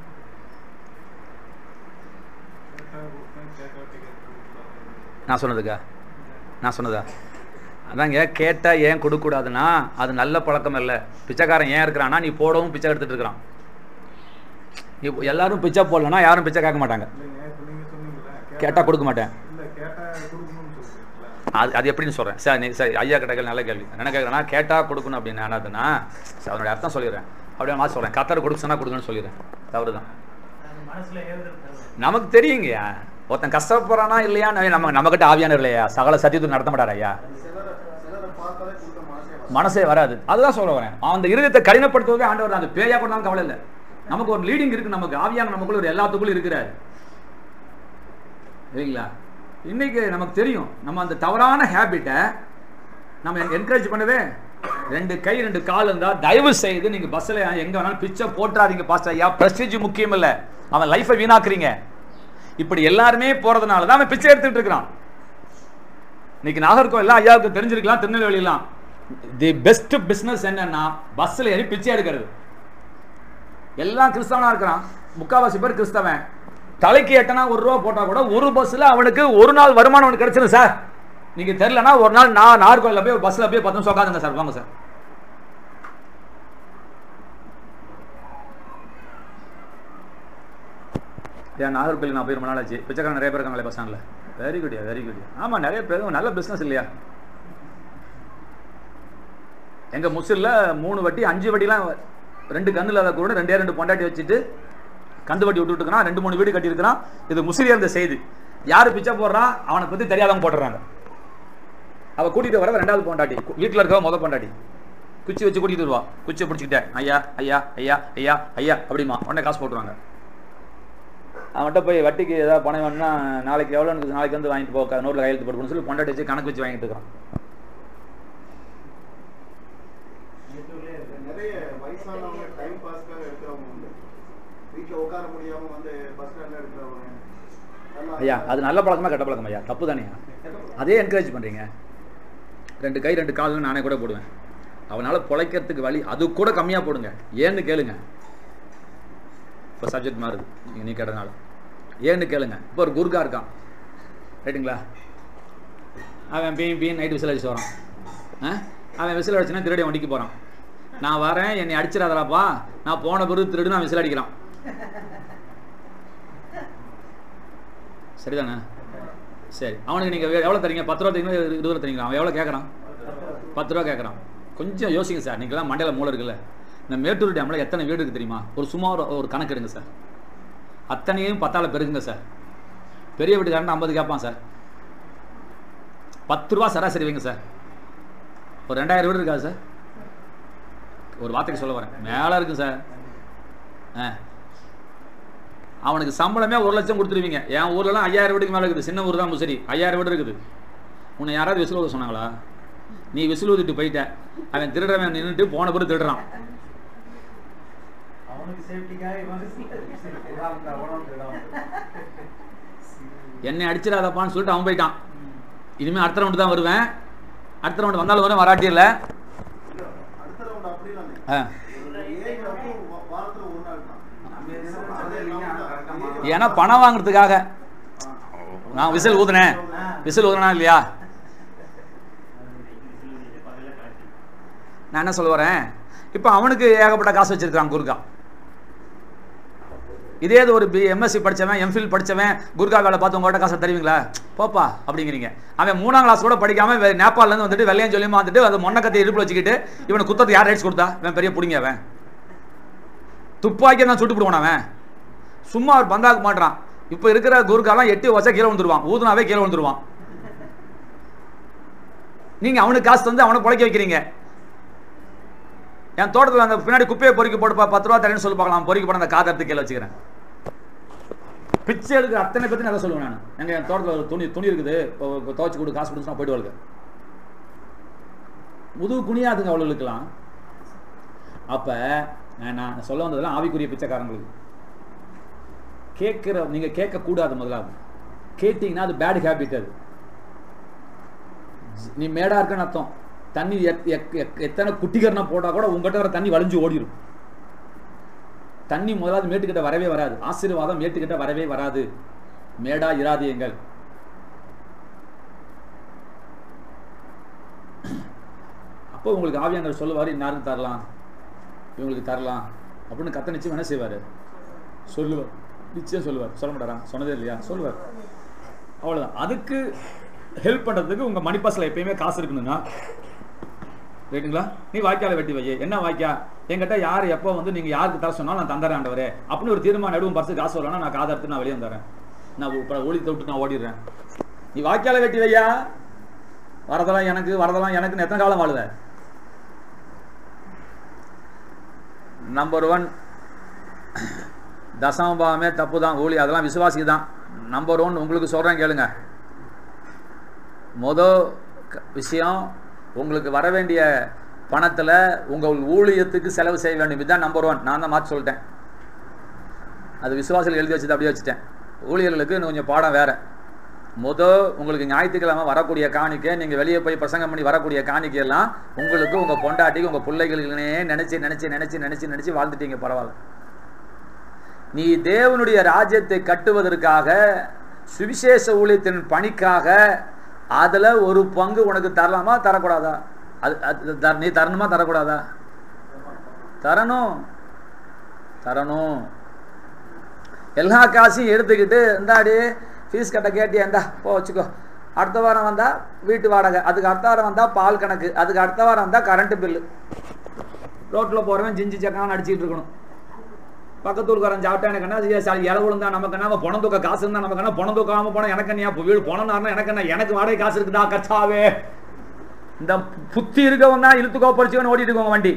[SPEAKER 1] நான் சொன்னதா அதாங்க. கேட்டால் ஏன் கொடுக்கக்கூடாதுன்னா அது நல்ல பழக்கம் இல்லை. பிச்சைக்காரன் ஏன் இருக்கிறான்னா, நீ போடவும் பிச்சை எடுத்துகிட்டு இருக்கிறான். இப்போ எல்லாரும் பிச்சை போடலன்னா யாரும் பிச்சை கேட்க மாட்டாங்க. கேட்டால் கொடுக்க மாட்டேன், அது எப்படின்னு சொல்கிறேன். சரி ஐயா கிட்ட நல்ல கேள்வி. என்ன கேட்குறேன்னா, கேட்டால் கொடுக்கணும் அப்படின்னு என்னதுன்னா, அதனுடைய அர்த்தம் சொல்லிடுறேன். அப்படியே மாதிரி சொல்கிறேன். கத்தரை கொடுக்க சொன்னால் கொடுக்கணும்னு சொல்லிடுறேன். தவறு தான். நமக்கு தெரியுங்கய்யா, ஒருத்தன் கஷ்டப்படுறானா இல்லையா, நம்மகிட்ட ஆவியானவர் இல்லையா, சகல சத்தியத்தை நடத்த மாட்டார் ஐயா. மனசே வராது. அதுதான் சொல்ல வரேன். அந்த இருதயத்தை கடினப்படுத்துவதே ஆண்டவர். அது பேயா கொடுத்தாலும் கவலை இல்லை. நமக்கு ஒரு லீடிங் இருக்கு, நமக்கு ஆவியான நமக்குள்ள ஒரு எல்லாத்துக்குள்ள இருக்கிறாரு இல்லைங்களா? இன்னைக்கு நமக்கு தெரியும், நம்ம அந்த தவறான ஹேபிட்டை நம்ம என்கரேஜ் பண்ணவே 2 கை 2 கால் இருந்தால் தயவு செய்து நீங்கள் பஸ்ஸில் எங்கே வேணாலும் பிச்சை போட்டுறாதீங்க பாஸ்டர் ஐயா. பிரஸ்டீஜ் முக்கியம் இல்லை, அவன் லைஃபை வீணாக்குறீங்க. இப்படி எல்லாருமே போறதுனால தான் அவன் பிச்சை எடுத்துட்டு இருக்கிறான். இன்னைக்கு நாகர்கோவில் ஐயாவுக்கு தெரிஞ்சிருக்கலாம், திருநெல்வேலியெல்லாம் தி பெஸ்ட் பிஸ்னஸ் என்னன்னா பஸ்ஸில் ஏறி பிச்சை எடுக்கிறது. எல்லாம் கிறிஸ்தவனா இருக்கிறான், முக்காவாசி பேர் கிறிஸ்தவன். தலைக்கு எட்டனா 1 ரூபா போட்டா கூட ஒரு பஸ்ஸில் அவனுக்கு ஒரு நாள் வருமானம் அவனுக்கு கிடைச்சிடும் சார். நீங்க தெரியலன்னா ஒரு நாள் நான் நாகர்கோவிலில் போய் பஸ்ஸில் போய் 10 நிமிஷம் உட்காந்துங்க சார், வாங்க சார். ஏன் நாகர்கோவில் நான் போய் ரொம்ப நாள் ஆச்சு. பிச்சைக்காரன் நிறைய பேர் இருக்காங்களே பஸ் ஸ்டாண்டில். Very good, very good. ஆமாம், நிறைய பேர். நல்ல பிஸ்னஸ் இல்லையா? எங்கள் முசிலில் 3 வட்டி 5 வட்டிலாம் 2 கண்ணில் அதை கூட 2 பொண்டாட்டி வச்சுட்டு கந்து வட்டி விட்டுட்டுருக்கான். 2-3 வீடு கட்டியிருக்கிறான். இது முசிலியாக இருந்த செய்தி. யார் பிச்சை போடுறான் அவனை பற்றி தெரியாதவங்க போட்டுறாங்க. அவள் கூட்டிகிட்டு வர 2வது பொண்டாட்டி, வீட்டில் இருக்கவன் முதல் பொண்டாட்டி குச்சி வச்சு கூட்டிகிட்டு வருவா. குச்சியை பிடிச்சிக்கிட்டேன், ஐயா ஐயா ஐயா ஐயா ஐயா அப்படிமா உடனே காசு போட்டுருவாங்க. அவன்கிட்ட போய் வட்டிக்கு ஏதாவது பணம் வேணும்னா நாளைக்கு எவ்வளோ, நாளைக்கு வந்து வாங்கிட்டு போக, நோட்டில் கையெழுத்து போட்டுக்கணும்னு சொல்லி பொண்டாட்டி வச்சு கணக்கு வச்சு வாங்கிட்டு இருக்கான்.
[SPEAKER 4] நிறைய வயசானவங்க டைம் பாஸ்க்காக எடுக்கிறவங்க உண்டு. வீட்டில் உட்கார முடியாம வந்து பஸ் ஸ்டாண்ட்ல எடுக்கிறவங்க.
[SPEAKER 1] ஐயா அது நல்ல பழக்கமா கெட்ட பழக்கம் ஐயா? தப்பு தானே? அதே என்கரேஜ் பண்றீங்க. 2 கை 2 கால்னு நானே கூட போடுவேன். அவனால் பொழைக்கிறதுக்கு வழி அது கூட கம்மியாக போடுங்க. ஏன்னு கேளுங்க. இப்போ சப்ஜெக்ட் மாறுது நீ கேட்டதுனால. ஏன்னு கேளுங்க. இப்போ ஒரு குர்கா இருக்கான் ரைட்டுங்களா, அவன் பீன் நைட்டு விசில் அடிச்சு வரான். அவன் விசில் அடிச்சுன்னா திருடி வண்டிக்கு போகிறான். நான் வரேன் என்னை அடிச்சிடாதராப்பா, நான் போன பிறகு திருடு நான் விசில் அடிக்கிறான். சரிதானே? சரி, அவனுக்கு நீங்கள் எவ்வளோ தரீங்க? 10 ரூபா தரீங்களா 20 ரூபா தரீங்களா? அவன் எவ்வளோ கேட்குறான்? 10 ரூபா கேட்குறான். கொஞ்சம் யோசிங்க சார். நீங்களாம் மண்டையில் மூளை இருக்குல்ல. இந்த மேட்டூர் டேமில் எத்தனை வீடு இருக்குது தெரியுமா? ஒரு சும்மா ஒரு கணக்கு எடுங்க சார். அத்தனையும் 10ஆல் பெருக்குங்க சார். பெரிய வீட்டுக்காரன் 50 கேட்பான் சார். 10 ரூபா சராசரி வைங்க சார். ஒரு 2000 வீடு இருக்காது சார். ஒரு வார்த்தைக்கு சொல்ல வரேன், மேலே இருக்கும் சார். அவனுக்கு சம்பளமே 1 லட்சம் கொடுத்துருவீங்க. என் ஊர்லலாம் 5000 வீட்டுக்கு மேலே இருக்குது. சின்ன ஊர் தான் முசிறி, 5000 வீடு இருக்குது. உன்னை யாராவது விசில் ஊத சொன்னாங்களா? நீ விசில் ஊதிட்டு போயிட்ட. அவன் திருடுறவன் நின்றுட்டு போன பிறகு திருடுறான். என்னை அடிச்சிடாதப்பான்னு சொல்லிட்டு அவன் போயிட்டான். இனிமேல் அடுத்த ரவுண்டு தான் வருவேன். அடுத்த ரவுண்டு வந்தாலும் வரும், வராட்டி இல்லை. ஏன்னா பணம் வாங்குறதுக்காக நான் விசில் ஊதுனேன். விசில் ஊதுனா இல்லையா? நான் என்ன சொல்ல வரேன், இப்போ அவனுக்கு ஏகப்பட்ட காசு வச்சிருக்கான் குர்கா. இதே இது ஒரு எம்எஸ்சி படித்தவன் எம்ஃபில் படித்தவன் குர்கா வேலை பார்த்து உங்கள்கிட்ட காசை தருவீங்களா? போப்பா அப்படிங்கிறீங்க. அவன் 3ஆம் கிளாஸ் கூட படிக்காமல் நேபாளிலேருந்து வந்துட்டு வெள்ளையும் சொல்லியுமா வந்துட்டு அதை மொன்னக்கத்தை இடுப்பில் வச்சுக்கிட்டு இவனை குத்தத்தை யார் ரைட்ஸ் கொடுத்தா? இவன் பெரிய பிடிங்க. அவன் துப்பாக்கி தான் சுட்டு போடுவான். அவன் சும்மா அவர் பந்தாக்க மாட்டான். இப்போ இருக்கிற குர்காலாம் 8 வருஷம் கீழே வந்துடுவான். ஊதுனாவே கீழே வந்துடுவான். நீங்கள் அவனுக்கு காசு தந்து அவனை பிழைக்க வைக்கிறீங்க. என் தோட்டத்தில் அந்த பின்னாடி குப்பையை பொறுக்கி போட்டுப்பா 10 ரூபா தரேன்னு சொல்லி பார்க்கலாம். பொறுக்கி போட அந்த காதத்து கீழே வச்சுக்கிறேன். பிச்சை எடுக்கிற அத்தனை பற்றி நான் சொல்லுவேன். நான் எங்கள் தோட்டத்தில் ஒரு துணி இருக்குது, இப்போ துவைச்சி கொடு காசு கொடுத்து நான் போய்ட்டு வருங்க. முதுகு குனியாதுங்க அவளுக்கெல்லாம். அப்போ நான் சொல்ல வந்ததெல்லாம் ஆவிக்குரிய பிச்சைக்காரங்களுக்கு. நீங்கள் கேட்கக்கூடாது. முதலாவது கேட்டீங்கன்னா அது பேட் ஹேபிட். அது நீ மேடா இருக்குன்னு அர்த்தம். தண்ணி எத்தனை குட்டிகரணம் போட்டால் கூட உங்கள்கிட்ட வர தண்ணி வளைஞ்சு ஓடிடும். தண்ணி முதலாவது மேட்டுக்கிட்ட வரவே வராது. ஆசீர்வாதம் மேட்டுக்கிட்ட வரவே வராது. மேடா இராதியங்கள். அப்போ உங்களுக்கு ஆவியானவர் சொல்லுவார், இன்னாருக்கு தரலாம், இவங்களுக்கு தரலாம் அப்படின்னு கத்த நிச்சயம் என்ன செய்வார்? சொல்லுவார். நிச்சயம் சொல்லுவார். சொல்ல மாட்டாரா? சொன்னதே இல்லையா? சொல்லுவார். அவ்வளோதான். அதுக்கு ஹெல்ப் பண்ணுறதுக்கு உங்கள் மணிப்பாசில் எப்பயுமே காசு இருக்கணும்னா ரைட்டுங்களா? நீ வாய்க்கால வெட்டி வை. என்ன வாய்க்கா? என்கிட்ட யார் எப்போ வந்து நீங்கள் யாருக்கு தர சொன்னாலும் நான் தந்துறேன் ஆண்டவரே அப்படின்னு ஒரு தீர்மானம் எடுவும். பர்சு காசு வரலன்னா நான் காதெடுத்து நான் வெளியே வந்துடுறேன். நான் ஒளித்தை விட்டு நான் ஓடிடுறேன். நீ வாய்க்கால வெட்டி வையா. வரதெல்லாம் எனக்குன்னு எத்தனை காலம் வாழுத? நம்பர் 1 தசமபாவமே தப்பு தான். ஊழி அதெல்லாம் விசுவாசி தான். நம்பர் 1 உங்களுக்கு சொல்கிறேன் கேளுங்க. மொதல் விஷயம், உங்களுக்கு வர வேண்டிய பணத்தில் உங்கள் ஊழியத்துக்கு செலவு செய்ய வேண்டும். இதுதான் நம்பர் 1. நான் தான் மாற்றி சொல்லிட்டேன். அது விசுவாசிகள் எழுதி வச்சுட்டு அப்படியே வச்சுட்டேன். ஊழியர்களுக்கு இன்னும் கொஞ்சம் பாடம் வேறு. உங்களுக்கு ஞாயிற்றுக்கிழமை வரக்கூடிய காணிக்கை, நீங்கள் வெளியே போய் பிரசங்கம் பண்ணி வரக்கூடிய காணிக்கையெல்லாம் உங்களுக்கு உங்கள் பொண்டாட்டிக்கு உங்கள் பிள்ளைகளே நினச்சி வாழ்ந்துட்டீங்க. பரவாயில்ல. நீ தேவனுடைய ராஜ்யத்தை கட்டுவதற்காக சுவிசேஷ ஊழியத்தின் பணிக்காக அதில் ஒரு பங்கு உனக்கு தரலாமா தரக்கூடாதா? நீ தரணுமா தரக்கூடாதா? தரணும். எல்லா காசையும் எடுத்துக்கிட்டு இந்தாடி ஃபீஸ் கட்ட கேட்டியா, இந்தா போ வச்சுக்கோ. அடுத்த வாரம் வந்தால் வீட்டு வாடகை, அதுக்கு அடுத்த வாரம் வந்தால் பால் கணக்கு, அதுக்கு அடுத்த வாரம் வந்தால் கரண்ட்டு பில்லு. ரோட்டில் போகிறவன் ஜிஞ்சி சக்கான்னு அடிச்சுட்டு இருக்கணும். பக்கத்தூர்காரன் சாப்பிட்டா எனக்கு என்ன இலை விழுந்தா நமக்கு என்ன, பணம் தூக்க காசு இருந்தால் நமக்கு என்ன, பணம் தூக்காமல் போனால் எனக்கு என்ன, வீடு பணம்னா எனக்கு என்ன, எனக்கு வாடகை காசு இருக்குதா கச்சாவே. இந்த புத்தி இருக்கவன் தான் இழுத்துக்கோ பறிச்சுக்கோன்னு ஓடிட்டு இருக்கோங்க வண்டி.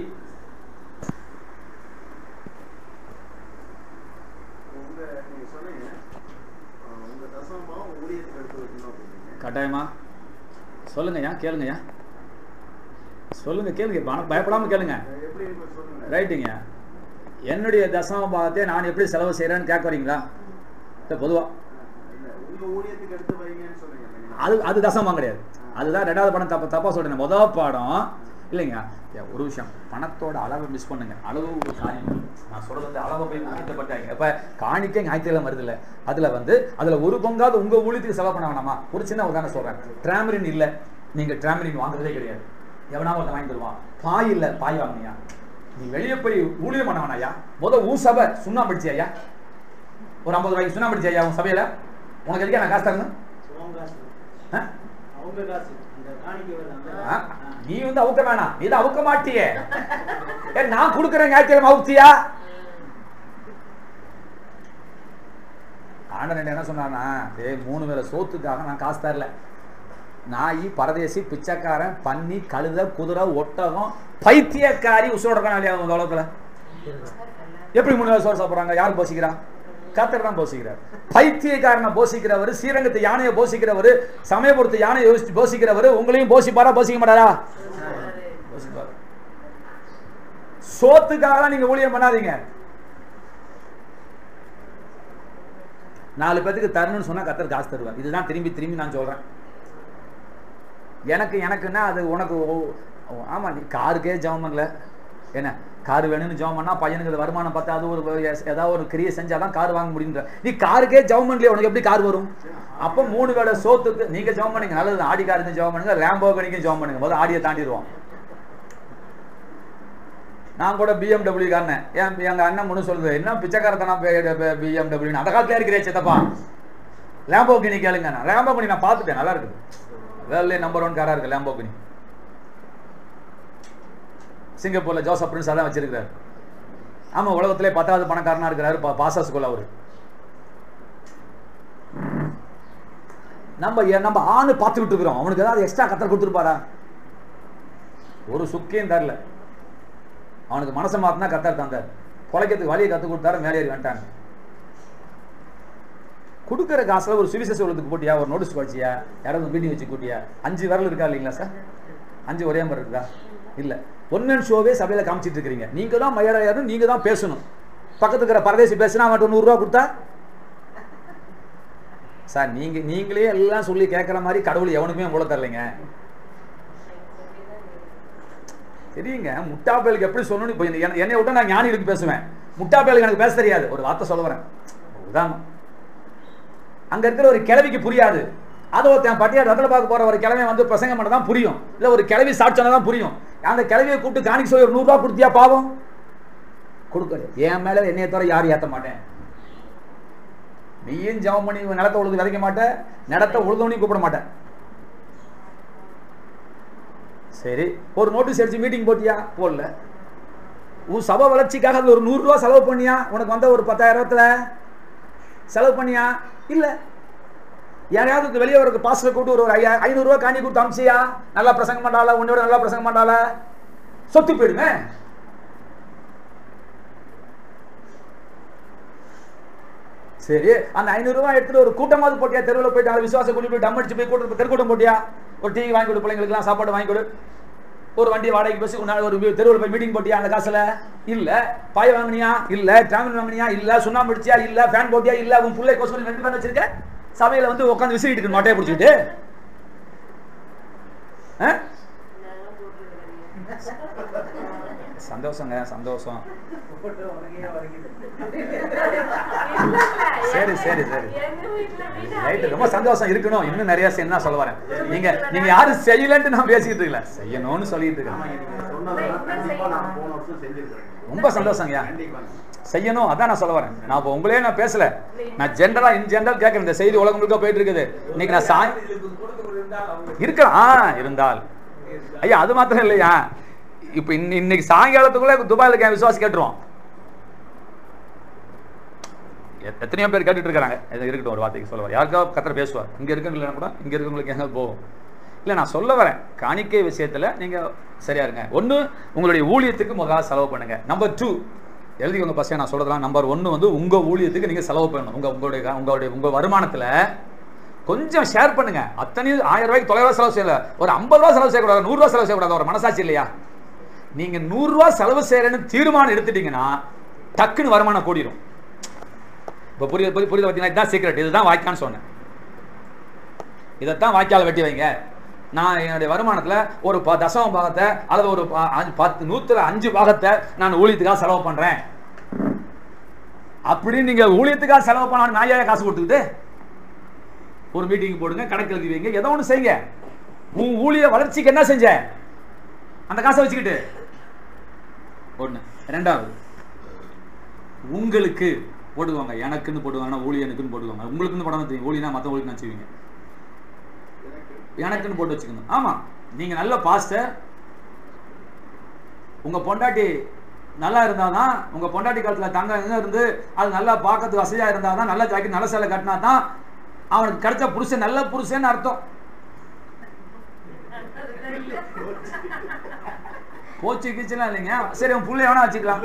[SPEAKER 1] கட்டாயமா சொல்லுங்கய்யா, கேளுங்கய்யா, சொல்லுங்க, கேளுங்க, பயப்படாம கேளுங்க. ரைட்டுங்க. என்னுடைய தசம பாகத்தை நான் எப்படி செலவு செய்யறேன்னு கேட்க வரீங்களா? பொதுவா அது தசமம் கிடையாது. அதுதான் ரெண்டாவது படம் தப்பா சொல்றேன். முதல் பாடம் இல்லைங்க. ஒரு விஷயம், பணத்தோட அளவை மிஸ் பண்ணுங்க. அளவு ஒரு காரியம். நான் சொல்றது வந்து அளவை போய் நியாயத்தப்பட்டாங்க. இப்ப காணிக்கை ஞாயிற்றுக்கிழமை வருது இல்லை, அதுல ஒரு பங்காவது உங்க ஊழியத்துக்கு செலவு பண்ண வேணாமா? ஒரு சின்ன உதாரணம் சொல்றேன். டிராமரின் இல்லை, நீங்க டிராமரின் வாங்குறதே கிடையாது. எவனா ஒருத்தன் வாங்கி தருவான். பாய் இல்லை, பாய் வாங்கினியா? நீ வெளியே போய் ஊழியம் பண்ண வேணாயா? உன் சபை சுண்ணாம்பு அடிச்சியா? ஒரு 50 ரூபாய்க்கு சுண்ணாம்பு அடிச்சியா உன் சபையில? உனக்கு எதுக்கே நான் காசு தரணும்? நீ வந்து அவுக்க வேணாம், நீ தான் அவுக்க மாட்டியே. நான் கொடுக்குறேன் ஞாயிற்றுக்கிழமை அவுத்தியா? ஆண்டவன் என்ன சொன்னான்னா, 3 வேளை சோத்துக்காக நான் காசு தரல. நாய், பரதேசி, பிச்சைக்காரன், பன்னி, கழுத, குதிரை, ஒட்டகம், பைத்தியக்காரி உசுரோட இருக்கான இல்லையா உங்க உலகத்துல? எப்படி 3 வேளை சோறு சாப்பிடுறாங்க? யார் போசிக்கிறா? கர்த்தர் தான் போசிக்கிறார். பைத்தியக்காரனை போசிக்கிறவர், ஸ்ரீரங்கத்து யானையை போசிக்கிறவர், சமயபுரத்து யானையை போசிக்கிறவர் உங்களையும் போசிப்பாரா? போசிக்க மாட்டாரா? சோத்துக்காக நீங்க ஊழியம் பண்ணாதீங்க. 4 பேருக்கு தரணும்னு சொன்னா கர்த்தர் காசு தருவார். இதுதான் திரும்பி நான் சொல்றேன். எனக்குன்னா அது உனக்கு. ஆமா, நீ காருக்கே ஜெபம் பண்ணல. என்ன கார் வேணும்னு ஜெபம் பண்ணா பையனுக்கு வருமானம் பார்த்தா அது ஒரு ஏதாவது ஒரு கிரியை செஞ்சாதான் கார் வாங்க முடியுன்ற. நீ காருக்கே ஜெபம் பண்ணலையே, உனக்கு எப்படி கார் வரும்? அப்போ 3 வேளை சோத்துக்கு நீங்க ஜெபம் பண்ணுங்க. நல்லது. ஆடி காருக்கு ஜெபம் பண்ணுங்க, லேம்போகனிக்கும் ஜெபம் பண்ணுங்க. முதல்ல ஆடியை தாண்டிடுவோம். நான் கூட BMW காரனேன். எங்க அண்ணன் முன்னு சொல்லுது, என்ன பிச்சைக்காரத்தனா BMW? அந்த காலத்துல இருக்கிறேன் சித்தப்பா. லேம்போகினி கேளுங்க. நான் லேம்போகினி நான் பார்த்துட்டேன், நல்லா இருக்குது. வேர்ல்ட்லே நம்பர் 1 காரா இருக்கு லேம்போகினி. சிங்கப்பூர்ல ஜோசப் பிரின்ஸ் அதான் வச்சிருக்கிறார். ஆமா, உலகத்திலே 10வது பணக்காரனா இருக்கிறாரு பாசா ஸ்கூல் அவரு. நம்ம ஆணு பார்த்துக்கிட்டு இருக்கிறோம். அவனுக்கு ஏதாவது எக்ஸ்ட்ரா கத்தர் கொடுத்துருப்பாரா? ஒரு சுக்கையும் தரல. அவனுக்கு மனசை மாத்தினா கத்தர் தந்தார். குலைக்கிறதுக்கு வழியை கத்து கொடுத்தாரு, மேலே ஏறி வந்துட்டாங்க. கொடுக்குற காசுல ஒரு சுவிசேஷ உலகத்துக்கு போட்டியா? ஒரு நோட்டீஸ் படிச்சியா? யாராவது மீட்டிங் வச்சு கூட்டியா? 5 விரல் இருக்கா இல்லைங்களா சார்? 5 ஒரே மாதிரி இருக்குதா? இல்ல. ஒன் மேன் ஷோவே சபையில காமிச்சிட்டு இருக்கிறீங்க. நீங்க தான் மயிலாடும், நீங்க தான் பேசணும். பக்கத்து இருக்கிற பரதேசி பேசினா அவன் 100 ரூபா கொடுத்தா சார், நீங்களே எல்லாம் சொல்லி கேட்கற மாதிரி கடவுள் எவனுக்குமே மூல தரலைங்க. தெரியுங்க, முட்டாப்பேலுக்கு எப்படி சொல்லணும்? இப்போ என்னை விட்டா நான் ஞானிகளுக்கு பேசுவேன். முட்டாப்பேலுக்கு எனக்கு பேச தெரியாது. ஒரு வார்த்தை சொல்ல வரேன், உதாரணம். அங்க இருக்கிற ஒரு கிழவிக்கு புரியாது. அதை ஒருத்தன் பட்டியார் ரத்தல பார்க்க போற ஒரு கிழமை வந்து பிரசங்கம் பண்ண தான் புரியும். இல்ல ஒரு கிழவி சாட்சினா தான் புரியும். அந்த கிழவியை கூப்பிட்டு காணிக்க சொல்லி ஒரு 100 ரூபா கொடுத்தியா? பாவம் கொடுக்கல. என் மேல என்னைய தவிர யாரும் ஏற்ற மாட்டேன். நீயும் ஜெபம் பண்ணி நிலத்தை உழுது விதைக்க மாட்டேன், நிலத்தை உழுதவனையும் கூப்பிட மாட்டேன். சரி, ஒரு நோட்டீஸ் அடிச்சு மீட்டிங் போட்டியா? போடல. உன் சபை வளர்ச்சிக்காக அது ஒரு 100 ரூபா செலவு பண்ணியா? உனக்கு வந்த ஒரு 10,000 செலவு பண்ணியா? இல்ல. யாரையாவது வெளியே ஒரு பாஸ்டர் கூப்பிட்டு ஒரு 500 ரூபா காணி கொடுத்து அமிச்சியா? நல்லா பிரசங்கம் பண்ணால, உன்னோட நல்லா பிரசங்கம் பண்ணால, சொத்து போயிடுமே. சரி, அந்த 500 ரூபாய் எடுத்துட்டு ஒரு கூட்டமாவது போட்டியா? தெருவில் போயிட்டு விசுவாச கூட்டி போய் டம் அடிச்சு போய் தெருக்கூட்டம் போட்டியா? ஒரு டிவி வாங்கி கொடு, பிள்ளைங்களுக்குலாம் சாப்பாடு வாங்கி கொடு, ஒரு வண்டி வாடகைக்கு பஸ், ஒரு தெருவில் போய் மீட்டிங் போட்டியா? அந்த காசுல இல்ல. பாய் வாங்கினியா? இல்ல. டிராவல் வாங்கினியா? இல்ல. சுண்ணாம்பு அடிச்சியா? இல்ல. ஃபேன் போட்டியா? இல்ல. உன் பிள்ளை கோசம் 2 ஃபேன் வச்சிருக்க. சபையில வந்து உட்காந்து விசிறிட்டு இருக்கு மட்டையை பிடிச்சிட்டு. சந்தோஷங்க, சந்தோஷம். சரி சரி சரி ரைட், ரொம்ப சந்தோஷம் இருக்கணும். இன்னும் நிறைய என்ன சொல்ல வரேன். நீங்க யாரும் செய்யலன்ட்டு நான் பேசிக்கிட்டு இருக்கல, செய்யணும்னு சொல்லிட்டு இருக்கேன். ரொம்ப சந்தோஷங்கய்யா, செய்யணும். அதான் நான் சொல்ல வரேன். நான் இப்போ உங்களே நான் பேசல, நான் ஜென்ரலா இன் ஜென்ரல் கேட்கறேன். இந்த செய்தி உலகம் முழுக்க போயிட்டு இருக்குது. இன்னைக்கு நான் இருக்கலாம் இருந்தால் ஐயா, அது மாத்திரம் இல்லையா, இப்ப இன்னைக்கு சாயங்காலத்துக்குள்ள துபாயில விசுவாசி கேட்டுருவோம். எத்தனையோ பேர் கேட்டுட்டு இருக்காங்க. இருக்கட்டும், ஒரு வார்த்தைக்கு சொல்ல வரேன். யாருக்காவது கத்தர் பேசுவார். இங்க இருக்குன்னு கூட இங்க இருக்கவங்களுக்கு எங்க போகும். இல்லை, நான் சொல்ல வரேன், காணிக்கை விஷயத்துல நீங்க சரியா இருங்க. ஒன்று, உங்களுடைய ஊழியத்துக்கு முதல்ல செலவு பண்ணுங்க. நம்பர் 2 எழுதிக்கோங்க பசங்க, நான் சொல்றதுலாம். நம்பர் 1 வந்து உங்க ஊழியத்துக்கு நீங்க செலவு பண்ணணும். உங்க வருமானத்துல கொஞ்சம் ஷேர் பண்ணுங்க. அத்தனையும் 1000 ரூபாய்க்கு 900 ரூபாய் செலவு செய்யல, ஒரு 50 ரூபாய் செலவு செய்யக்கூடாது, 100 ரூபாய் செலவு செய்யக்கூடாது. ஒரு மனசாட்சி இல்லையா? நீங்க 100 ரூபாய் செலவு செய்யறேன்னு தீர்மானம் எடுத்துட்டீங்கன்னா டக்குன்னு வருமானம் கூடிரும். இப்போ புரியுது பார்த்தீங்கன்னா, இதுதான் சீக்கிரட். இதுதான் வாய்க்கான்னு சொன்னேன். இதைத்தான் வாய்க்கால வெட்டி வைங்க. நான் என்னுடைய வருமானத்துல ஒரு தசம பாகத்தை அல்லது ஒரு 100 5 நான் ஊழியத்துக்காக செலவு பண்றேன் அப்படின்னு நீங்க ஊழியத்துக்காக செலவு பண்ணாலும் நான் ஏன் காசு கொடுத்துக்கிட்டு? ஒரு மீட்டிங் போடுங்க, கணக்கு எழுதி வைங்க, ஏதோ ஒன்று செய்யுங்க. உன் ஊழிய வளர்ச்சிக்கு என்ன செஞ்ச அந்த காசை வச்சுக்கிட்டு? ஒண்ணு. ரெண்டாவது, உங்களுக்கு போடுவாங்க, எனக்குன்னு போடுவாங்கன்னா ஊழியனுக்குன்னு போடுவாங்க. உங்களுக்குன்னு போடாம தெரியும், ஊழியனா மற்ற ஊழியம் வச்சுக்குவீங்க. எனக்குன்னு போட்டு வச்சுக்கணும். ஆமா, நீங்க நல்ல பாஸ்டர், உங்க பொண்டாட்டி நல்லா இருந்தாதான், உங்க பொண்டாட்டி காலத்துல தங்க இருந்து அது நல்லா பார்க்கறதுக்கு வசதியா இருந்தாதான், நல்ல ஜாக்கெட் நல்ல சேலை கட்டினா தான் அவனுக்கு கிடைச்ச புருஷன் நல்ல புருஷன் அர்த்தம். போச்சு கீச்சுலாம் இல்லைங்க. சரி, உன் புள்ளைய வேணா வச்சுக்கலாம்.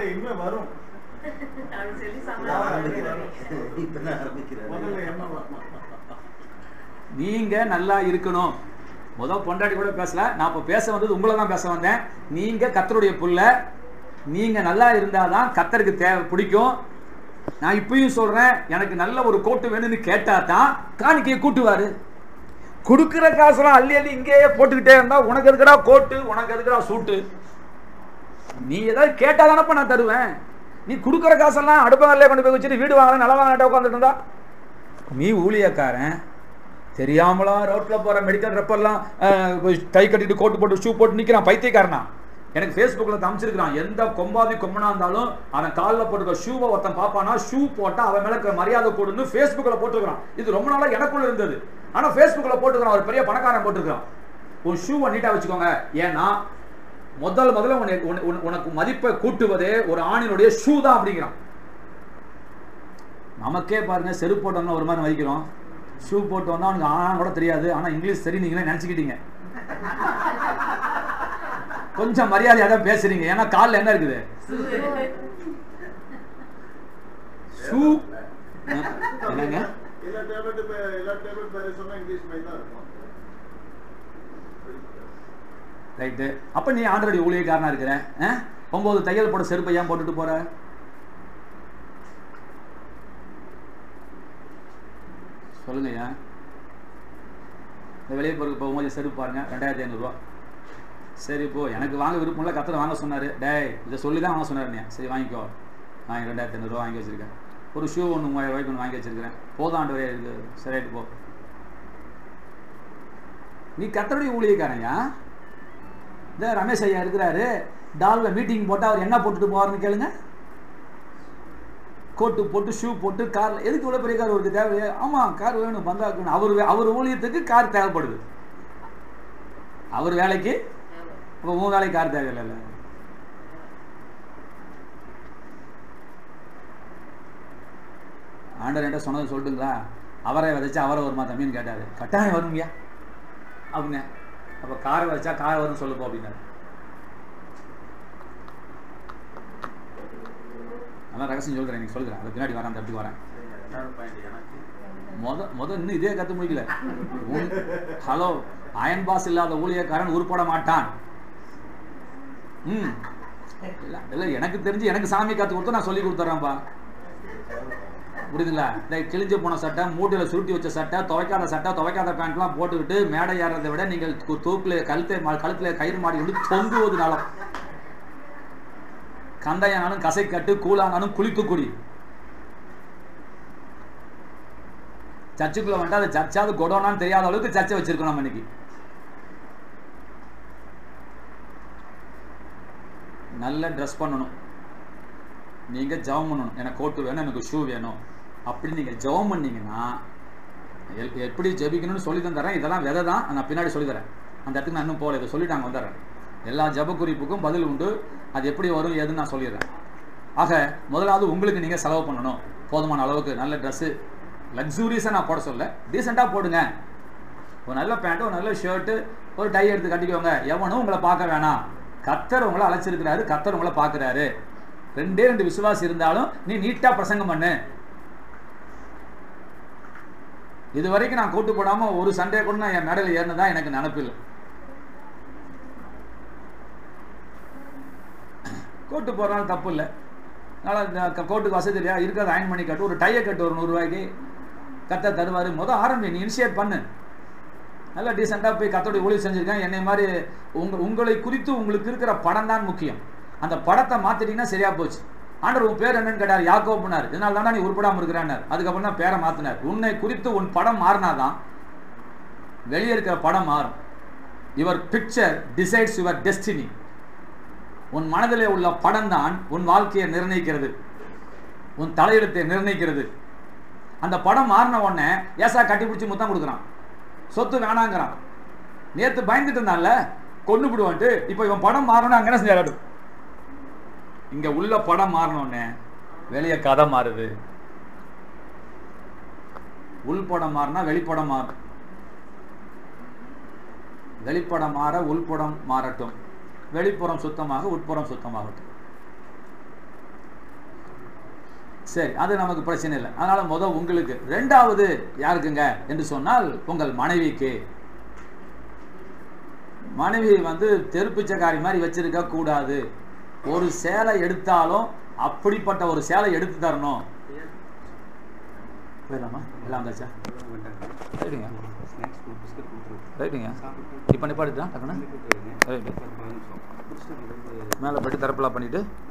[SPEAKER 1] நீங்க நல்லா இருக்கணும். முதல் பொண்டாட்டி கூட பேசல, நான் இப்ப பேச வந்தது உங்களை தான் பேச வந்தேன். நீங்க கர்த்தருடைய புள்ள, நீங்க நல்லா இருந்தாதான் கர்த்தருக்கு தேவை பிடிக்கும். நான் இப்பயும் சொல்றேன், எனக்கு நல்ல ஒரு கோட்டு வேணும்னு கேட்டா தான் காணிக்கையை கூட்டுவாரு. கொடுக்குற காசுலாம் அள்ளி அள்ளி இங்கேயே போட்டுக்கிட்டே இருந்தா உனக்கு எதுக்குடா கோட்டு, உனக்கு எதுக்குடா சூட்டு? நீ ஏதாவது கேட்டா தானப்ப நான் தருவேன். நீ கொடுக்குற காசெல்லாம் அடுப்பங்கல்லே கொண்டு போய் வச்சுட்டு வீடு வாங்கலாம் நல்லா வாங்கிட்ட உட்காந்துட்டு இருந்தா நீ ஊழியக்காரன். தெரியாமலா ரோட்ல போற மெடிக்கல் ரெப்பர்லாம் டை கட்டிட்டு கோட்டு போட்டு ஷூ போட்டு நிக்கிறான், பைத்தியக்காரனா. எனக்கு ஃபேஸ்புக்கில் தமிச்சிருக்கிறான், எந்த கொம்பாதி கொம்பனா இருந்தாலும் அவன் காலில் போட்டுக்க ஷூவை ஒருத்தன் பார்ப்பானா, ஷூ போட்டா அவன் மேல மரியாதை கொடுன்னு ஃபேஸ்புக்கில் போட்டுருக்கான். இது ரொம்ப நாளா எனக்குள்ள இருந்தது. ஆனா ஃபேஸ்புக்கில் போட்டுக்கிறான், ஒரு பெரிய பணக்காரன் போட்டுருக்கான். உன் ஷூவை நீட்டா வச்சுக்கோங்க. ஏன்னா முதல்ல உனக்கு மதிப்பை கூட்டுவதே ஒரு ஆணினுடைய ஷூ தான் அப்படிங்கிறான். நமக்கே பாருங்க, செருப்பு போட்டோம்னா ஒரு மாதிரி மதிக்கிறோம், ஷூ போட்டு வந்தா அவனுக்கு ஆனா கூட தெரியாது. ஆனா இங்கிலீஷ் சரி நீங்களே நினைச்சுக்கிட்டீங்க, கொஞ்சம் மரியாதையா தான் பேசுறீங்க. ஏன்னா காலில் என்ன இருக்குது? ஷூ. என்னங்க ரைட்டு. அப்ப நீ ஆண்டருடைய ஊழியக்காரனா இருக்கிற, 9 தையல் போட செருப்பை ஏன் போட்டுட்டு போற? சொல்லுங்க. வெளியே போகும்போது செருப்பு பாருங்க 2500 ரூபா. சரி, இப்போ எனக்கு வாங்க விருப்பம் இல்லை, கத்தரை வாங்க சொன்னாரு. டேய், இதை சொல்லி தான் வாங்க சொன்னாரு. சரி வாங்கிக்கோ, நான் 2500 ரூபா வாங்கி வச்சிருக்கேன். ஒரு ஷூ ஒன்று 3000 ரூபாய்க்கு ஒன்று வாங்கி வச்சிருக்கிறேன். போதும் ஆண்டவரே, இது சரியாயிட்டு போ. நீ கத்தருடைய ஊழியக்காரன்யா. இந்த ரமேஷ் ஐயா இருக்கிறாரு, டாலில் மீட்டிங் போட்டால் அவர் என்ன போட்டுட்டு போவார்னு கேளுங்க. கோட்டு போட்டு ஷூ போட்டு காரில். எதுக்கு இவ்வளோ பெரிய கார் அவருக்கு தேவை? ஆமாம், கார் வேணும், பந்தாக்கு வேணும். அவர் ஊழியத்துக்கு கார் தேவைப்படுது, அவர் வேலைக்கு. அப்போ உன் வேலைக்கு கார் தேவையில்லை. ஆண்டர் என்கிட்ட சொன்னது சொல்லிட்டுங்களா? அவரை விதைச்சா அவரை வருமா தம்பின்னு கேட்டாரு. கட்டாயம் வருங்கய்யா அப்படிங்க. அப்போ காரை விதைச்சா கார் வரும்னு சொல்லுப்போம் அப்படின்னாரு. அதான் ரகசியம் சொல்கிறேன், நீங்க சொல்கிறேன், அது பின்னாடி வரேன், அந்த இடத்துக்கு வரேன். இன்னும் இதே கற்று முடிக்கல. ஹலோ, அயன் பாஸ் இல்லாத ஊழியக்காரன் உருப்பட மாட்டான். இல்லை, எனக்கு தெரிஞ்சு எனக்கு சாமி காத்து கொடுத்தா நான் சொல்லி கொடுத்துட்றேன்ப்பா, புரியுதுங்களா? கிழிஞ்சு போன சட்டை, மூட்டையில் சுருட்டி வச்ச சட்டை, துவைக்காத சட்டை, துவைக்காத பேண்ட்லாம் போட்டுக்கிட்டு மேடை ஏறதை விட நீங்கள் தூக்கில் கழுத்தில் கயிறு மாடி கொண்டு தொங்குவதுனாலும், கந்தையானாலும் கசை கட்டு, கூழானாலும் குளித்து குடி. சர்ச்சுக்குள்ள வந்துட்டு அது சர்ச்சாவது கொடோனான்னு தெரியாத அளவுக்கு சர்ச்சை வச்சிருக்கோம் நம்ம இன்னைக்கு. நல்ல ட்ரெஸ் பண்ணணும், நீங்க ஜெபம் பண்ணணும். எனக்கு கோட்டு வேணும், எனக்கு ஷூ வேணும் அப்படி நீங்க ஜெபம் பண்ணீங்கன்னா எப்படி ஜெபிக்கணும்னு சொல்லி தந்துறேன். இதெல்லாம் விதை தான், நான் பின்னாடி சொல்லி தரேன். அந்த இடத்துக்கு நான் இன்னும் போகல, இதை சொல்லிட்டாங்க வந்துடுறேன். எல்லா ஜெப குறிப்புக்கும் பதில் உண்டு, அது எப்படி வரும் ஏதுன்னு நான் சொல்லிடுறேன். ஆக முதலாவது உங்களுக்கு நீங்கள் செலவு பண்ணணும். போதுமான அளவுக்கு நல்ல ட்ரெஸ்ஸு, லக்ஸூரியஸாக நான் போட சொல்ல, டீசெண்டாக போடுங்க. ஒரு நல்ல பேண்ட்டு, ஒரு நல்ல ஷர்ட்டு, ஒரு டை எடுத்து கட்டிக்கோங்க. எவனும் உங்களை பார்க்க வேணாம். கர்த்தர் உங்களை அழைச்சிருக்கிறாரு, கர்த்தர் உங்களை பார்க்குறாரு. 2 விசுவாசி இருந்தாலும் நீ நீட்டாக பிரசங்கம் பண்ணு. இது வரைக்கும் நான் கூட்டு போடாமல் ஒரு சண்டே கூட நான் என் மேடையில் ஏறினதான் எனக்கு நினப்பில்லை. கோட்டு போடுறாலும் தப்பு இல்லை. அதனால் கோட்டுக்கு வசதி இல்லையா, இருக்கிறது அயன் பண்ணி கட்டு, ஒரு டையை கட்டு, ஒரு 100 ரூபாய்க்கு கத்த தருவார். ஆரம்பி, நீ இனிஷியேட் பண்ணு. நல்லா டீசெண்டாக போய் கத்தோடைய ஊழியம் செஞ்சுருக்கேன், என்னை மாதிரி உங்களை குறித்து உங்களுக்கு இருக்கிற படம் தான் முக்கியம். அந்த படத்தை மாற்றிட்டீங்கன்னா சரியாக போச்சு. ஆண்டவர் உன் பேர் என்னன்னு கேட்டார், யாக்கோப்புனார். இதனால தானே நீ உருப்படாமல் இருக்கிறான்னார். அதுக்கப்புறம் தான் பேரை மாற்றினார். உன்னை குறித்து உன் படம் மாறினாதான் வெளியே இருக்கிற படம் மாறும். Your picture decides your destiny. உன் மனதிலே உள்ள படம் தான் உன் வாழ்க்கையை நிர்ணயிக்கிறது, உன் தலையெழுத்தை நிர்ணயிக்கிறது. அந்த படம் மாறின உடனே ஏசா கட்டி பிடிச்சி முத்தம் கொடுக்குறான், சொத்து வேணாங்கிறான். நேற்று பயந்துட்டு இருந்தான்ல, கொண்டு விடுவான்ட்டு. இப்போ இவன் படம் மாறணும், அங்கே என்ன செஞ்சாரு? இங்க உள்ள படம் மாறினோடனே வெளியே கதை மாறுது. உள்படம் மாறினா வெளிப்படம் மாறும். வெளிப்படம் மாற உள்படம் மாறட்டும், வெளிப்புறம் சுத்தமாக உட்புறம் சுத்தமாகட்டும். சரி, அது நமக்கு பிரச்சனை இல்லை. அதனால முதல் உங்களுக்கு. ரெண்டாவது யாருக்குங்க என்று சொன்னால் உங்கள் மனைவிக்கு. மனைவி தெருப்பிச்சக்காரி மாதிரி வச்சிருக்க கூடாது. ஒரு சேலை எடுத்தாலும் அப்படிப்பட்ட ஒரு சேலை எடுத்து தரணும். போயிடலாமா? எல்லாம் வந்தாச்சா? ரைட்டுங்க ரைட்டுங்க. இப்போ நிப்பாட்டுதான் டக்குன்னு ரைட்டு. மேலே போய்ட்டு தரப்பெல்லாம் பண்ணிவிட்டு